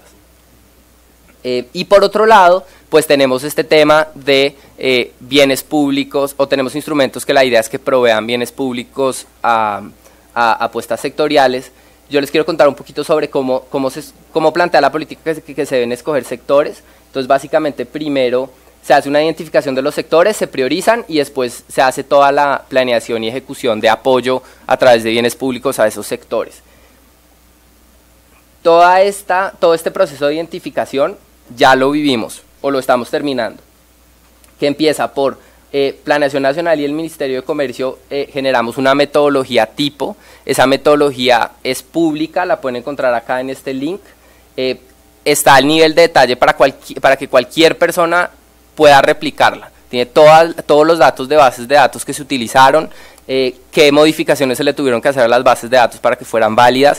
Y por otro lado, pues tenemos este tema de bienes públicos, o tenemos instrumentos que la idea es que provean bienes públicos a apuestas sectoriales. Yo les quiero contar un poquito sobre cómo plantea la política que se deben escoger sectores. Entonces, básicamente, primero se hace una identificación de los sectores, se priorizan y después se hace toda la planeación y ejecución de apoyo a través de bienes públicos a esos sectores. Todo este proceso de identificación ya lo vivimos o lo estamos terminando, que empieza por Planeación Nacional y el Ministerio de Comercio. Generamos una metodología tipo. Esa metodología es pública, la pueden encontrar acá en este link. Está al nivel de detalle para que cualquier persona pueda replicarla. Tiene todos los datos de bases de datos que se utilizaron, qué modificaciones se le tuvieron que hacer a las bases de datos para que fueran válidas.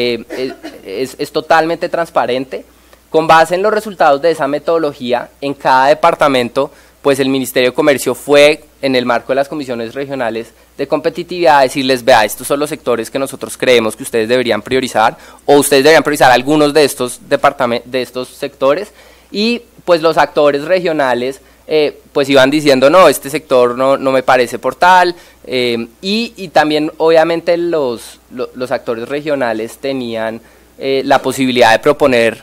Es totalmente transparente. Con base en los resultados de esa metodología, en cada departamento, pues el Ministerio de Comercio fue, en el marco de las comisiones regionales de competitividad, a decirles, vea, estos son los sectores que nosotros creemos que ustedes deberían priorizar, o ustedes deberían priorizar algunos de estos sectores, y pues los actores regionales pues iban diciendo, no, este sector no me parece por tal, y también obviamente los actores regionales tenían la posibilidad de proponer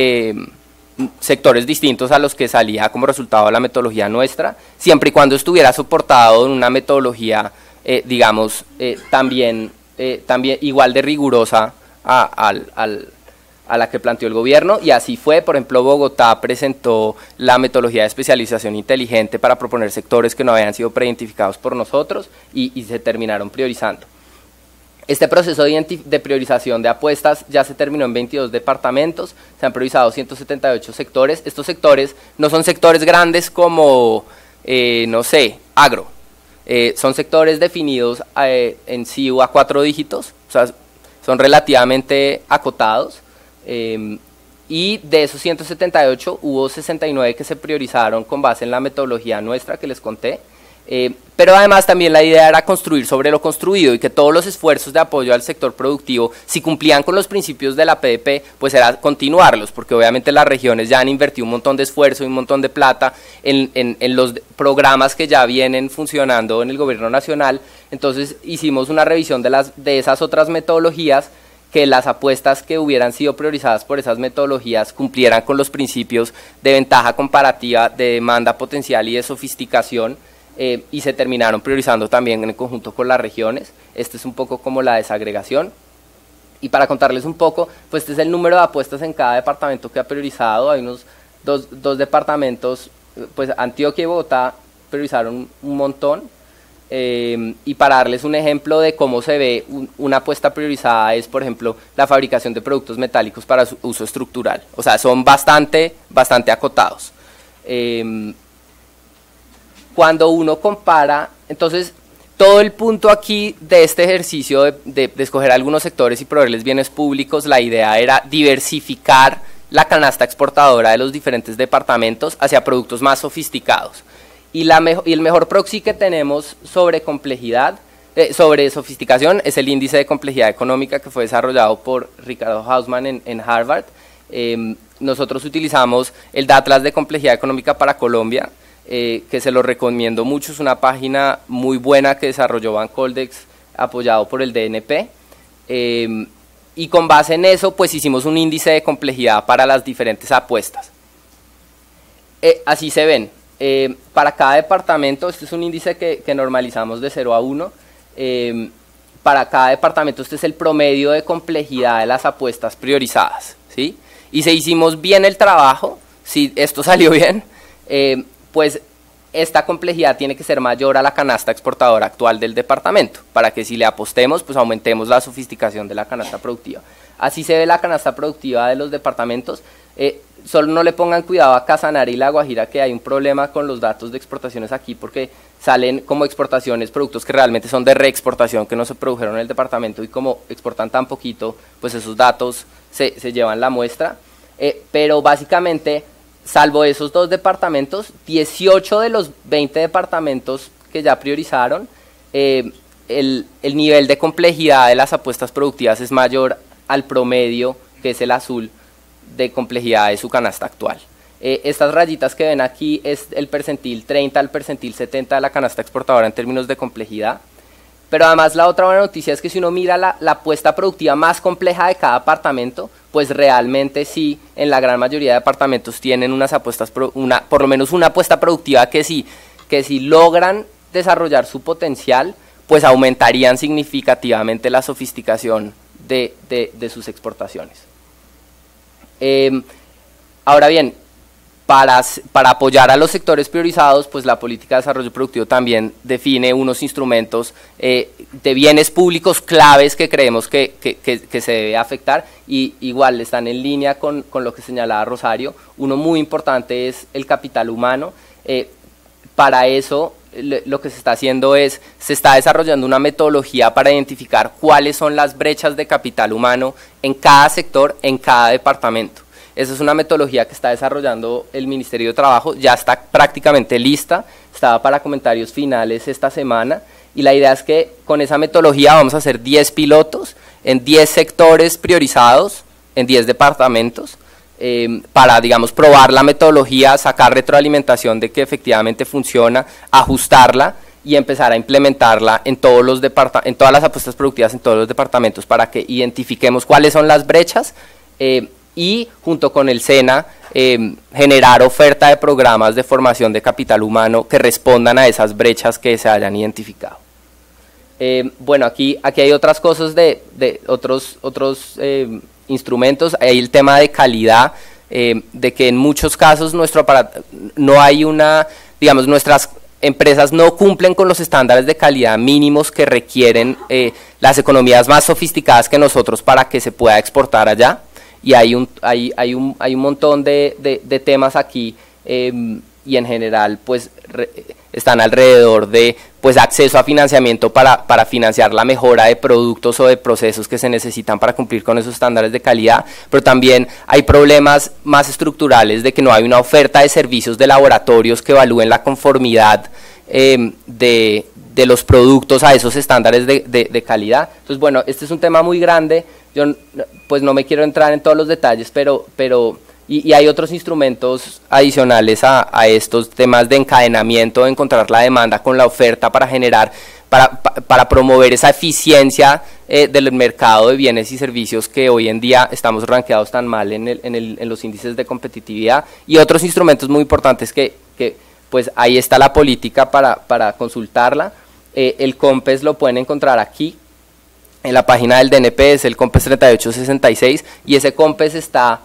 sectores distintos a los que salía como resultado de la metodología nuestra, siempre y cuando estuviera soportado en una metodología, digamos, también igual de rigurosa a la que planteó el gobierno, y así fue. Por ejemplo, Bogotá presentó la metodología de especialización inteligente para proponer sectores que no habían sido preidentificados por nosotros y se terminaron priorizando. Este proceso de priorización de apuestas ya se terminó en 22 departamentos, se han priorizado 178 sectores. Estos sectores no son sectores grandes como, no sé, agro, son sectores definidos en sí a 4 dígitos, o sea, son relativamente acotados, y de esos 178 hubo 69 que se priorizaron con base en la metodología nuestra que les conté. Pero además también la idea era construir sobre lo construido y que todos los esfuerzos de apoyo al sector productivo, si cumplían con los principios de la PDP, pues era continuarlos, porque obviamente las regiones ya han invertido un montón de esfuerzo y un montón de plata en los programas que ya vienen funcionando en el gobierno nacional. Entonces hicimos una revisión de esas otras metodologías, que las apuestas que hubieran sido priorizadas por esas metodologías cumplieran con los principios de ventaja comparativa, de demanda potencial y de sofisticación. Y se terminaron priorizando también en conjunto con las regiones. Este es un poco como la desagregación. Y para contarles un poco, pues este es el número de apuestas en cada departamento que ha priorizado. Hay unos dos departamentos, pues Antioquia y Bogotá priorizaron un montón. Y para darles un ejemplo de cómo se ve una apuesta priorizada es, por ejemplo, la fabricación de productos metálicos para su uso estructural. O sea, son bastante acotados. Cuando uno compara, entonces, todo el punto aquí de este ejercicio de escoger algunos sectores y proveerles bienes públicos, la idea era diversificar la canasta exportadora de los diferentes departamentos hacia productos más sofisticados. Y el mejor proxy que tenemos sobre complejidad, sobre sofisticación, es el índice de complejidad económica que fue desarrollado por Ricardo Hausmann en Harvard. Nosotros utilizamos el Atlas de Complejidad Económica para Colombia, que se lo recomiendo mucho, es una página muy buena que desarrolló Bancoldex apoyado por el DNP, y con base en eso pues hicimos un índice de complejidad para las diferentes apuestas. Así se ven, para cada departamento, este es un índice que normalizamos de 0 a 1, para cada departamento este es el promedio de complejidad de las apuestas priorizadas, ¿sí? Y si hicimos bien el trabajo, si esto salió bien, pues esta complejidad tiene que ser mayor a la canasta exportadora actual del departamento, para que si le apostemos, pues aumentemos la sofisticación de la canasta productiva. Así se ve la canasta productiva de los departamentos. Solo no le pongan cuidado a Casanare y La Guajira, que hay un problema con los datos de exportaciones aquí, porque salen como exportaciones productos que realmente son de reexportación, que no se produjeron en el departamento, y como exportan tan poquito, pues esos datos se llevan la muestra. Pero básicamente, salvo esos 2 departamentos, 18 de los 20 departamentos que ya priorizaron, el nivel de complejidad de las apuestas productivas es mayor al promedio, que es el azul, de complejidad de su canasta actual. Estas rayitas que ven aquí es el percentil 30 al percentil 70 de la canasta exportadora en términos de complejidad. Pero además la otra buena noticia es que si uno mira la apuesta productiva más compleja de cada departamento, pues realmente sí, en la gran mayoría de departamentos tienen unas apuestas, por lo menos una apuesta productiva que si logran desarrollar su potencial, pues aumentarían significativamente la sofisticación de sus exportaciones. Ahora bien, para apoyar a los sectores priorizados, pues la política de desarrollo productivo también define unos instrumentos de bienes públicos claves que creemos que se debe afectar, y igual están en línea con lo que señalaba Rosario. Uno muy importante es el capital humano. Para eso lo que se está haciendo es, se está desarrollando una metodología para identificar cuáles son las brechas de capital humano en cada sector, en cada departamento. Esa es una metodología que está desarrollando el Ministerio de Trabajo, ya está prácticamente lista, estaba para comentarios finales esta semana, y la idea es que con esa metodología vamos a hacer 10 pilotos en 10 sectores priorizados, en 10 departamentos, para, digamos, probar la metodología, sacar retroalimentación de que efectivamente funciona, ajustarla y empezar a implementarla en todas las apuestas productivas en todos los departamentos, para que identifiquemos cuáles son las brechas, y junto con el SENA generar oferta de programas de formación de capital humano que respondan a esas brechas que se hayan identificado. Bueno, aquí hay otras cosas de otros instrumentos. Hay el tema de calidad, de que en muchos casos no hay digamos, nuestras empresas no cumplen con los estándares de calidad mínimos que requieren las economías más sofisticadas que nosotros para que se pueda exportar allá. Y hay un montón de temas aquí, y en general pues están alrededor de pues acceso a financiamiento para financiar la mejora de productos o de procesos que se necesitan para cumplir con esos estándares de calidad, pero también hay problemas más estructurales de que no hay una oferta de servicios de laboratorios que evalúen la conformidad de los productos a esos estándares de calidad. Entonces, bueno, este es un tema muy grande. Yo pues no me quiero entrar en todos los detalles, pero hay otros instrumentos adicionales a estos temas de encadenamiento, de encontrar la demanda con la oferta para generar, para promover esa eficiencia del mercado de bienes y servicios que hoy en día estamos rankeados tan mal en los índices de competitividad, y otros instrumentos muy importantes que pues ahí está la política para consultarla. El COMPES lo pueden encontrar aquí en la página del DNP, es el COMPES 3866, y ese COMPES está,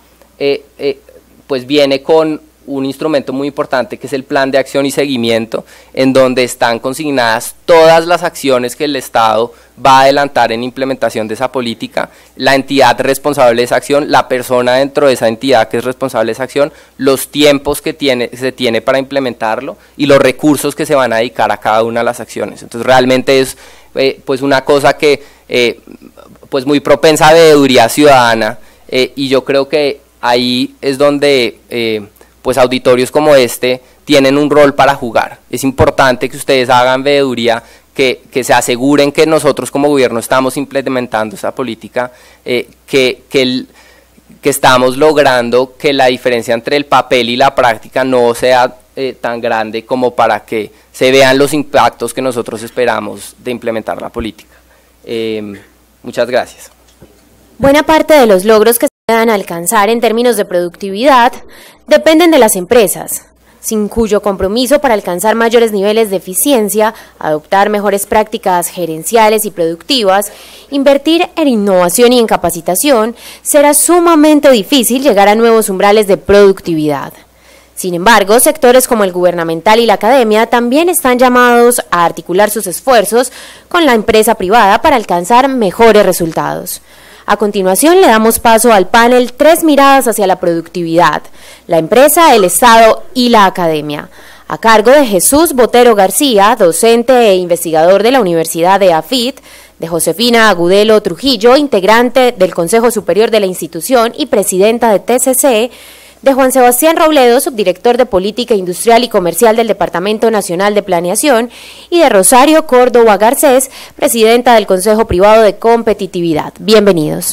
pues viene con un instrumento muy importante que es el plan de acción y seguimiento, en donde están consignadas todas las acciones que el Estado va a adelantar en implementación de esa política, la entidad responsable de esa acción, la persona dentro de esa entidad que es responsable de esa acción, los tiempos que se tiene para implementarlo y los recursos que se van a dedicar a cada una de las acciones. Entonces realmente es pues una cosa que pues muy propensa a veeduría ciudadana, y yo creo que ahí es donde pues auditorios como este tienen un rol para jugar. Es importante que ustedes hagan veeduría, que se aseguren que nosotros como gobierno estamos implementando esa política, que que estamos logrando que la diferencia entre el papel y la práctica no sea tan grande como para que se vean los impactos que nosotros esperamos de implementar la política. Muchas gracias. Buena parte de los logros que se puedan alcanzar en términos de productividad dependen de las empresas, sin cuyo compromiso para alcanzar mayores niveles de eficiencia, adoptar mejores prácticas gerenciales y productivas, invertir en innovación y en capacitación, será sumamente difícil llegar a nuevos umbrales de productividad. Sin embargo, sectores como el gubernamental y la academia también están llamados a articular sus esfuerzos con la empresa privada para alcanzar mejores resultados. A continuación le damos paso al panel Tres miradas hacia la productividad, la empresa, el Estado y la academia, a cargo de Jesús Botero García, docente e investigador de la Universidad de AFIT, de Josefina Agudelo Trujillo, integrante del Consejo Superior de la institución y presidenta de TCC, de Juan Sebastián Robledo, subdirector de Política Industrial y Comercial del Departamento Nacional de Planeación, y de Rosario Córdoba Garcés, presidenta del Consejo Privado de Competitividad. Bienvenidos.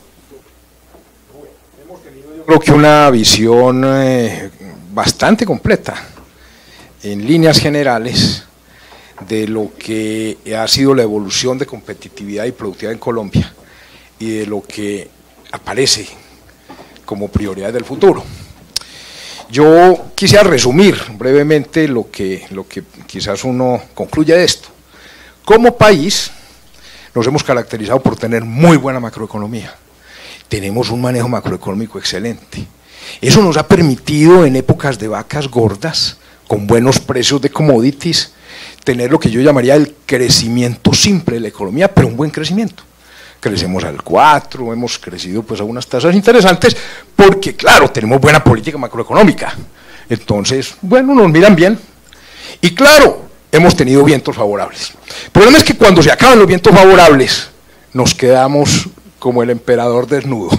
Creo que una visión bastante completa, en líneas generales, de lo que ha sido la evolución de competitividad y productividad en Colombia y de lo que aparece como prioridad del futuro. Yo quisiera resumir brevemente lo que quizás uno concluye de esto. Como país nos hemos caracterizado por tener muy buena macroeconomía, tenemos un manejo macroeconómico excelente. Eso nos ha permitido en épocas de vacas gordas, con buenos precios de commodities, tener lo que yo llamaría el crecimiento simple de la economía, pero un buen crecimiento. Crecemos al 4, hemos crecido pues a unas tasas interesantes, porque claro, tenemos buena política macroeconómica, entonces, bueno, nos miran bien, y claro, hemos tenido vientos favorables. El problema es que cuando se acaban los vientos favorables, nos quedamos como el emperador desnudo,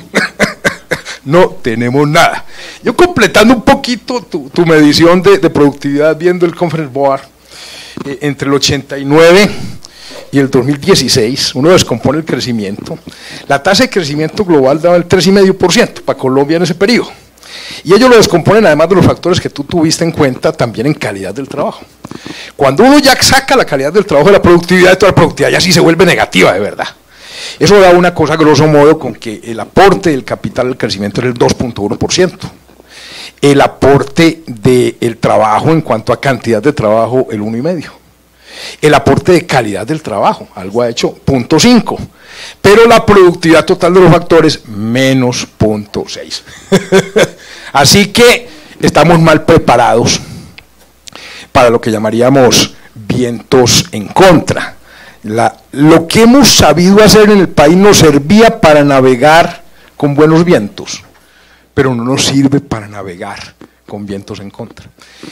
no tenemos nada. Yo completando un poquito tu medición de productividad, viendo el Conference Board, entre el 89 y el 2016, uno descompone el crecimiento, la tasa de crecimiento global daba el 3,5% para Colombia en ese periodo, y ellos lo descomponen además de los factores que tú tuviste en cuenta también en calidad del trabajo. Cuando uno ya saca la calidad del trabajo de la productividad, de toda la productividad ya sí se vuelve negativa de verdad. Eso da una cosa grosso modo con que el aporte del capital al crecimiento era el 2,1%, el aporte del trabajo en cuanto a cantidad de trabajo el 1,5%. El aporte de calidad del trabajo, algo ha hecho 0,5, pero la productividad total de los factores menos 0,6. Así que estamos mal preparados para lo que llamaríamos vientos en contra. Lo que hemos sabido hacer en el país nos servía para navegar con buenos vientos, pero no nos sirve para navegar con vientos en contra.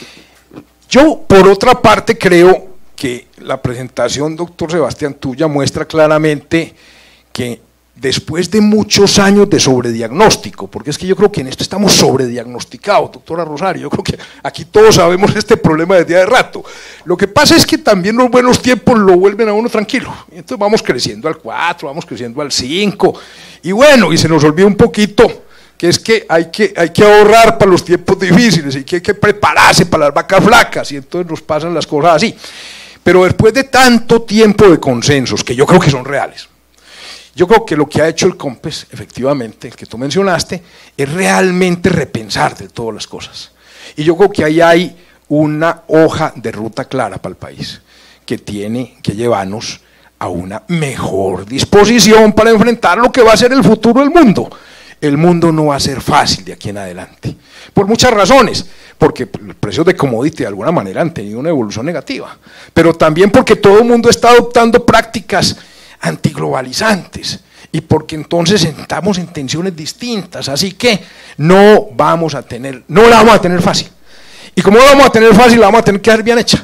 Yo, por otra parte, creo que la presentación, doctor Sebastián, tuya muestra claramente que después de muchos años de sobrediagnóstico, porque es que yo creo que en esto estamos sobrediagnosticados, doctora Rosario, yo creo que aquí todos sabemos este problema desde hace rato. Lo que pasa es que también los buenos tiempos lo vuelven a uno tranquilo, entonces vamos creciendo al 4, vamos creciendo al 5, y bueno, y se nos olvida un poquito que es que hay que ahorrar para los tiempos difíciles y que hay que prepararse para las vacas flacas, y entonces nos pasan las cosas así. Pero después de tanto tiempo de consensos, que yo creo que son reales, yo creo que lo que ha hecho el COMPES, efectivamente, el que tú mencionaste, es realmente repensar de todas las cosas. Y yo creo que ahí hay una hoja de ruta clara para el país, que tiene que llevarnos a una mejor disposición para enfrentar lo que va a ser el futuro del mundo. El mundo no va a ser fácil de aquí en adelante, por muchas razones, porque los precios de commodity de alguna manera han tenido una evolución negativa, pero también porque todo el mundo está adoptando prácticas antiglobalizantes y porque entonces estamos en tensiones distintas, así que no la vamos a tener fácil, y como no la vamos a tener fácil, la vamos a tener que hacer bien hecha.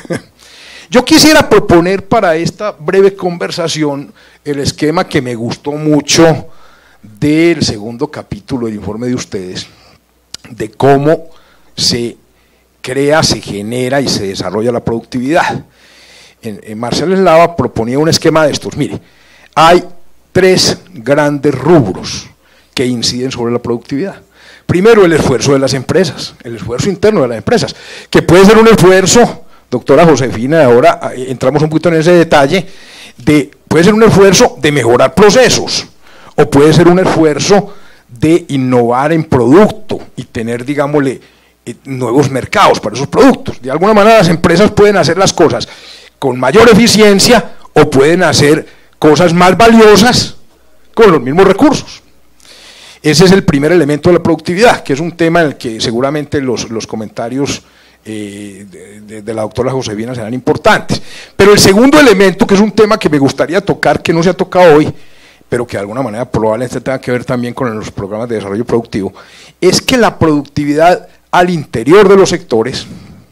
Yo quisiera proponer para esta breve conversación el esquema que me gustó mucho del segundo capítulo del informe de ustedes, de cómo se crea, se genera y se desarrolla la productividad. Marcel Eslava proponía un esquema de estos. Mire, hay 3 grandes rubros que inciden sobre la productividad. Primero, el esfuerzo de las empresas, el esfuerzo interno de las empresas, que puede ser un esfuerzo, doctora Josefina, ahora entramos un poquito en ese detalle, puede ser un esfuerzo de mejorar procesos, o puede ser un esfuerzo de innovar en producto y tener, digámosle, nuevos mercados para esos productos. De alguna manera las empresas pueden hacer las cosas con mayor eficiencia o pueden hacer cosas más valiosas con los mismos recursos. Ese es el primer elemento de la productividad, que es un tema en el que seguramente los comentarios de la doctora Josefina serán importantes. Pero el segundo elemento, que es un tema que me gustaría tocar, que no se ha tocado hoy, pero que de alguna manera probablemente tenga que ver también con los programas de desarrollo productivo, es que la productividad al interior de los sectores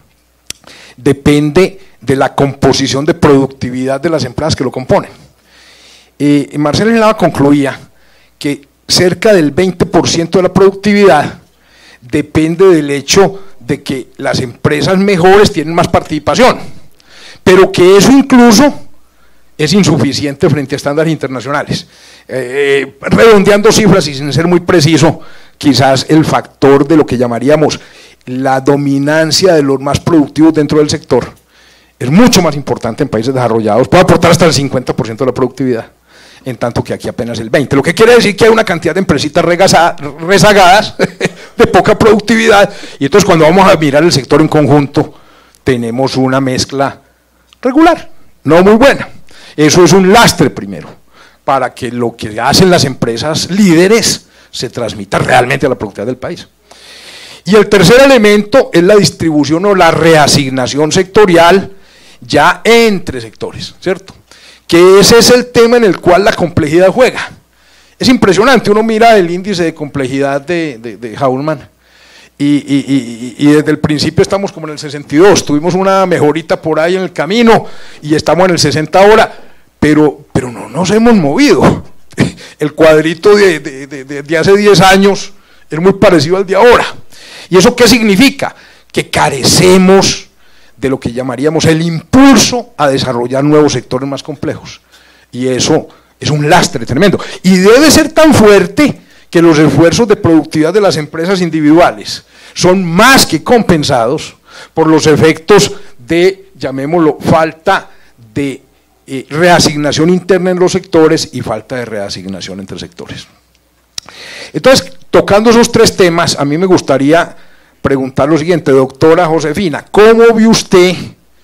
depende de la composición de productividad de las empresas que lo componen. Marcelo Gelaba concluía que cerca del 20% de la productividad depende del hecho de que las empresas mejores tienen más participación, pero que eso incluso es insuficiente frente a estándares internacionales. Redondeando cifras y sin ser muy preciso, quizás el factor de lo que llamaríamos la dominancia de los más productivos dentro del sector es mucho más importante en países desarrollados, puede aportar hasta el 50% de la productividad, en tanto que aquí apenas el 20%, lo que quiere decir que hay una cantidad de empresitas rezagadas de poca productividad, y entonces cuando vamos a mirar el sector en conjunto tenemos una mezcla regular, no muy buena. Eso es un lastre primero, para que lo que hacen las empresas líderes se transmita realmente a la productividad del país. Y el tercer elemento es la distribución o la reasignación sectorial ya entre sectores, ¿cierto? Que ese es el tema en el cual la complejidad juega. Es impresionante, uno mira el índice de complejidad de Haulman y desde el principio estamos como en el 62, tuvimos una mejorita por ahí en el camino y estamos en el 60 ahora, pero no nos hemos movido. El cuadrito de hace 10 años es muy parecido al de ahora. ¿Y eso qué significa? Que carecemos de lo que llamaríamos el impulso a desarrollar nuevos sectores más complejos. Y eso es un lastre tremendo. Y debe ser tan fuerte que los esfuerzos de productividad de las empresas individuales son más que compensados por los efectos de, llamémoslo, falta de reasignación interna en los sectores y falta de reasignación entre sectores. Entonces, tocando esos tres temas, a mí me gustaría preguntar lo siguiente, doctora Josefina, ¿cómo ve usted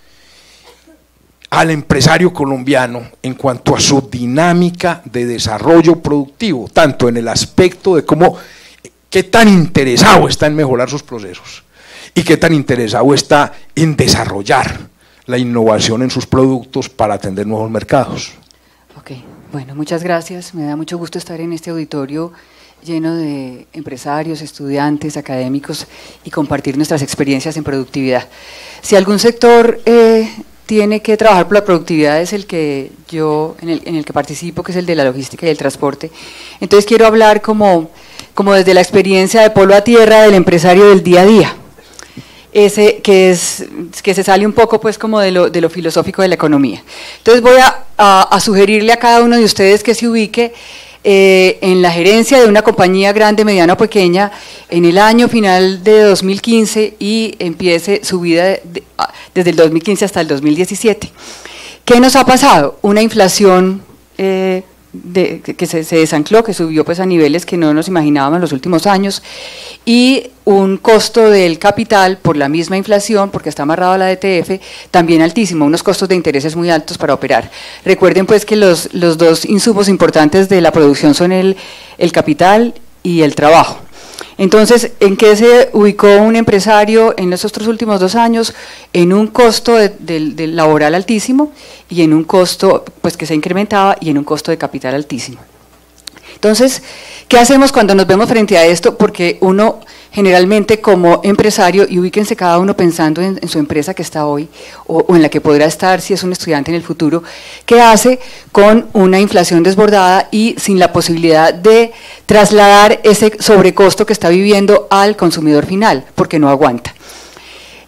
al empresario colombiano en cuanto a su dinámica de desarrollo productivo, tanto en el aspecto de qué tan interesado está en mejorar sus procesos y qué tan interesado está en desarrollar la innovación en sus productos para atender nuevos mercados? Ok, bueno, muchas gracias, me da mucho gusto estar en este auditorio lleno de empresarios, estudiantes, académicos y compartir nuestras experiencias en productividad. Si algún sector tiene que trabajar por la productividad es el que en el que participo, que es el de la logística y el transporte. Entonces quiero hablar como desde la experiencia de polo a tierra del empresario del día a día, ese que se sale un poco pues como de lo filosófico de la economía. Entonces voy a sugerirle a cada uno de ustedes que se ubique en la gerencia de una compañía grande, mediana o pequeña, en el año final de 2015 y empiece su vida desde el 2015 hasta el 2017. ¿Qué nos ha pasado? Una inflación que se desancló, que subió pues a niveles que no nos imaginábamos en los últimos años, y un costo del capital por la misma inflación, porque está amarrado a la DTF, también altísimo, unos costos de intereses muy altos para operar. Recuerden pues que los dos insumos importantes de la producción son el capital y el trabajo. Entonces, ¿en qué se ubicó un empresario en estos últimos 2 años? En un costo de laboral altísimo y en un costo pues que se incrementaba y en un costo de capital altísimo. Entonces, ¿qué hacemos cuando nos vemos frente a esto? Porque uno generalmente como empresario, y ubíquense cada uno pensando en su empresa que está hoy o en la que podrá estar si es un estudiante en el futuro, ¿qué hace con una inflación desbordada y sin la posibilidad de trasladar ese sobrecosto que está viviendo al consumidor final? Porque no aguanta.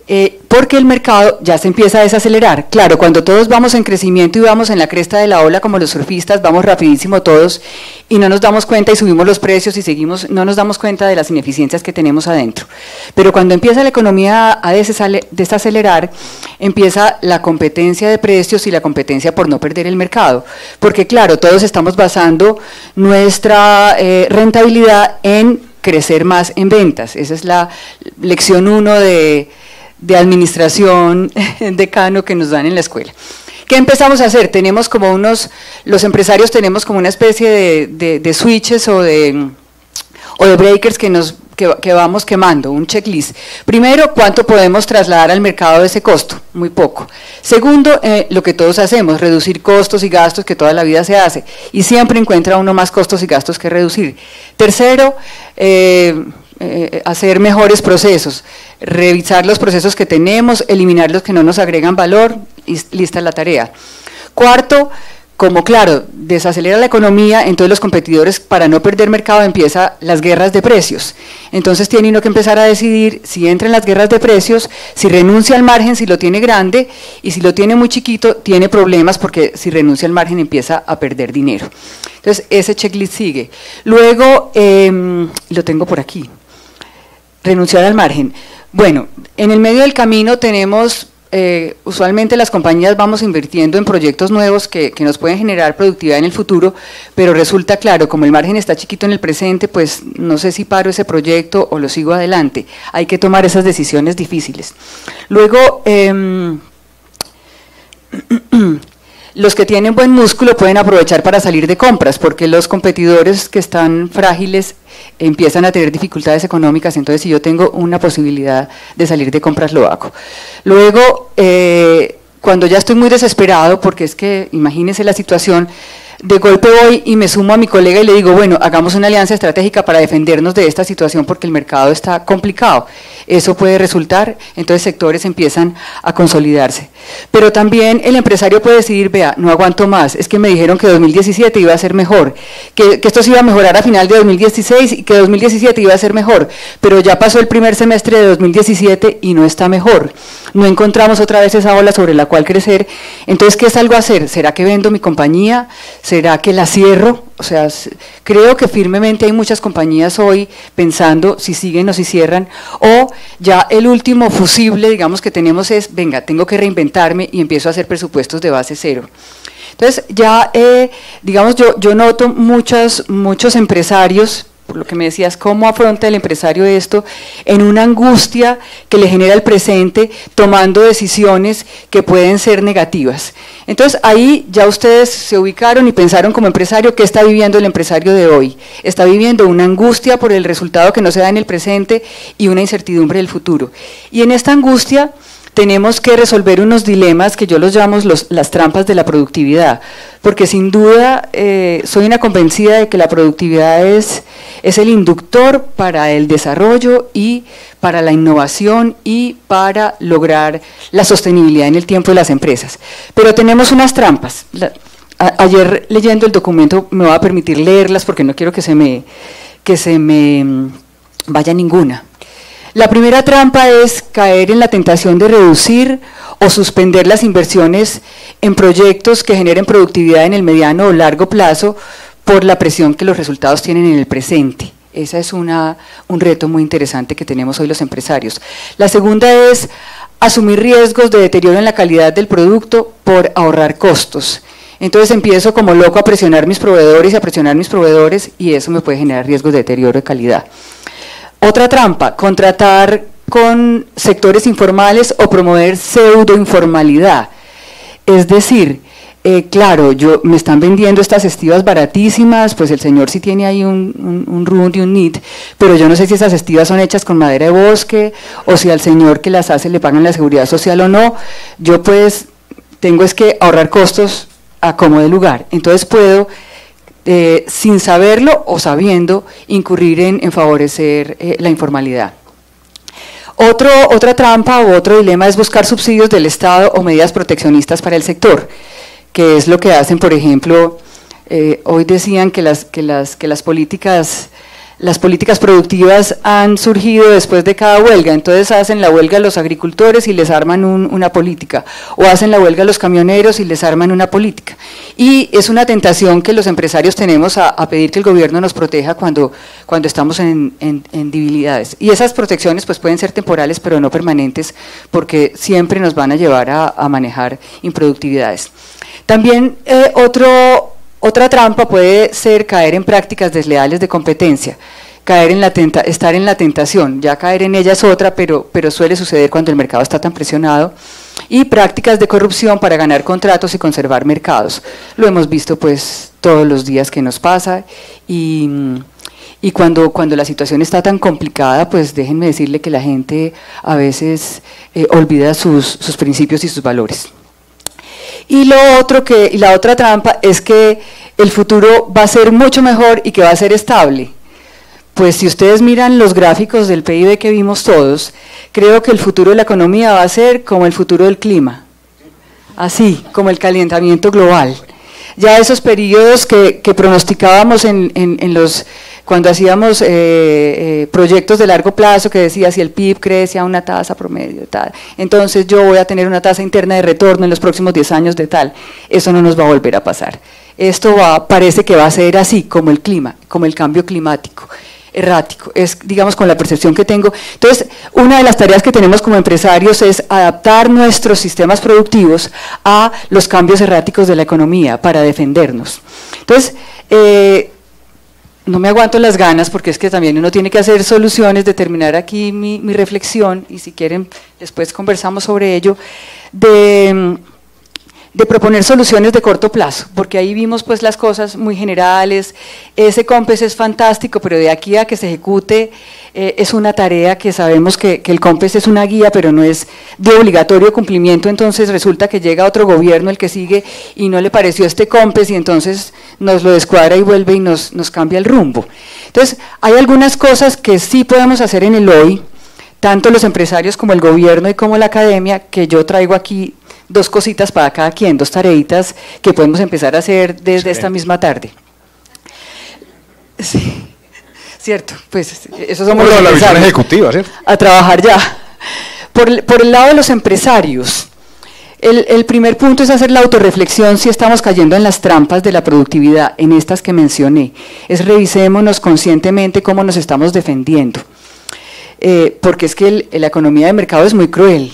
porque el mercado ya se empieza a desacelerar. Claro, cuando todos vamos en crecimiento y vamos en la cresta de la ola como los surfistas, vamos rapidísimo todos y no nos damos cuenta y subimos los precios y seguimos, no nos damos cuenta de las ineficiencias que tenemos adentro. Pero cuando empieza la economía a desacelerar, empieza la competencia de precios y la competencia por no perder el mercado. Porque claro, todos estamos basando nuestra rentabilidad en crecer más en ventas. Esa es la lección 1 de administración decano que nos dan en la escuela. ¿Qué empezamos a hacer? Tenemos como los empresarios tenemos como una especie de switches o de breakers que vamos quemando, un checklist. Primero, ¿cuánto podemos trasladar al mercado de ese costo? Muy poco. Segundo, lo que todos hacemos, reducir costos y gastos que toda la vida se hace. Y siempre encuentra uno más costos y gastos que reducir. Tercero, hacer mejores procesos, revisar los procesos que tenemos, eliminar los que no nos agregan valor, y lista la tarea. Cuarto, como claro, desacelera la economía, entonces los competidores, para no perder mercado, empiezan las guerras de precios. Entonces tiene uno que empezar a decidir si entra en las guerras de precios, si renuncia al margen, si lo tiene grande, y si lo tiene muy chiquito, tiene problemas porque si renuncia al margen empieza a perder dinero. Entonces ese checklist sigue. Luego, lo tengo por aquí. Renunciar al margen. Bueno, en el medio del camino tenemos, usualmente las compañías vamos invirtiendo en proyectos nuevos que nos pueden generar productividad en el futuro, pero resulta claro, como el margen está chiquito en el presente, pues no sé si paro ese proyecto o lo sigo adelante. Hay que tomar esas decisiones difíciles. Luego, los que tienen buen músculo pueden aprovechar para salir de compras, porque los competidores que están frágiles empiezan a tener dificultades económicas, entonces si yo tengo una posibilidad de salir de compras lo hago. Luego, cuando ya estoy muy desesperado, porque es que imagínense la situación, de golpe voy y me sumo a mi colega y le digo, bueno, hagamos una alianza estratégica para defendernos de esta situación porque el mercado está complicado. Eso puede resultar, entonces sectores empiezan a consolidarse. Pero también el empresario puede decidir, vea, no aguanto más, es que me dijeron que 2017 iba a ser mejor, que esto se iba a mejorar a final de 2016 y que 2017 iba a ser mejor, pero ya pasó el primer semestre de 2017 y no está mejor. No encontramos otra vez esa ola sobre la cual crecer, entonces ¿qué salgo a hacer? ¿Será que vendo mi compañía? ¿Será que la cierro? O sea, creo que firmemente hay muchas compañías hoy pensando si siguen o si cierran, o ya el último fusible, digamos, que tenemos es, venga, tengo que reinventarme y empiezo a hacer presupuestos de base cero. Entonces, ya, digamos, yo noto muchos empresarios, por lo que me decías, cómo afronta el empresario esto, en una angustia que le genera el presente, tomando decisiones que pueden ser negativas. Entonces ahí ya ustedes se ubicaron y pensaron como empresario, ¿qué está viviendo el empresario de hoy? Está viviendo una angustia por el resultado que no se da en el presente y una incertidumbre del futuro. Y en esta angustia tenemos que resolver unos dilemas que yo los llamo las trampas de la productividad, porque sin duda soy una convencida de que la productividad es el inductor para el desarrollo y para la innovación y para lograr la sostenibilidad en el tiempo de las empresas. Pero tenemos unas trampas. Ayer leyendo el documento me voy a permitir leerlas porque no quiero que se me vaya ninguna. La primera trampa es caer en la tentación de reducir o suspender las inversiones en proyectos que generen productividad en el mediano o largo plazo por la presión que los resultados tienen en el presente. Ese es un reto muy interesante que tenemos hoy los empresarios. La segunda es asumir riesgos de deterioro en la calidad del producto por ahorrar costos. Entonces empiezo como loco a presionar mis proveedores y a presionar mis proveedores y eso me puede generar riesgos de deterioro de calidad. Otra trampa, contratar con sectores informales o promover pseudoinformalidad. Es decir, claro, me están vendiendo estas estivas baratísimas, pues el señor sí tiene ahí un RUND y un NIT, pero yo no sé si esas estivas son hechas con madera de bosque o si al señor que las hace le pagan la seguridad social o no. Yo pues tengo es que ahorrar costos a como de lugar. Entonces puedo sin saberlo o sabiendo, incurrir en favorecer la informalidad. Otra trampa u otro dilema es buscar subsidios del Estado o medidas proteccionistas para el sector, que es lo que hacen, por ejemplo, hoy decían que las políticas las políticas productivas han surgido después de cada huelga, entonces hacen la huelga los agricultores y les arman una política, o hacen la huelga los camioneros y les arman una política. Y es una tentación que los empresarios tenemos a pedir que el gobierno nos proteja cuando estamos en debilidades. Y esas protecciones pues pueden ser temporales, pero no permanentes, porque siempre nos van a llevar a manejar improductividades. También otra trampa puede ser caer en prácticas desleales de competencia, estar en la tentación, ya caer en ella es otra, pero suele suceder cuando el mercado está tan presionado, y prácticas de corrupción para ganar contratos y conservar mercados. Lo hemos visto pues todos los días que nos pasa, y cuando la situación está tan complicada, pues déjenme decirle que la gente a veces olvida sus principios y sus valores. Y la otra trampa es que el futuro va a ser mucho mejor y que va a ser estable. Pues si ustedes miran los gráficos del PIB que vimos todos, creo que el futuro de la economía va a ser como el futuro del clima, así como el calentamiento global. Ya esos periodos que pronosticábamos cuando hacíamos proyectos de largo plazo, que decía si el PIB crece a una tasa promedio de tal, entonces yo voy a tener una tasa interna de retorno en los próximos 10 años de tal, eso no nos va a volver a pasar. Esto parece que va a ser así, como el clima, como el cambio climático, errático, es digamos con la percepción que tengo. Entonces, una de las tareas que tenemos como empresarios es adaptar nuestros sistemas productivos a los cambios erráticos de la economía para defendernos. Entonces, no me aguanto las ganas, porque es que también uno tiene que hacer soluciones, de terminar aquí mi reflexión, y si quieren después conversamos sobre ello, de proponer soluciones de corto plazo, porque ahí vimos pues las cosas muy generales. Ese COMPES es fantástico, pero de aquí a que se ejecute es una tarea que sabemos que el COMPES es una guía, pero no es de obligatorio cumplimiento. Entonces resulta que llega otro gobierno, el que sigue, y no le pareció este COMPES, y entonces nos lo descuadra y vuelve y nos cambia el rumbo. Entonces hay algunas cosas que sí podemos hacer en el hoy, tanto los empresarios como el gobierno y como la academia, que yo traigo aquí 2 cositas para cada quien, 2 tareitas que podemos empezar a hacer desde esta misma tarde. Sí, cierto, pues eso somos los la visión empresarios, ejecutiva, ¿cierto? A trabajar ya. Por el lado de los empresarios, el primer punto es hacer la autorreflexión si estamos cayendo en las trampas de la productividad, en estas que mencioné. Revisémonos conscientemente cómo nos estamos defendiendo, porque es que la economía de mercado es muy cruel.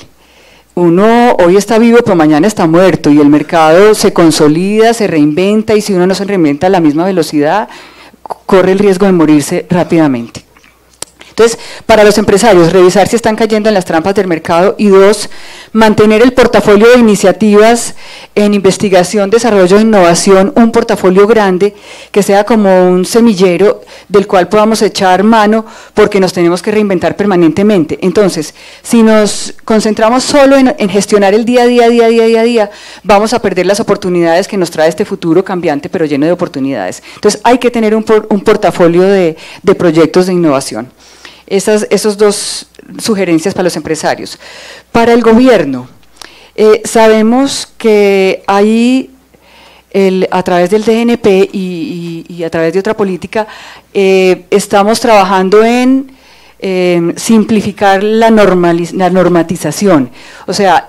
Uno hoy está vivo, pero mañana está muerto, y el mercado se consolida, se reinventa, y si uno no se reinventa a la misma velocidad, corre el riesgo de morirse rápidamente. Entonces, para los empresarios, revisar si están cayendo en las trampas del mercado, y 2, mantener el portafolio de iniciativas en investigación, desarrollo e innovación, un portafolio grande que sea como un semillero del cual podamos echar mano, porque nos tenemos que reinventar permanentemente. Entonces, si nos concentramos solo en gestionar el día a día, vamos a perder las oportunidades que nos trae este futuro cambiante, pero lleno de oportunidades. Entonces, hay que tener un portafolio de proyectos de innovación. Esas 2 sugerencias para los empresarios. Para el gobierno, sabemos que ahí, a través del DNP y a través de otra política, estamos trabajando en simplificar la normatización. O sea,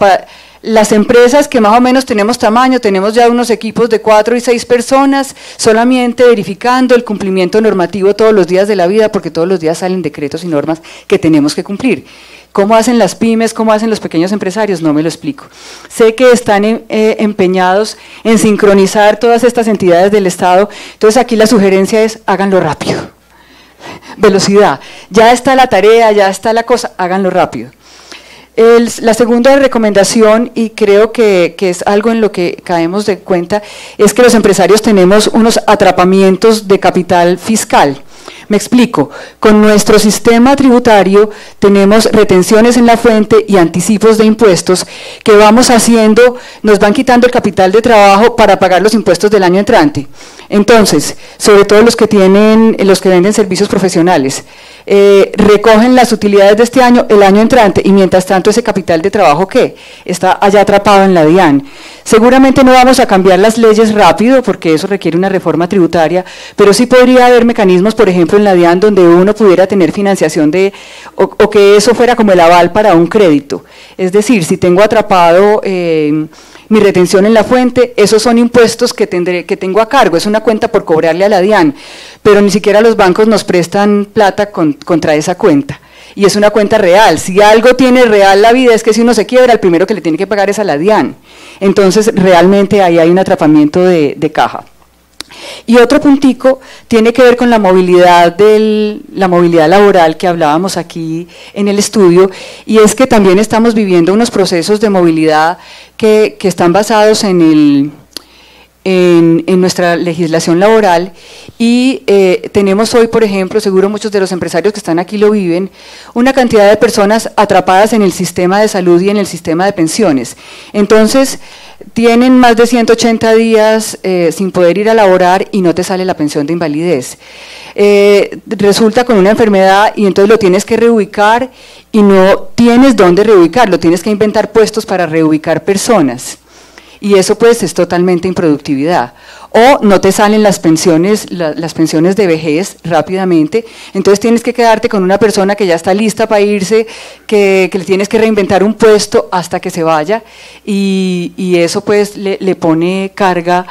las empresas que más o menos tenemos tamaño, tenemos ya unos equipos de 4 y 6 personas, solamente verificando el cumplimiento normativo todos los días de la vida, porque todos los días salen decretos y normas que tenemos que cumplir. ¿Cómo hacen las pymes? ¿Cómo hacen los pequeños empresarios? No me lo explico. Sé que están empeñados en sincronizar todas estas entidades del Estado, entonces aquí la sugerencia es: háganlo rápido. Velocidad. Ya está la tarea, ya está la cosa, háganlo rápido. La segunda recomendación, y creo que es algo en lo que caemos de cuenta, es que los empresarios tenemos unos atrapamientos de capital fiscal. Me explico, con nuestro sistema tributario tenemos retenciones en la fuente y anticipos de impuestos que vamos haciendo, nos van quitando el capital de trabajo para pagar los impuestos del año entrante. Entonces, sobre todo los que venden servicios profesionales, recogen las utilidades de este año, el año entrante, y mientras tanto ese capital de trabajo, ¿qué? Está allá atrapado en la DIAN. Seguramente no vamos a cambiar las leyes rápido porque eso requiere una reforma tributaria, pero sí podría haber mecanismos, por ejemplo, en la DIAN donde uno pudiera tener financiación o que eso fuera como el aval para un crédito. Es decir, si tengo atrapado mi retención en la fuente, esos son impuestos que tengo a cargo, es una cuenta por cobrarle a la DIAN, pero ni siquiera los bancos nos prestan plata contra esa cuenta. Y es una cuenta real. Si algo tiene real la vida es que si uno se quiebra, el primero que le tiene que pagar es a la DIAN. Entonces, realmente ahí hay un atrapamiento de caja. Y otro puntico tiene que ver con la movilidad laboral que hablábamos aquí en el estudio, y es que también estamos viviendo unos procesos de movilidad que están basados en nuestra legislación laboral, y tenemos hoy, por ejemplo, seguro muchos de los empresarios que están aquí lo viven, una cantidad de personas atrapadas en el sistema de salud y en el sistema de pensiones. Entonces, tienen más de 180 días sin poder ir a laborar y no te sale la pensión de invalidez. Resulta con una enfermedad y entonces lo tienes que reubicar y no tienes dónde reubicarlo, tienes que inventar puestos para reubicar personas. Y eso pues es totalmente improductividad. O no te salen las pensiones de vejez rápidamente, entonces tienes que quedarte con una persona que ya está lista para irse, que le tienes que reinventar un puesto hasta que se vaya, y eso pues le pone carga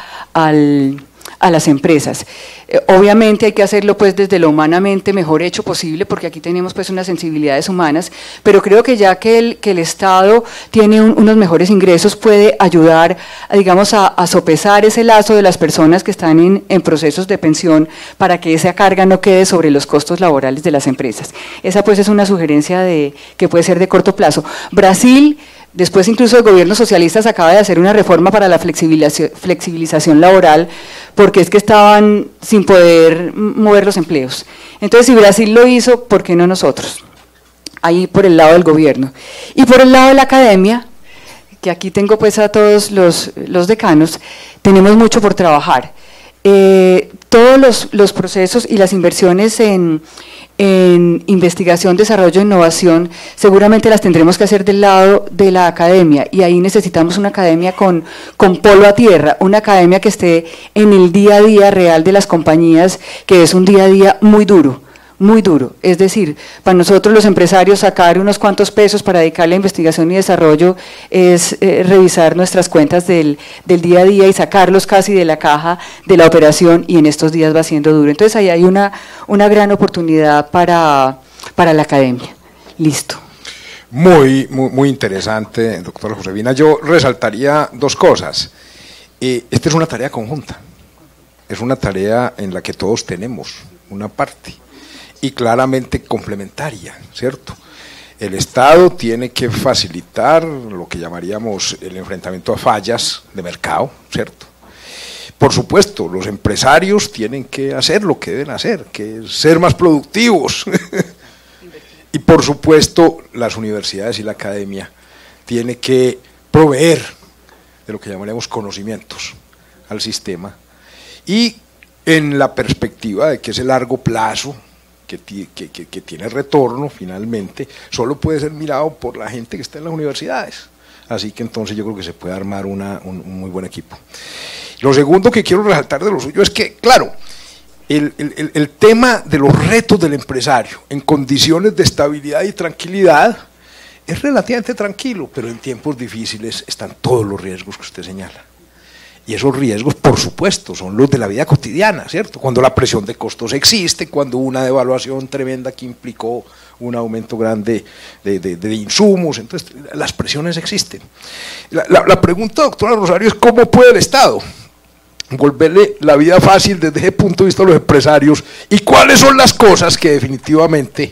a las empresas. Obviamente hay que hacerlo pues desde lo humanamente mejor hecho posible, porque aquí tenemos pues unas sensibilidades humanas, pero creo que ya que el Estado tiene unos mejores ingresos, puede ayudar, digamos, a sopesar ese lazo de las personas que están en procesos de pensión, para que esa carga no quede sobre los costos laborales de las empresas. Esa pues es una sugerencia que puede ser de corto plazo. Brasil, después incluso el gobierno socialista acaba de hacer una reforma para la flexibilización laboral, porque es que estaban sin poder mover los empleos. Entonces, si Brasil lo hizo, ¿por qué no nosotros? Ahí por el lado del gobierno. Y por el lado de la academia, que aquí tengo pues a todos los decanos, tenemos mucho por trabajar. Todos los procesos y las inversiones en investigación, desarrollo e innovación, seguramente las tendremos que hacer del lado de la academia, y ahí necesitamos una academia con polo a tierra, una academia que esté en el día a día real de las compañías, que es un día a día muy duro. Muy duro, es decir, para nosotros los empresarios sacar unos cuantos pesos para dedicarle a investigación y desarrollo es revisar nuestras cuentas del día a día y sacarlos casi de la caja de la operación, y en estos días va siendo duro. Entonces ahí hay una gran oportunidad para la academia. Listo. Muy interesante, doctora Josefina. Yo resaltaría dos cosas. Esta es una tarea conjunta, es una tarea en la que todos tenemos una parte, y claramente complementaria, ¿cierto? El Estado tiene que facilitar lo que llamaríamos el enfrentamiento a fallas de mercado, ¿cierto? Por supuesto, los empresarios tienen que hacer lo que deben hacer, que es ser más productivos. Y por supuesto, las universidades y la academia tienen que proveer de lo que llamaríamos conocimientos al sistema, y en la perspectiva de que ese largo plazo que tiene retorno finalmente, solo puede ser mirado por la gente que está en las universidades. Así que entonces yo creo que se puede armar un muy buen equipo. Lo segundo que quiero resaltar de lo suyo es que, claro, el tema de los retos del empresario en condiciones de estabilidad y tranquilidad es relativamente tranquilo, pero en tiempos difíciles están todos los riesgos que usted señala. Y esos riesgos, por supuesto, son los de la vida cotidiana, ¿cierto? Cuando la presión de costos existe, cuando una devaluación tremenda que implicó un aumento grande de insumos, entonces las presiones existen. La pregunta, doctora Rosario, es ¿cómo puede el Estado volverle la vida fácil desde ese punto de vista a los empresarios, y cuáles son las cosas que definitivamente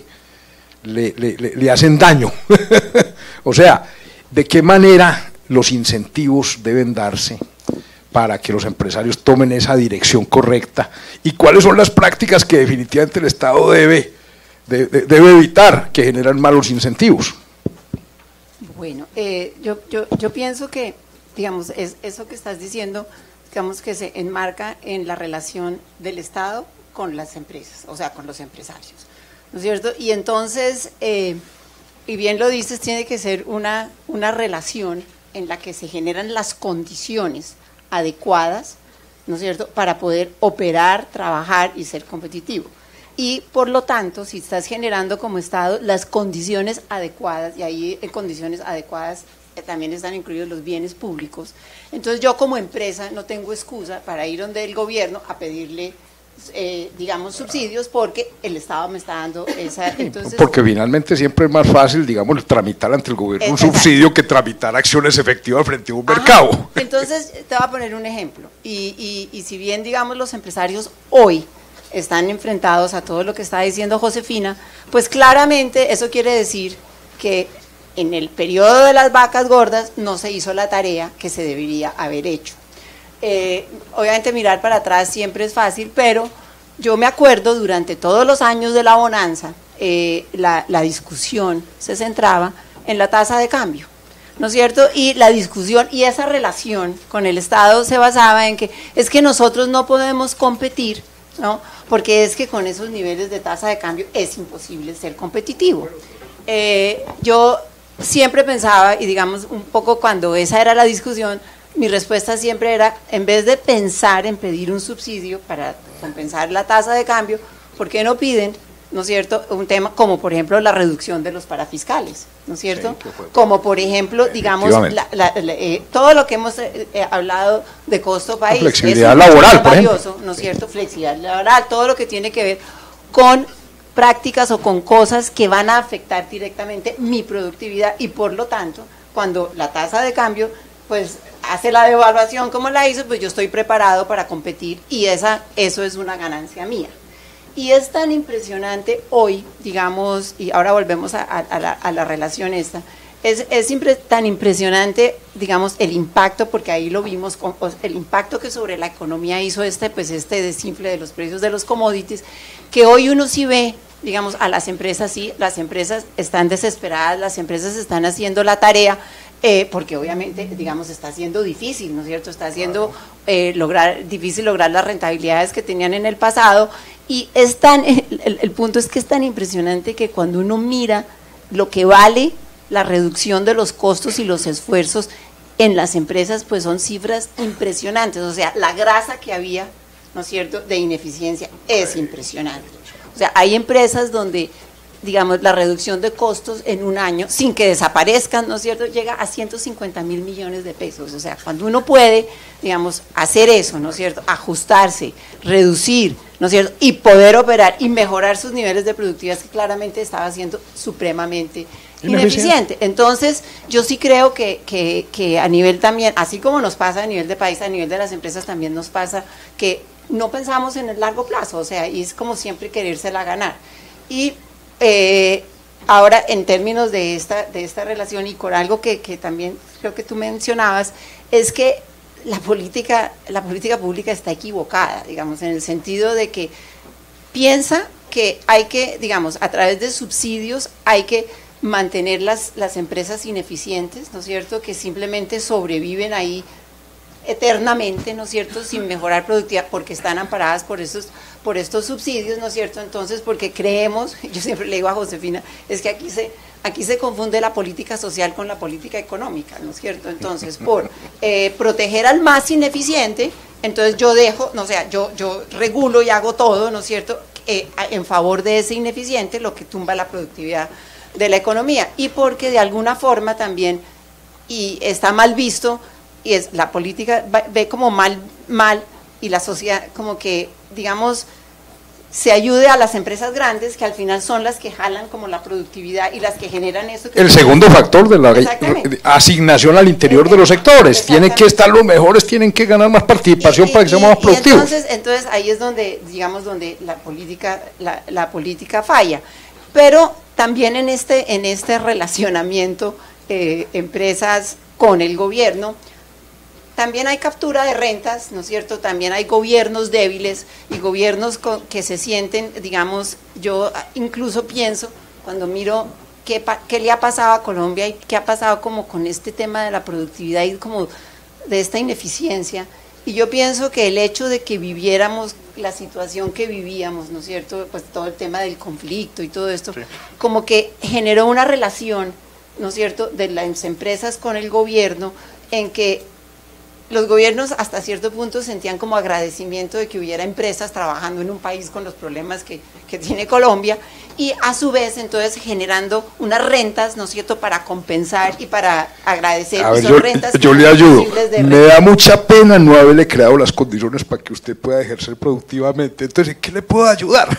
le hacen daño? O sea, ¿de qué manera los incentivos deben darse para que los empresarios tomen esa dirección correcta, y cuáles son las prácticas que definitivamente el Estado debe evitar, que generan malos incentivos? Bueno, yo pienso que, digamos, eso que estás diciendo, digamos que se enmarca en la relación del Estado con las empresas, o sea, con los empresarios, ¿no es cierto? Y entonces, y bien lo dices, tiene que ser una relación en la que se generan las condiciones adecuadas, ¿no es cierto?, para poder operar, trabajar y ser competitivo. Y por lo tanto, si estás generando como Estado las condiciones adecuadas, y ahí en condiciones adecuadas también están incluidos los bienes públicos, entonces yo como empresa no tengo excusa para ir donde el gobierno a pedirle, digamos, subsidios, porque el Estado me está dando esa... Entonces, porque finalmente siempre es más fácil, digamos, tramitar ante el gobierno un subsidio que tramitar acciones efectivas frente a un mercado. Entonces, te voy a poner un ejemplo, y si bien, digamos, los empresarios hoy están enfrentados a todo lo que está diciendo Josefina, pues claramente eso quiere decir que en el periodo de las vacas gordas no se hizo la tarea que se debería haber hecho. Obviamente mirar para atrás siempre es fácil, pero yo me acuerdo durante todos los años de la bonanza, la discusión se centraba en la tasa de cambio, ¿no es cierto? Y la discusión y esa relación con el Estado se basaba en que es que nosotros no podemos competir, ¿no?, porque es que con esos niveles de tasa de cambio es imposible ser competitivo. Yo siempre pensaba, y digamos un poco cuando esa era la discusión, mi respuesta siempre era, en vez de pensar en pedir un subsidio para compensar la tasa de cambio, ¿por qué no piden, ¿no es cierto?, un tema como por ejemplo la reducción de los parafiscales, ¿no es cierto? Sí, como por ejemplo, digamos, todo lo que hemos hablado de costo país. La flexibilidad laboral, por ejemplo. ¿No es cierto? Flexibilidad laboral, todo lo que tiene que ver con prácticas o con cosas que van a afectar directamente mi productividad y por lo tanto, cuando la tasa de cambio pues hace la devaluación como la hizo, pues yo estoy preparado para competir y eso es una ganancia mía. Y es tan impresionante hoy, digamos, y ahora volvemos a la relación esta, tan impresionante, digamos, el impacto, porque ahí lo vimos, el impacto que sobre la economía hizo este desinfle de los precios de los commodities, que hoy uno sí ve, digamos, a las empresas, sí, las empresas están desesperadas, las empresas están haciendo la tarea, porque obviamente, digamos, está siendo difícil, ¿no es cierto? Está siendo difícil lograr las rentabilidades que tenían en el pasado, y el punto es que es tan impresionante que cuando uno mira lo que vale la reducción de los costos y los esfuerzos en las empresas, pues son cifras impresionantes, o sea, la grasa que había, ¿no es cierto?, de ineficiencia es impresionante. O sea, hay empresas donde, digamos, la reducción de costos en un año, sin que desaparezcan, ¿no es cierto?, llega a 150.000 millones de pesos. O sea, cuando uno puede, digamos, hacer eso, ¿no es cierto?, ajustarse, reducir, ¿no es cierto?, y poder operar y mejorar sus niveles de productividad, que claramente estaba siendo supremamente ineficiente. Entonces, yo sí creo que a nivel también, así como nos pasa a nivel de país, a nivel de las empresas también nos pasa que no pensamos en el largo plazo, o sea, y es como siempre querérsela ganar. Y ahora, en términos de esta relación, y con algo que también creo que tú mencionabas, es que la política pública está equivocada, digamos, en el sentido de que piensa que hay que, digamos, a través de subsidios hay que mantener las empresas ineficientes, ¿no es cierto?, que simplemente sobreviven ahí eternamente, ¿no es cierto?, sin mejorar productividad, porque están amparadas por estos subsidios, ¿no es cierto? Entonces, porque creemos, yo siempre le digo a Josefina, es que aquí se confunde la política social con la política económica, ¿no es cierto? Entonces, por proteger al más ineficiente, entonces yo dejo, no, o sea, yo regulo y hago todo, ¿no es cierto?, en favor de ese ineficiente, lo que tumba la productividad de la economía, y porque de alguna forma también, y está mal visto, y es la política ve como mal, y la sociedad como que, digamos, se ayude a las empresas grandes, que al final son las que jalan como la productividad y las que generan eso. El segundo factor de la asignación al interior de los sectores, tienen que estar los mejores, tienen que ganar más participación para que seamos más productivos. Entonces ahí es donde, digamos, donde la política falla, pero también en este relacionamiento empresas con el gobierno, también hay captura de rentas, ¿no es cierto?, también hay gobiernos débiles y gobiernos que se sienten, digamos, yo incluso pienso, cuando miro qué le ha pasado a Colombia y qué ha pasado como con este tema de la productividad y como de esta ineficiencia, y yo pienso que el hecho de que viviéramos la situación que vivíamos, ¿no es cierto?, pues todo el tema del conflicto y todo esto, sí, como que generó una relación ¿no es cierto?, de las empresas con el gobierno, en que los gobiernos hasta cierto punto sentían como agradecimiento de que hubiera empresas trabajando en un país con los problemas que tiene Colombia, y a su vez entonces generando unas rentas, ¿no es cierto?, para compensar y para agradecer. A ver, rentas yo le ayudo. Me da mucha pena no haberle creado las condiciones para que usted pueda ejercer productivamente. Entonces, ¿en qué le puedo ayudar?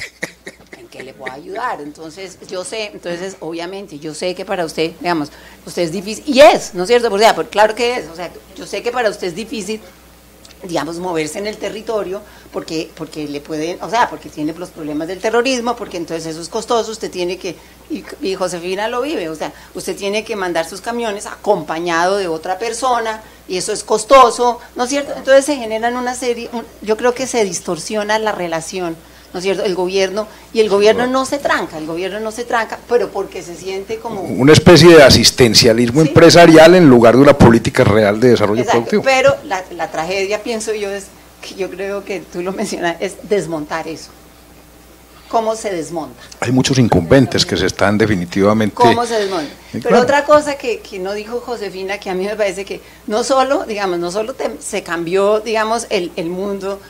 ¿Qué le puedo ayudar? Entonces, yo sé, obviamente, yo sé que para usted, digamos, usted es difícil, y es, ¿no es cierto? Porque claro que es, o sea, yo sé que para usted es difícil, digamos, moverse en el territorio, porque le pueden, o sea, porque tiene los problemas del terrorismo, porque entonces eso es costoso, usted tiene que, y Josefina lo vive, o sea, usted tiene que mandar sus camiones acompañado de otra persona, y eso es costoso, ¿no es cierto? Entonces se generan una serie, yo creo que se distorsiona la relación, ¿no es cierto?, el gobierno no se tranca, pero porque se siente como una especie de asistencialismo empresarial en lugar de una política real de desarrollo productivo. Pero la tragedia, pienso yo, es que yo creo que tú lo mencionas, es desmontar eso. ¿Cómo se desmonta? Hay muchos incumbentes que se están definitivamente... ¿Cómo se desmonta? Pero otra cosa que no dijo Josefina, que a mí me parece que no solo se cambió, digamos, el mundo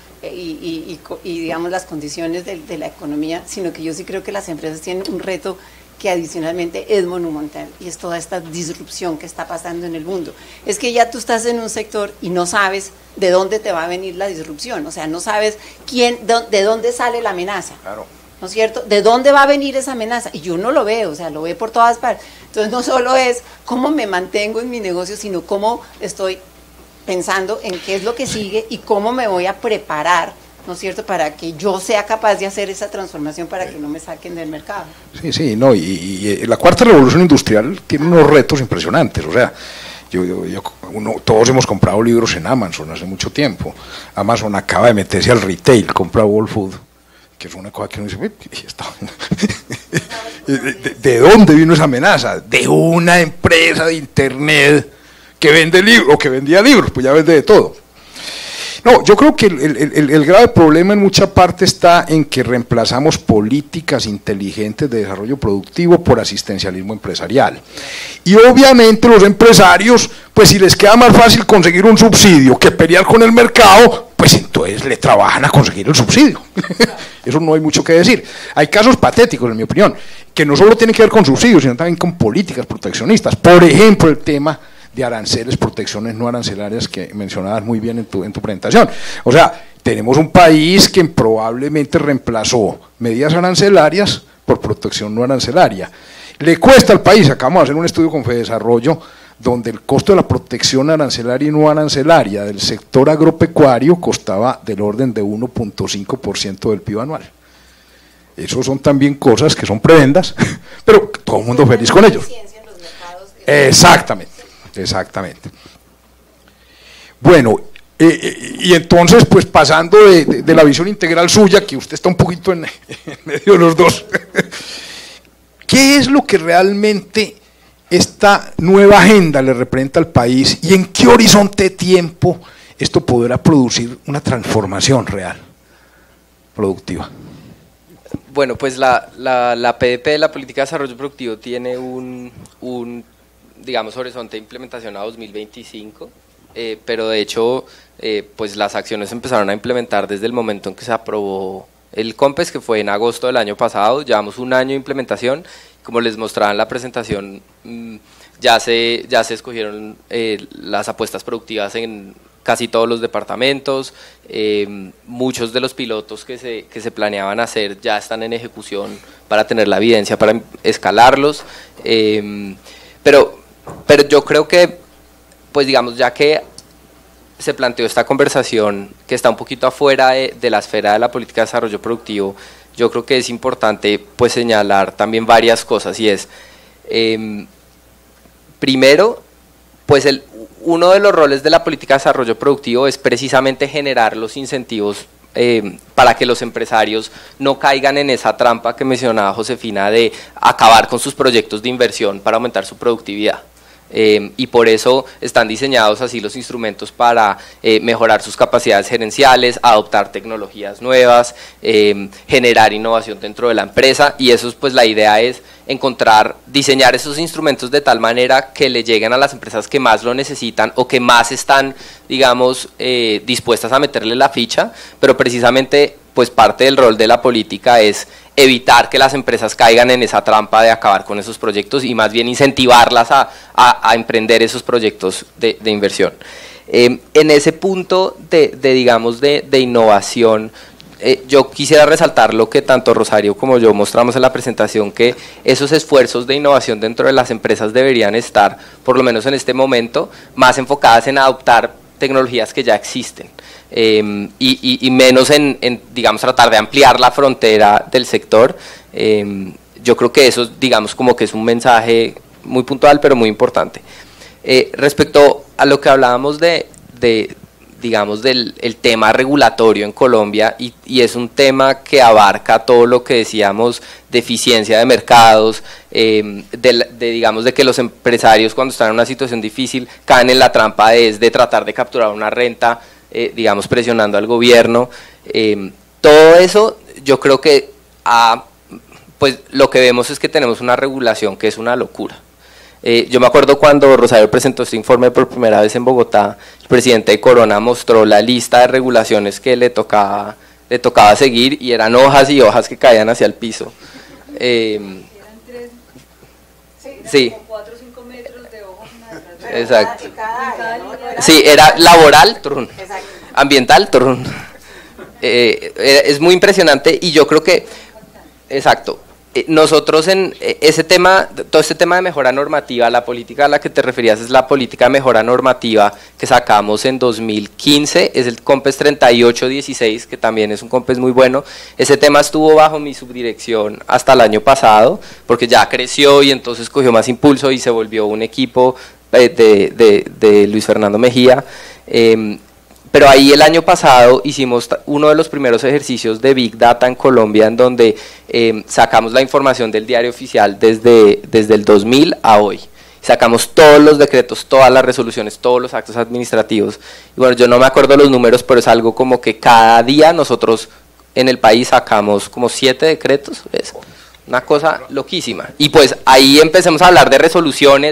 y digamos las condiciones de la economía, sino que yo sí creo que las empresas tienen un reto que adicionalmente es monumental, y es toda esta disrupción que está pasando en el mundo. Es que ya tú estás en un sector y no sabes de dónde te va a venir la disrupción, o sea, no sabes de dónde sale la amenaza. Claro. ¿No es cierto? ¿De dónde va a venir esa amenaza? Y yo no lo veo, o sea, lo veo por todas partes. Entonces no solo es cómo me mantengo en mi negocio, sino cómo estoy pensando en qué es lo que sigue y cómo me voy a preparar, ¿no es cierto?, para que yo sea capaz de hacer esa transformación para que no me saquen del mercado. Sí, no, y la cuarta revolución industrial tiene unos retos impresionantes, o sea, todos hemos comprado libros en Amazon hace mucho tiempo. Amazon acaba de meterse al retail, compra Whole Foods, que es una cosa que uno dice, ¿de dónde vino esa amenaza? De una empresa de internet que vende libros, o que vendía libros, pues ya vende de todo. No, yo creo que el grave problema en mucha parte está en que reemplazamos políticas inteligentes de desarrollo productivo por asistencialismo empresarial. Y obviamente los empresarios, pues si les queda más fácil conseguir un subsidio que pelear con el mercado, pues entonces le trabajan a conseguir el subsidio. Eso no hay mucho que decir. Hay casos patéticos, en mi opinión, que no solo tienen que ver con subsidios, sino también con políticas proteccionistas. Por ejemplo, el tema de aranceles, protecciones no arancelarias que mencionabas muy bien en tu presentación. O sea, tenemos un país que probablemente reemplazó medidas arancelarias por protección no arancelaria. Le cuesta al país, acabamos de hacer un estudio con Fedesarrollo, donde el costo de la protección arancelaria y no arancelaria del sector agropecuario costaba del orden de 1.5% del PIB anual. Eso son también cosas que son prebendas, pero todo el mundo feliz con ello. Exactamente. Bueno, y entonces, pues pasando de la visión integral suya, que usted está un poquito en medio de los dos, ¿qué es lo que realmente esta nueva agenda le representa al país y en qué horizonte de tiempo esto podrá producir una transformación real, productiva? Bueno, pues la PDP, la Política de Desarrollo Productivo, tiene un digamos, horizonte de implementación a 2025, pero de hecho, pues las acciones empezaron a implementar desde el momento en que se aprobó el COMPES, que fue en agosto del año pasado. Llevamos un año de implementación. Como les mostraba en la presentación, ya se escogieron las apuestas productivas en casi todos los departamentos. Muchos de los pilotos que se planeaban hacer ya están en ejecución para tener la evidencia para escalarlos, pero yo creo que, pues digamos, ya que se planteó esta conversación que está un poquito afuera de la esfera de la política de desarrollo productivo, yo creo que es importante pues señalar también varias cosas, y es, primero, pues uno de los roles de la política de desarrollo productivo es precisamente generar los incentivos para que los empresarios no caigan en esa trampa que mencionaba Josefina de acabar con sus proyectos de inversión para aumentar su productividad. Y por eso están diseñados así los instrumentos para mejorar sus capacidades gerenciales, adoptar tecnologías nuevas, generar innovación dentro de la empresa, y eso pues la idea es diseñar esos instrumentos de tal manera que le lleguen a las empresas que más lo necesitan o que más están, digamos, dispuestas a meterle la ficha, pero precisamente pues parte del rol de la política es evitar que las empresas caigan en esa trampa de acabar con esos proyectos y más bien incentivarlas a emprender esos proyectos de inversión. En ese punto digamos, de innovación, yo quisiera resaltar lo que tanto Rosario como yo mostramos en la presentación, que esos esfuerzos de innovación dentro de las empresas deberían estar, por lo menos en este momento, más enfocadas en adoptar tecnologías que ya existen y menos en, digamos, tratar de ampliar la frontera del sector. Yo creo que eso, digamos, como que es un mensaje muy puntual, pero muy importante. Respecto a lo que hablábamos digamos, del tema regulatorio en Colombia, y es un tema que abarca todo lo que decíamos de eficiencia de mercados, digamos, de que los empresarios cuando están en una situación difícil caen en la trampa de tratar de capturar una renta, digamos, presionando al gobierno. Todo eso, yo creo que pues lo que vemos es que tenemos una regulación que es una locura. Yo me acuerdo cuando Rosario presentó este informe por primera vez en Bogotá, el presidente de Corona mostró la lista de regulaciones que le tocaba seguir, y eran hojas y hojas que caían hacia el piso. Sí. 4 o 5 metros de hojas. Exacto. Sí, era laboral, turun. Ambiental, turun. Es muy impresionante, y yo creo que, exacto, nosotros en ese tema, todo este tema de mejora normativa, la política a la que te referías es la política de mejora normativa que sacamos en 2015, es el COMPES 3816, que también es un COMPES muy bueno. Ese tema estuvo bajo mi subdirección hasta el año pasado, porque ya creció y entonces cogió más impulso y se volvió un equipo de Luis Fernando Mejía. Pero ahí el año pasado hicimos uno de los primeros ejercicios de Big Data en Colombia, en donde sacamos la información del diario oficial desde el 2000 a hoy. Sacamos todos los decretos, todas las resoluciones, todos los actos administrativos. Y bueno, yo no me acuerdo los números, pero es algo como que cada día nosotros en el país sacamos como 7 decretos, ¿ves? Una cosa loquísima. Y pues ahí empecemos a hablar de resoluciones,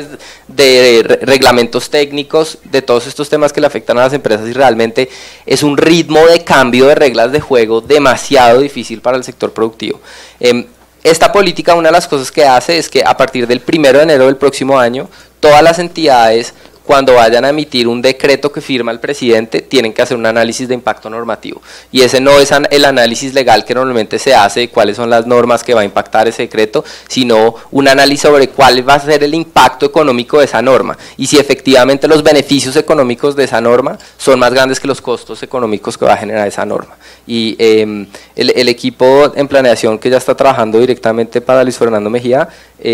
de reglamentos técnicos, de todos estos temas que le afectan a las empresas, y realmente es un ritmo de cambio de reglas de juego demasiado difícil para el sector productivo. Esta política, una de las cosas que hace es que a partir del 1 de enero del próximo año, todas las entidades, cuando vayan a emitir un decreto que firma el presidente, tienen que hacer un análisis de impacto normativo. Y ese no es el análisis legal que normalmente se hace de cuáles son las normas que va a impactar ese decreto, sino un análisis sobre cuál va a ser el impacto económico de esa norma, y si efectivamente los beneficios económicos de esa norma son más grandes que los costos económicos que va a generar esa norma. Y el equipo en planeación que ya está trabajando directamente para Luis Fernando Mejía,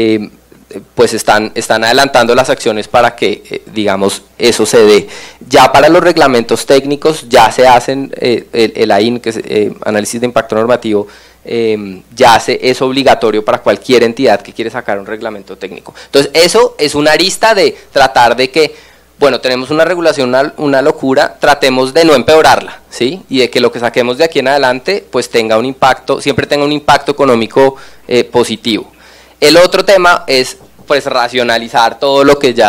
pues están adelantando las acciones para que, digamos, eso se dé. Ya para los reglamentos técnicos ya se hacen, el AIN, que es análisis de impacto normativo, ya es obligatorio para cualquier entidad que quiere sacar un reglamento técnico. Entonces eso es una arista de tratar de que, bueno, tenemos una regulación, una locura, tratemos de no empeorarla, ¿sí? Y de que lo que saquemos de aquí en adelante pues tenga un impacto, siempre tenga un impacto económico positivo. El otro tema es pues racionalizar toda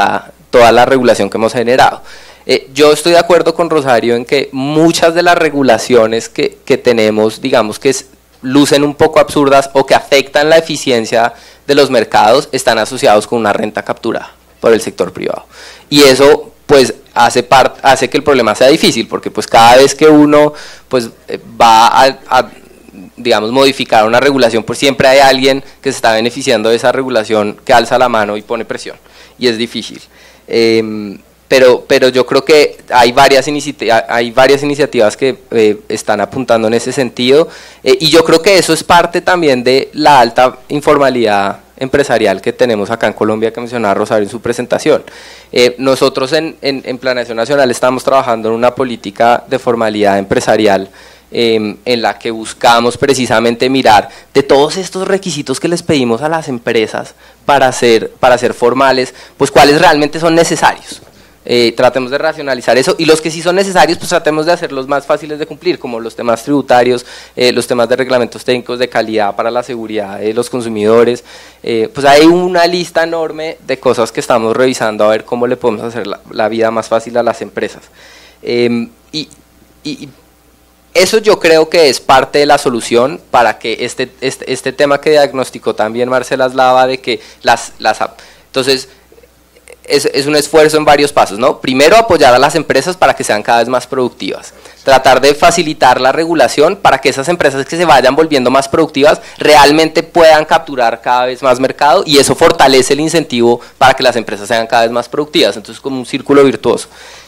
la regulación que hemos generado. Yo estoy de acuerdo con Rosario en que muchas de las regulaciones que tenemos, digamos, que lucen un poco absurdas o que afectan la eficiencia de los mercados, están asociados con una renta capturada por el sector privado. Y eso pues hace que el problema sea difícil, porque pues cada vez que uno pues va a digamos, modificar una regulación, pues siempre hay alguien que se está beneficiando de esa regulación que alza la mano y pone presión, y es difícil. Pero yo creo que hay varias iniciativas que están apuntando en ese sentido, y yo creo que eso es parte también de la alta informalidad empresarial que tenemos acá en Colombia, que mencionaba Rosario en su presentación. Nosotros en Planeación Nacional estamos trabajando en una política de formalidad empresarial, en la que buscamos precisamente mirar de todos estos requisitos que les pedimos a las empresas para ser formales, pues cuáles realmente son necesarios, Tratemos de racionalizar eso, y los que sí son necesarios, pues tratemos de hacerlos más fáciles de cumplir, como los temas tributarios, los temas de reglamentos técnicos de calidad para la seguridad de los consumidores. Pues hay una lista enorme de cosas que estamos revisando a ver cómo le podemos hacer la vida más fácil a las empresas. Y eso yo creo que es parte de la solución para que este tema que diagnosticó también Marcela Slava, de que entonces es un esfuerzo en varios pasos, ¿no? Primero, apoyar a las empresas para que sean cada vez más productivas, tratar de facilitar la regulación para que esas empresas que se vayan volviendo más productivas realmente puedan capturar cada vez más mercado, y eso fortalece el incentivo para que las empresas sean cada vez más productivas. Entonces, como un círculo virtuoso.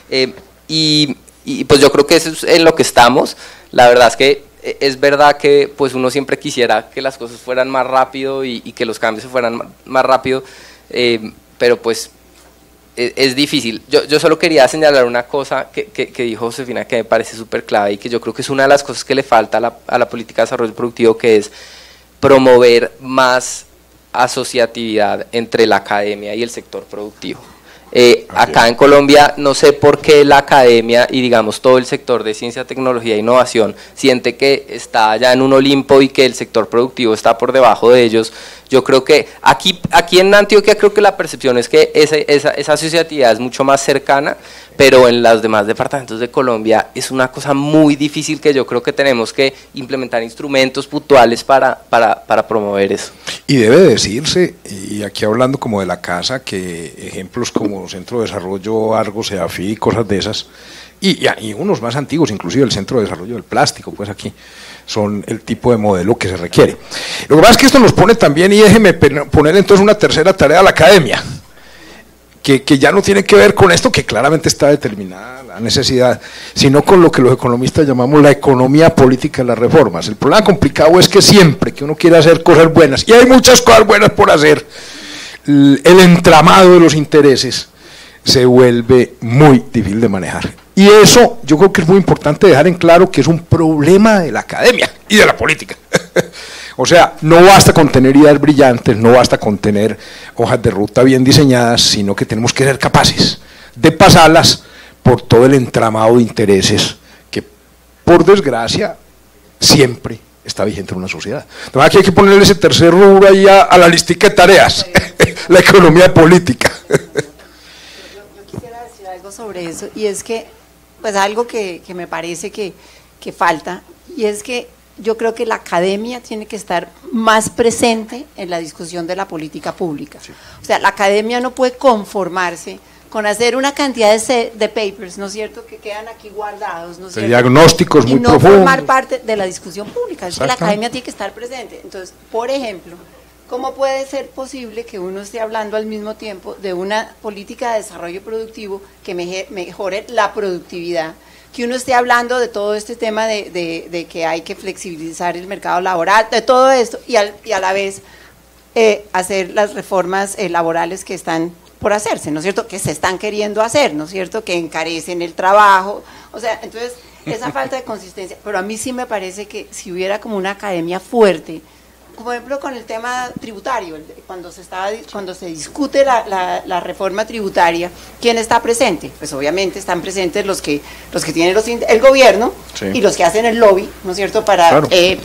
Y pues yo creo que eso es en lo que estamos. La verdad es que es verdad que pues uno siempre quisiera que las cosas fueran más rápido y que los cambios se fueran más rápido, pero pues es difícil. Yo solo quería señalar una cosa que dijo Josefina, que me parece súper clave y que yo creo que es una de las cosas que le falta a la política de desarrollo productivo, que es promover más asociatividad entre la academia y el sector productivo. Acá en Colombia no sé por qué la academia y digamos todo el sector de ciencia, tecnología e innovación siente que está ya en un Olimpo y que el sector productivo está por debajo de ellos. Yo creo que aquí en Antioquia creo que la percepción es que esa asociatividad es mucho más cercana, pero en los demás departamentos de Colombia es una cosa muy difícil, que yo creo que tenemos que implementar instrumentos puntuales para promover eso. Y debe decirse, y aquí hablando como de la casa, que ejemplos como Centro de Desarrollo Argos, EAFI y cosas de esas, y unos más antiguos, inclusive el Centro de Desarrollo del Plástico, pues aquí son el tipo de modelo que se requiere. Lo que pasa es que esto nos pone también, y déjeme poner entonces una tercera tarea a la academia, que ya no tiene que ver con esto, que claramente está determinada la necesidad, sino con lo que los economistas llamamos la economía política de las reformas. El problema complicado es que siempre que uno quiere hacer cosas buenas, y hay muchas cosas buenas por hacer, el entramado de los intereses se vuelve muy difícil de manejar. Y eso yo creo que es muy importante dejar en claro que es un problema de la academia y de la política. O sea, no basta con tener ideas brillantes, no basta con tener hojas de ruta bien diseñadas, sino que tenemos que ser capaces de pasarlas por todo el entramado de intereses que, por desgracia, siempre está vigente en una sociedad. Entonces aquí hay que ponerle ese tercer rubro ahí a la listica de tareas, la economía política. Yo quisiera decir algo sobre eso, y es que, pues algo que me parece que falta, y es que yo creo que la academia tiene que estar más presente en la discusión de la política pública. Sí. O sea, la academia no puede conformarse con hacer una cantidad de papers, ¿no es cierto?, que quedan aquí guardados, ¿no es cierto?, diagnósticos muy profundos, y no formar parte de la discusión pública. Es que la academia tiene que estar presente. Entonces, por ejemplo, ¿cómo puede ser posible que uno esté hablando al mismo tiempo de una política de desarrollo productivo que mejore la productividad, que uno esté hablando de todo este tema de que hay que flexibilizar el mercado laboral, de todo esto, y a la vez hacer las reformas laborales que están por hacerse, ¿no es cierto?, que se están queriendo hacer, ¿no es cierto?, que encarecen el trabajo? O sea, entonces, esa falta de consistencia. Pero a mí sí me parece que si hubiera como una academia fuerte, como por ejemplo con el tema tributario, cuando se discute la reforma tributaria, ¿quién está presente? Pues obviamente están presentes los que tienen el gobierno, sí, y los que hacen el lobby, ¿no es cierto?, para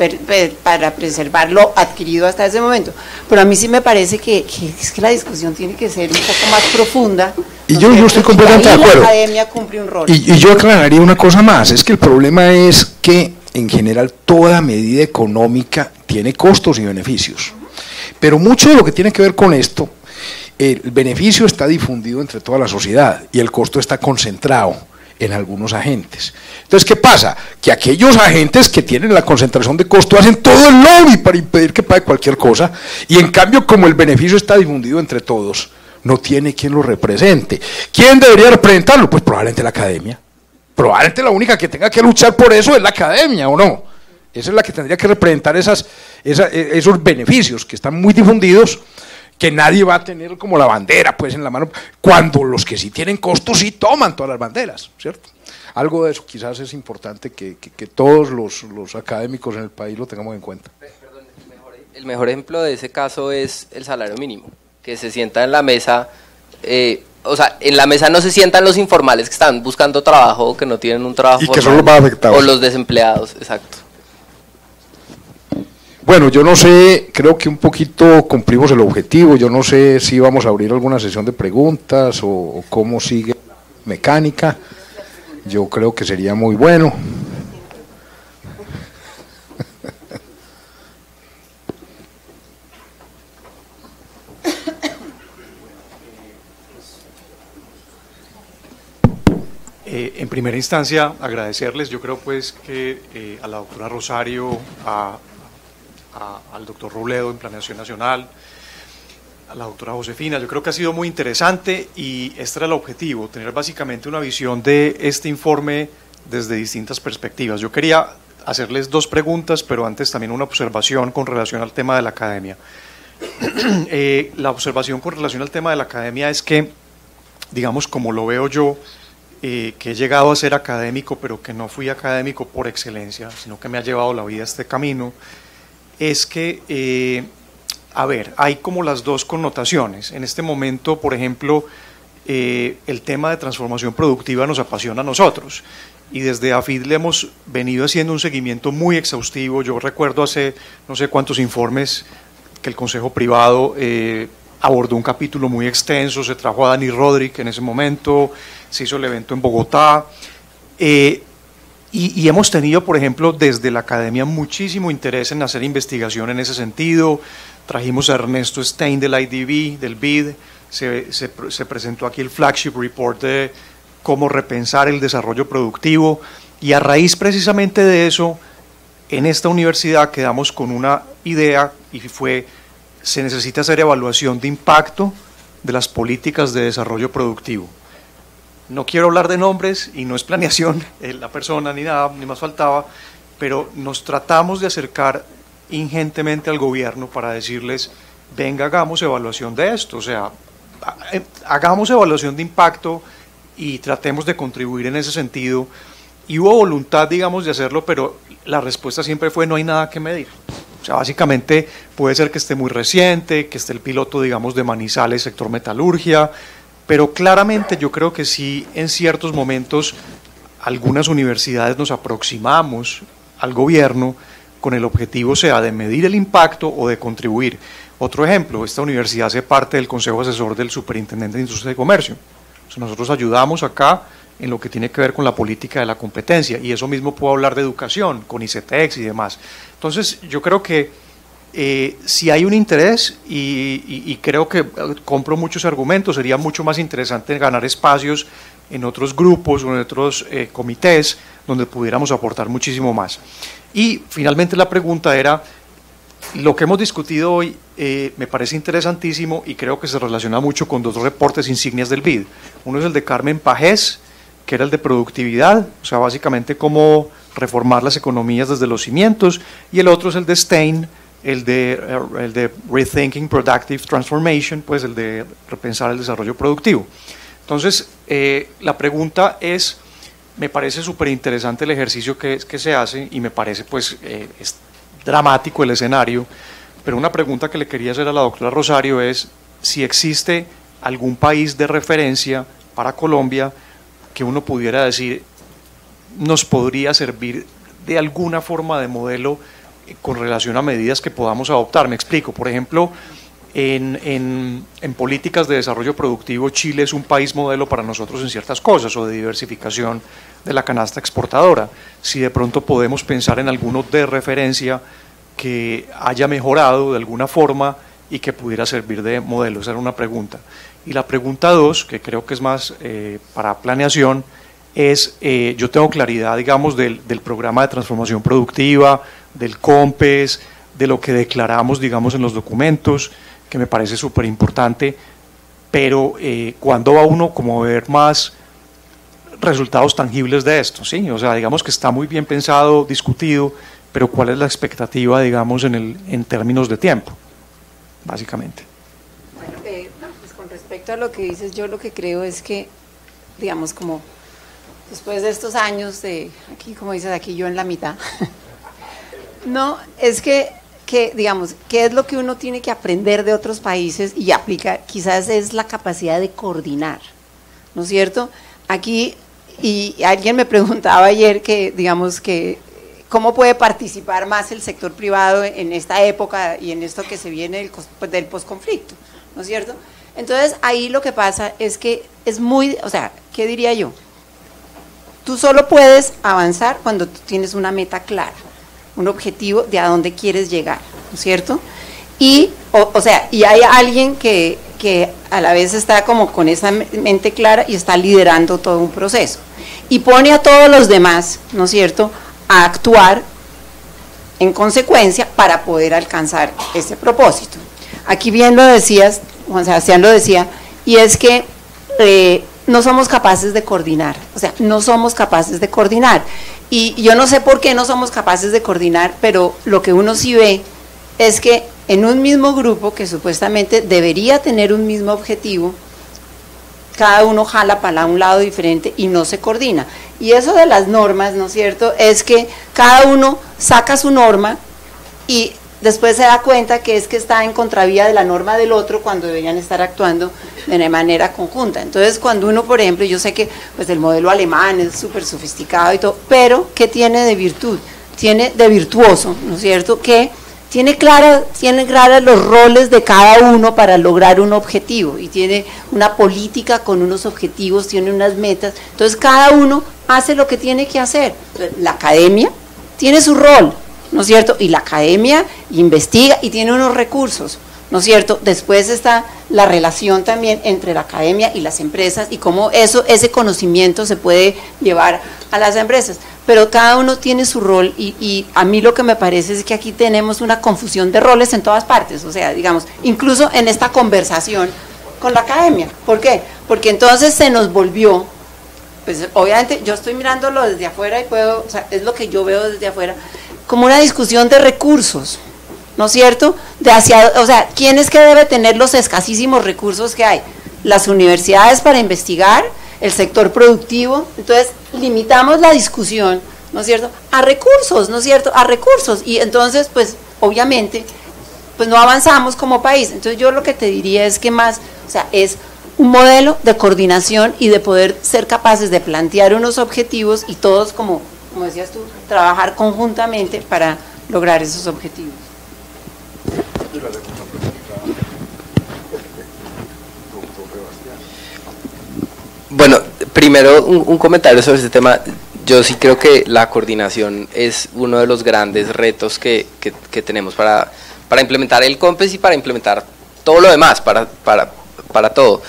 preservar lo adquirido hasta ese momento. Pero a mí sí me parece que es que la discusión tiene que ser un poco más profunda. Y yo estoy completamente de acuerdo. La academia cumple un rol. Y yo aclararía una cosa más, es que el problema es que en general toda medida económica tiene costos y beneficios, pero mucho de lo que tiene que ver con esto, el beneficio está difundido entre toda la sociedad y el costo está concentrado en algunos agentes. Entonces, ¿qué pasa? Que aquellos agentes que tienen la concentración de costo hacen todo el lobby para impedir que pague cualquier cosa, y en cambio, como el beneficio está difundido entre todos, no tiene quien lo represente. ¿Quién debería representarlo? Pues probablemente la academia. Probablemente la única que tenga que luchar por eso es la academia, ¿o no? Esa es la que tendría que representar esos beneficios que están muy difundidos, que nadie va a tener como la bandera pues en la mano, cuando los que sí tienen costos sí toman todas las banderas, ¿cierto? Algo de eso quizás es importante que todos los académicos en el país lo tengamos en cuenta. Perdón, el mejor ejemplo de ese caso es el salario mínimo, que se sienta en la mesa o sea, en la mesa no se sientan los informales que están buscando trabajo o que no tienen un trabajo y formal, que son los más afectados. o los desempleados, exacto. Bueno, yo no sé, creo que un poquito cumplimos el objetivo, yo no sé si vamos a abrir alguna sesión de preguntas o cómo sigue la mecánica, yo creo que sería muy bueno. En primera instancia, agradecerles, yo creo pues que a la doctora Rosario, al doctor Robledo en Planeación Nacional, a la doctora Josefina, yo creo que ha sido muy interesante y este era el objetivo, tener básicamente una visión de este informe desde distintas perspectivas. Yo quería hacerles dos preguntas, pero antes también una observación con relación al tema de la academia. La observación con relación al tema de la academia es que, digamos, como lo veo yo, que he llegado a ser académico, pero que no fui académico por excelencia, sino que me ha llevado la vida a este camino, es que, a ver, hay como las dos connotaciones. En este momento, por ejemplo, el tema de transformación productiva nos apasiona a nosotros, y desde AFID le hemos venido haciendo un seguimiento muy exhaustivo. Yo recuerdo hace no sé cuántos informes que el Consejo Privado abordó un capítulo muy extenso, se trajo a Dani Rodríguez en ese momento, se hizo el evento en Bogotá, y hemos tenido, por ejemplo, desde la academia muchísimo interés en hacer investigación en ese sentido. Trajimos a Ernesto Stein del IDB, del BID, se presentó aquí el flagship report de cómo repensar el desarrollo productivo, y a raíz precisamente de eso, en esta universidad quedamos con una idea, y fue: se necesita hacer evaluación de impacto de las políticas de desarrollo productivo. No quiero hablar de nombres y no es planeación la persona ni nada, ni más faltaba, pero nos tratamos de acercar ingentemente al gobierno para decirles: venga, hagamos evaluación de esto, o sea, hagamos evaluación de impacto y tratemos de contribuir en ese sentido. Y hubo voluntad, digamos, de hacerlo, pero la respuesta siempre fue: no hay nada que medir. O sea, básicamente puede ser que esté muy reciente, que esté el piloto, digamos, de Manizales, sector metalurgia, pero claramente yo creo que sí, en ciertos momentos, algunas universidades nos aproximamos al gobierno con el objetivo, sea de medir el impacto o de contribuir. Otro ejemplo, esta universidad hace parte del Consejo Asesor del Superintendente de Industria y Comercio. O sea, nosotros ayudamos acá en lo que tiene que ver con la política de la competencia, y eso mismo puedo hablar de educación, con ICETEX y demás. Entonces, yo creo que si hay un interés, y creo que compro muchos argumentos, sería mucho más interesante ganar espacios en otros grupos o en otros comités donde pudiéramos aportar muchísimo más. Y finalmente la pregunta era: lo que hemos discutido hoy me parece interesantísimo y creo que se relaciona mucho con dos reportes insignias del BID. Uno es el de Carmen Pajés, que era el de productividad, o sea, básicamente cómo reformar las economías desde los cimientos, y el otro es el de Stein, el de Rethinking Productive Transformation, pues el de repensar el desarrollo productivo. Entonces, la pregunta es, me parece súper interesante el ejercicio que se hace, y me parece pues es dramático el escenario, pero una pregunta que le quería hacer a la doctora Rosario es si existe algún país de referencia para Colombia que uno pudiera decir nos podría servir de alguna forma de modelo con relación a medidas que podamos adoptar. Me explico, por ejemplo, en políticas de desarrollo productivo, Chile es un país modelo para nosotros en ciertas cosas, o de diversificación de la canasta exportadora. Si de pronto podemos pensar en alguno de referencia que haya mejorado de alguna forma y que pudiera servir de modelo. Esa era una pregunta. Y la pregunta 2, que creo que es más para planeación, es, yo tengo claridad, digamos, del programa de transformación productiva, del COMPES, de lo que declaramos, digamos, en los documentos, que me parece súper importante, pero ¿cuándo va uno como a ver más resultados tangibles de esto? ¿Sí? O sea, digamos que está muy bien pensado, discutido, pero ¿cuál es la expectativa, digamos, en términos de tiempo, básicamente? Bueno, pues con respecto a lo que dices, yo lo que creo es que, digamos, como después de estos años de, aquí como dices, aquí yo en la mitad, no, es que que, digamos, qué es lo que uno tiene que aprender de otros países y aplicar, quizás es la capacidad de coordinar, ¿no es cierto? Aquí, y alguien me preguntaba ayer que, digamos, que cómo puede participar más el sector privado en esta época y en esto que se viene del posconflicto, ¿no es cierto? Entonces, ahí lo que pasa es que es muy, o sea, ¿qué diría yo? Tú solo puedes avanzar cuando tú tienes una meta clara, un objetivo de a dónde quieres llegar, ¿no es cierto? Y, o sea, y hay alguien que a la vez está como con esa mente clara y está liderando todo un proceso. Y pone a todos los demás, ¿no es cierto?, a actuar en consecuencia para poder alcanzar ese propósito. Aquí bien lo decías, Juan Sebastián lo decía, y es que no somos capaces de coordinar, o sea, no somos capaces de coordinar. Y yo no sé por qué no somos capaces de coordinar, pero lo que uno sí ve es que en un mismo grupo que supuestamente debería tener un mismo objetivo, cada uno jala para un lado diferente y no se coordina. Y eso de las normas, ¿no es cierto?, es que cada uno saca su norma y después se da cuenta que es que está en contravía de la norma del otro cuando deberían estar actuando de manera conjunta. Entonces, cuando uno, por ejemplo, yo sé que pues el modelo alemán es súper sofisticado y todo, pero ¿qué tiene de virtud? Tiene de virtuoso, ¿no es cierto?, que tiene claros los roles de cada uno para lograr un objetivo y tiene una política con unos objetivos, tiene unas metas, entonces cada uno hace lo que tiene que hacer. La academia tiene su rol, ¿no es cierto?, y la academia investiga y tiene unos recursos, ¿no es cierto? Después está la relación también entre la academia y las empresas y cómo ese conocimiento se puede llevar a las empresas, pero cada uno tiene su rol y a mí lo que me parece es que aquí tenemos una confusión de roles en todas partes, o sea, digamos, incluso en esta conversación con la academia. ¿Por qué? Porque entonces se nos volvió, pues obviamente yo estoy mirándolo desde afuera y puedo, o sea, es lo que yo veo desde afuera, como una discusión de recursos, ¿no es cierto? O sea, ¿quién es que debe tener los escasísimos recursos que hay? Las universidades para investigar, el sector productivo. Entonces limitamos la discusión, ¿no es cierto?, a recursos, ¿no es cierto?, a recursos, y entonces pues obviamente pues no avanzamos como país. Entonces yo lo que te diría es que más, o sea, es un modelo de coordinación y de poder ser capaces de plantear unos objetivos y todos, como decías tú, trabajar conjuntamente para lograr esos objetivos. Bueno, primero un comentario sobre este tema. Yo sí creo que la coordinación es uno de los grandes retos que tenemos para implementar el COMPES y para implementar todo lo demás, para todo.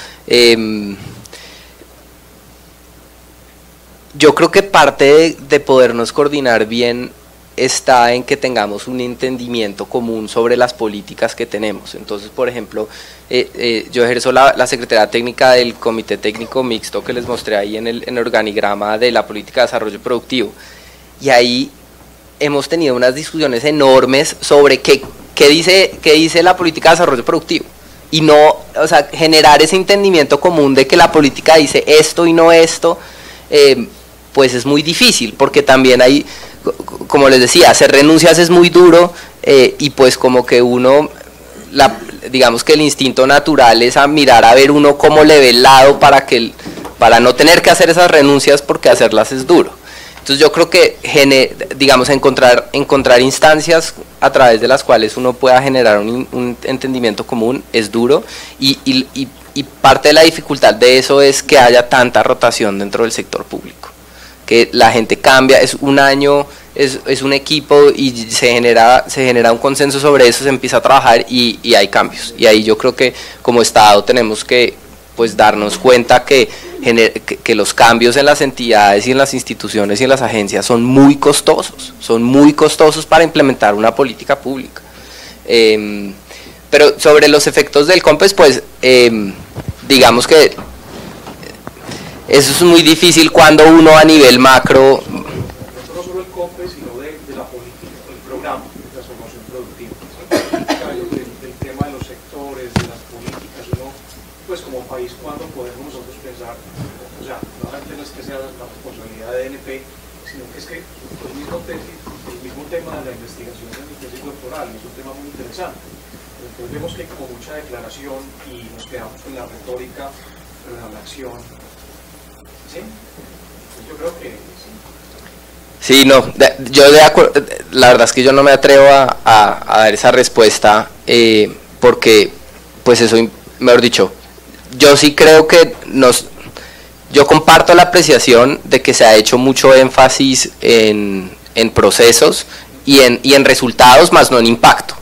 Yo creo que parte de podernos coordinar bien está en que tengamos un entendimiento común sobre las políticas que tenemos. Entonces, por ejemplo, yo ejerzo la Secretaría Técnica del Comité Técnico Mixto que les mostré ahí en el organigrama de la Política de Desarrollo Productivo, y ahí hemos tenido unas discusiones enormes sobre qué dice la Política de Desarrollo Productivo, y no, o sea, generar ese entendimiento común de que la política dice esto y no esto, pues es muy difícil, porque también hay, como les decía, hacer renuncias es muy duro, y pues como que uno, digamos que el instinto natural es a mirar a ver uno cómo le ve el lado para no tener que hacer esas renuncias, porque hacerlas es duro. Entonces yo creo que digamos encontrar instancias a través de las cuales uno pueda generar un entendimiento común es duro, y parte de la dificultad de eso es que haya tanta rotación dentro del sector público, que la gente cambia, es un año, es un equipo y se genera un consenso sobre eso, se empieza a trabajar y hay cambios, y ahí yo creo que como Estado tenemos que pues darnos cuenta que los cambios en las entidades y en las instituciones y en las agencias son muy costosos para implementar una política pública. Pero sobre los efectos del COMPES, pues digamos que eso es muy difícil cuando uno a nivel macro... No solo el COMPES, sino de la política, el programa de transformación productiva, del tema de los sectores, de las políticas, uno, pues como país, cuando podemos nosotros pensar, o sea, realmente no es que sea la responsabilidad de ANP, sino que es que el mismo tema de la investigación de mi tesis doctoral es un tema muy interesante. Entonces vemos que hay como mucha declaración y nos quedamos con la retórica, pero en la acción. ¿Sí? Entonces yo creo que sí. Sí, no, la verdad es que yo no me atrevo a dar esa respuesta porque, pues eso, mejor dicho, yo sí creo que yo comparto la apreciación de que se ha hecho mucho énfasis en procesos y en resultados, más no en impacto.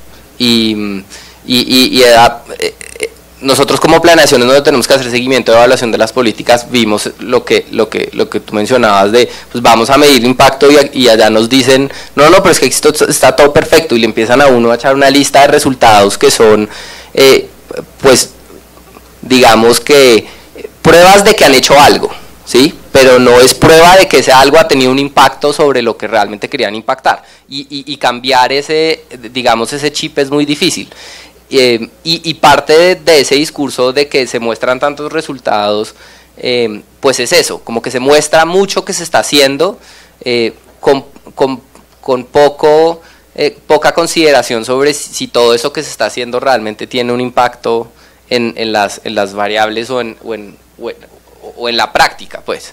Nosotros como planeaciones no tenemos que hacer seguimiento de evaluación de las políticas, vimos lo que tú mencionabas de, pues vamos a medir impacto y allá nos dicen, no, pero es que esto está todo perfecto y le empiezan a uno a echar una lista de resultados que son, pues, digamos que pruebas de que han hecho algo, ¿sí? Pero no es prueba de que ese algo ha tenido un impacto sobre lo que realmente querían impactar y cambiar ese chip es muy difícil. Y parte de ese discurso de que se muestran tantos resultados, pues es eso, como que se muestra mucho que se está haciendo con poca consideración sobre si todo eso que se está haciendo realmente tiene un impacto en las variables o en la práctica, pues.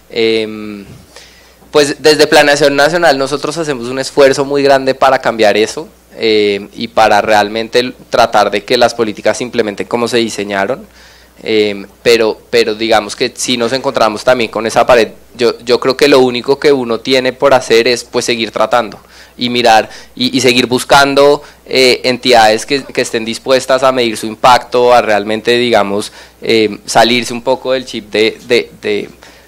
Pues desde Planeación Nacional nosotros hacemos un esfuerzo muy grande para cambiar eso. Y para realmente tratar de que las políticas se implementen como se diseñaron, pero digamos que si nos encontramos también con esa pared, yo creo que lo único que uno tiene por hacer es pues seguir tratando y mirar y seguir buscando entidades que estén dispuestas a medir su impacto, a realmente digamos salirse un poco del chip de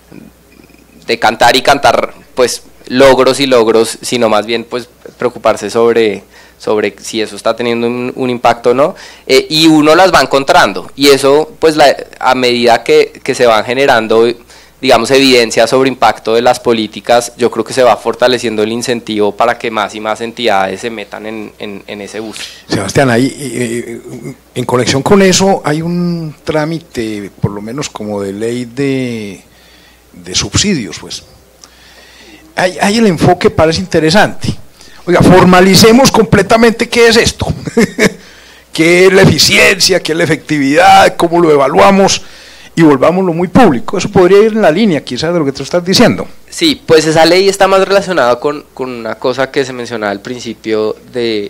cantar y cantar pues logros y logros, sino más bien pues preocuparse sobre si eso está teniendo un impacto o no, y uno las va encontrando, y eso pues a medida que se van generando digamos evidencia sobre impacto de las políticas, yo creo que se va fortaleciendo el incentivo para que más y más entidades se metan en ese uso. Sebastián, ahí en conexión con eso hay un trámite por lo menos como de ley de subsidios, pues hay el enfoque parece interesante. Oiga, formalicemos completamente qué es esto, qué es la eficiencia, qué es la efectividad, cómo lo evaluamos y volvámoslo muy público. Eso podría ir en la línea quizás de lo que tú estás diciendo. Sí, pues esa ley está más relacionada con una cosa que se mencionaba al principio del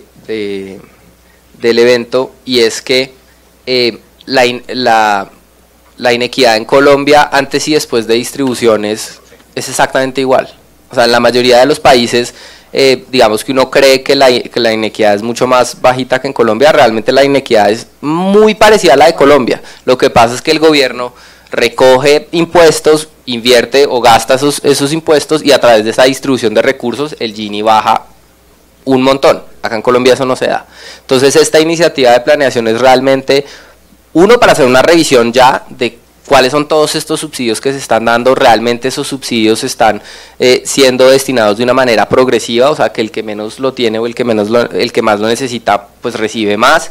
evento, y es que la inequidad en Colombia antes y después de distribuciones es exactamente igual. O sea, en la mayoría de los países digamos que uno cree que la inequidad es mucho más bajita que en Colombia, realmente la inequidad es muy parecida a la de Colombia. Lo que pasa es que el gobierno recoge impuestos, invierte o gasta esos impuestos, y a través de esa distribución de recursos el Gini baja un montón. Acá en Colombia eso no se da. Entonces esta iniciativa de planeación es realmente, uno, para hacer una revisión ya de cuáles son todos estos subsidios que se están dando, realmente esos subsidios están siendo destinados de una manera progresiva, o sea que el que menos lo tiene o el que más lo necesita pues recibe más,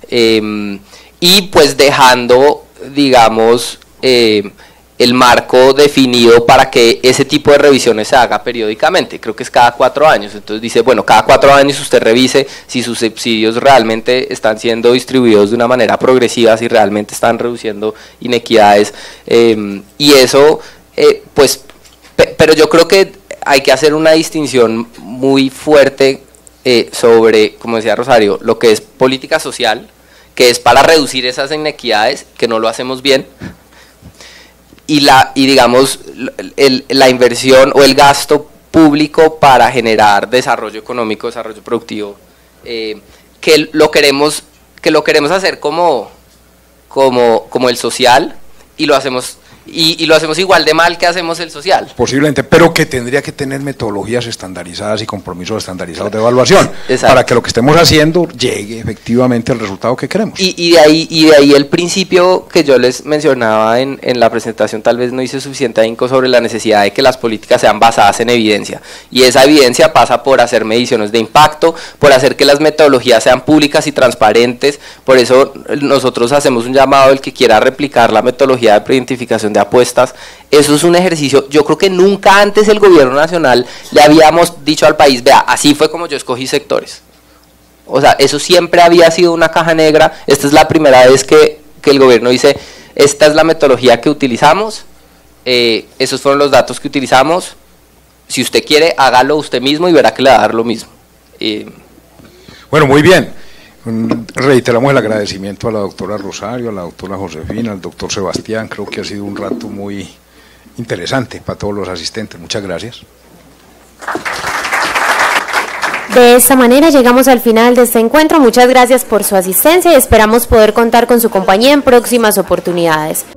y pues dejando digamos el marco definido para que ese tipo de revisiones se haga periódicamente. Creo que es cada 4 años, entonces dice, bueno, cada 4 años usted revise si sus subsidios realmente están siendo distribuidos de una manera progresiva, si realmente están reduciendo inequidades, y eso, pues, pero yo creo que hay que hacer una distinción muy fuerte sobre, como decía Rosario, lo que es política social, que es para reducir esas inequidades, que no lo hacemos bien, y digamos la inversión o el gasto público para generar desarrollo económico, desarrollo productivo, que lo queremos hacer como el social, y lo hacemos igual de mal que hacemos el social. Posiblemente, pero que tendría que tener metodologías estandarizadas y compromisos estandarizados de evaluación. Exacto. Para que lo que estemos haciendo llegue efectivamente al resultado que queremos. Y de ahí el principio que yo les mencionaba en la presentación, tal vez no hice suficiente ahínco sobre la necesidad de que las políticas sean basadas en evidencia, y esa evidencia pasa por hacer mediciones de impacto, por hacer que las metodologías sean públicas y transparentes. Por eso nosotros hacemos un llamado al que quiera replicar la metodología de preidentificación de apuestas. Eso es un ejercicio, yo creo que nunca antes el gobierno nacional le habíamos dicho al país, vea, así fue como yo escogí sectores. O sea, eso siempre había sido una caja negra. Esta es la primera vez que el gobierno dice, esta es la metodología que utilizamos, esos fueron los datos que utilizamos, si usted quiere, hágalo usted mismo y verá que le va a dar lo mismo. Bueno, muy bien. Reiteramos el agradecimiento a la doctora Rosario, a la doctora Josefina, al doctor Sebastián. Creo que ha sido un rato muy interesante para todos los asistentes. Muchas gracias. De esta manera llegamos al final de este encuentro. Muchas gracias por su asistencia y esperamos poder contar con su compañía en próximas oportunidades.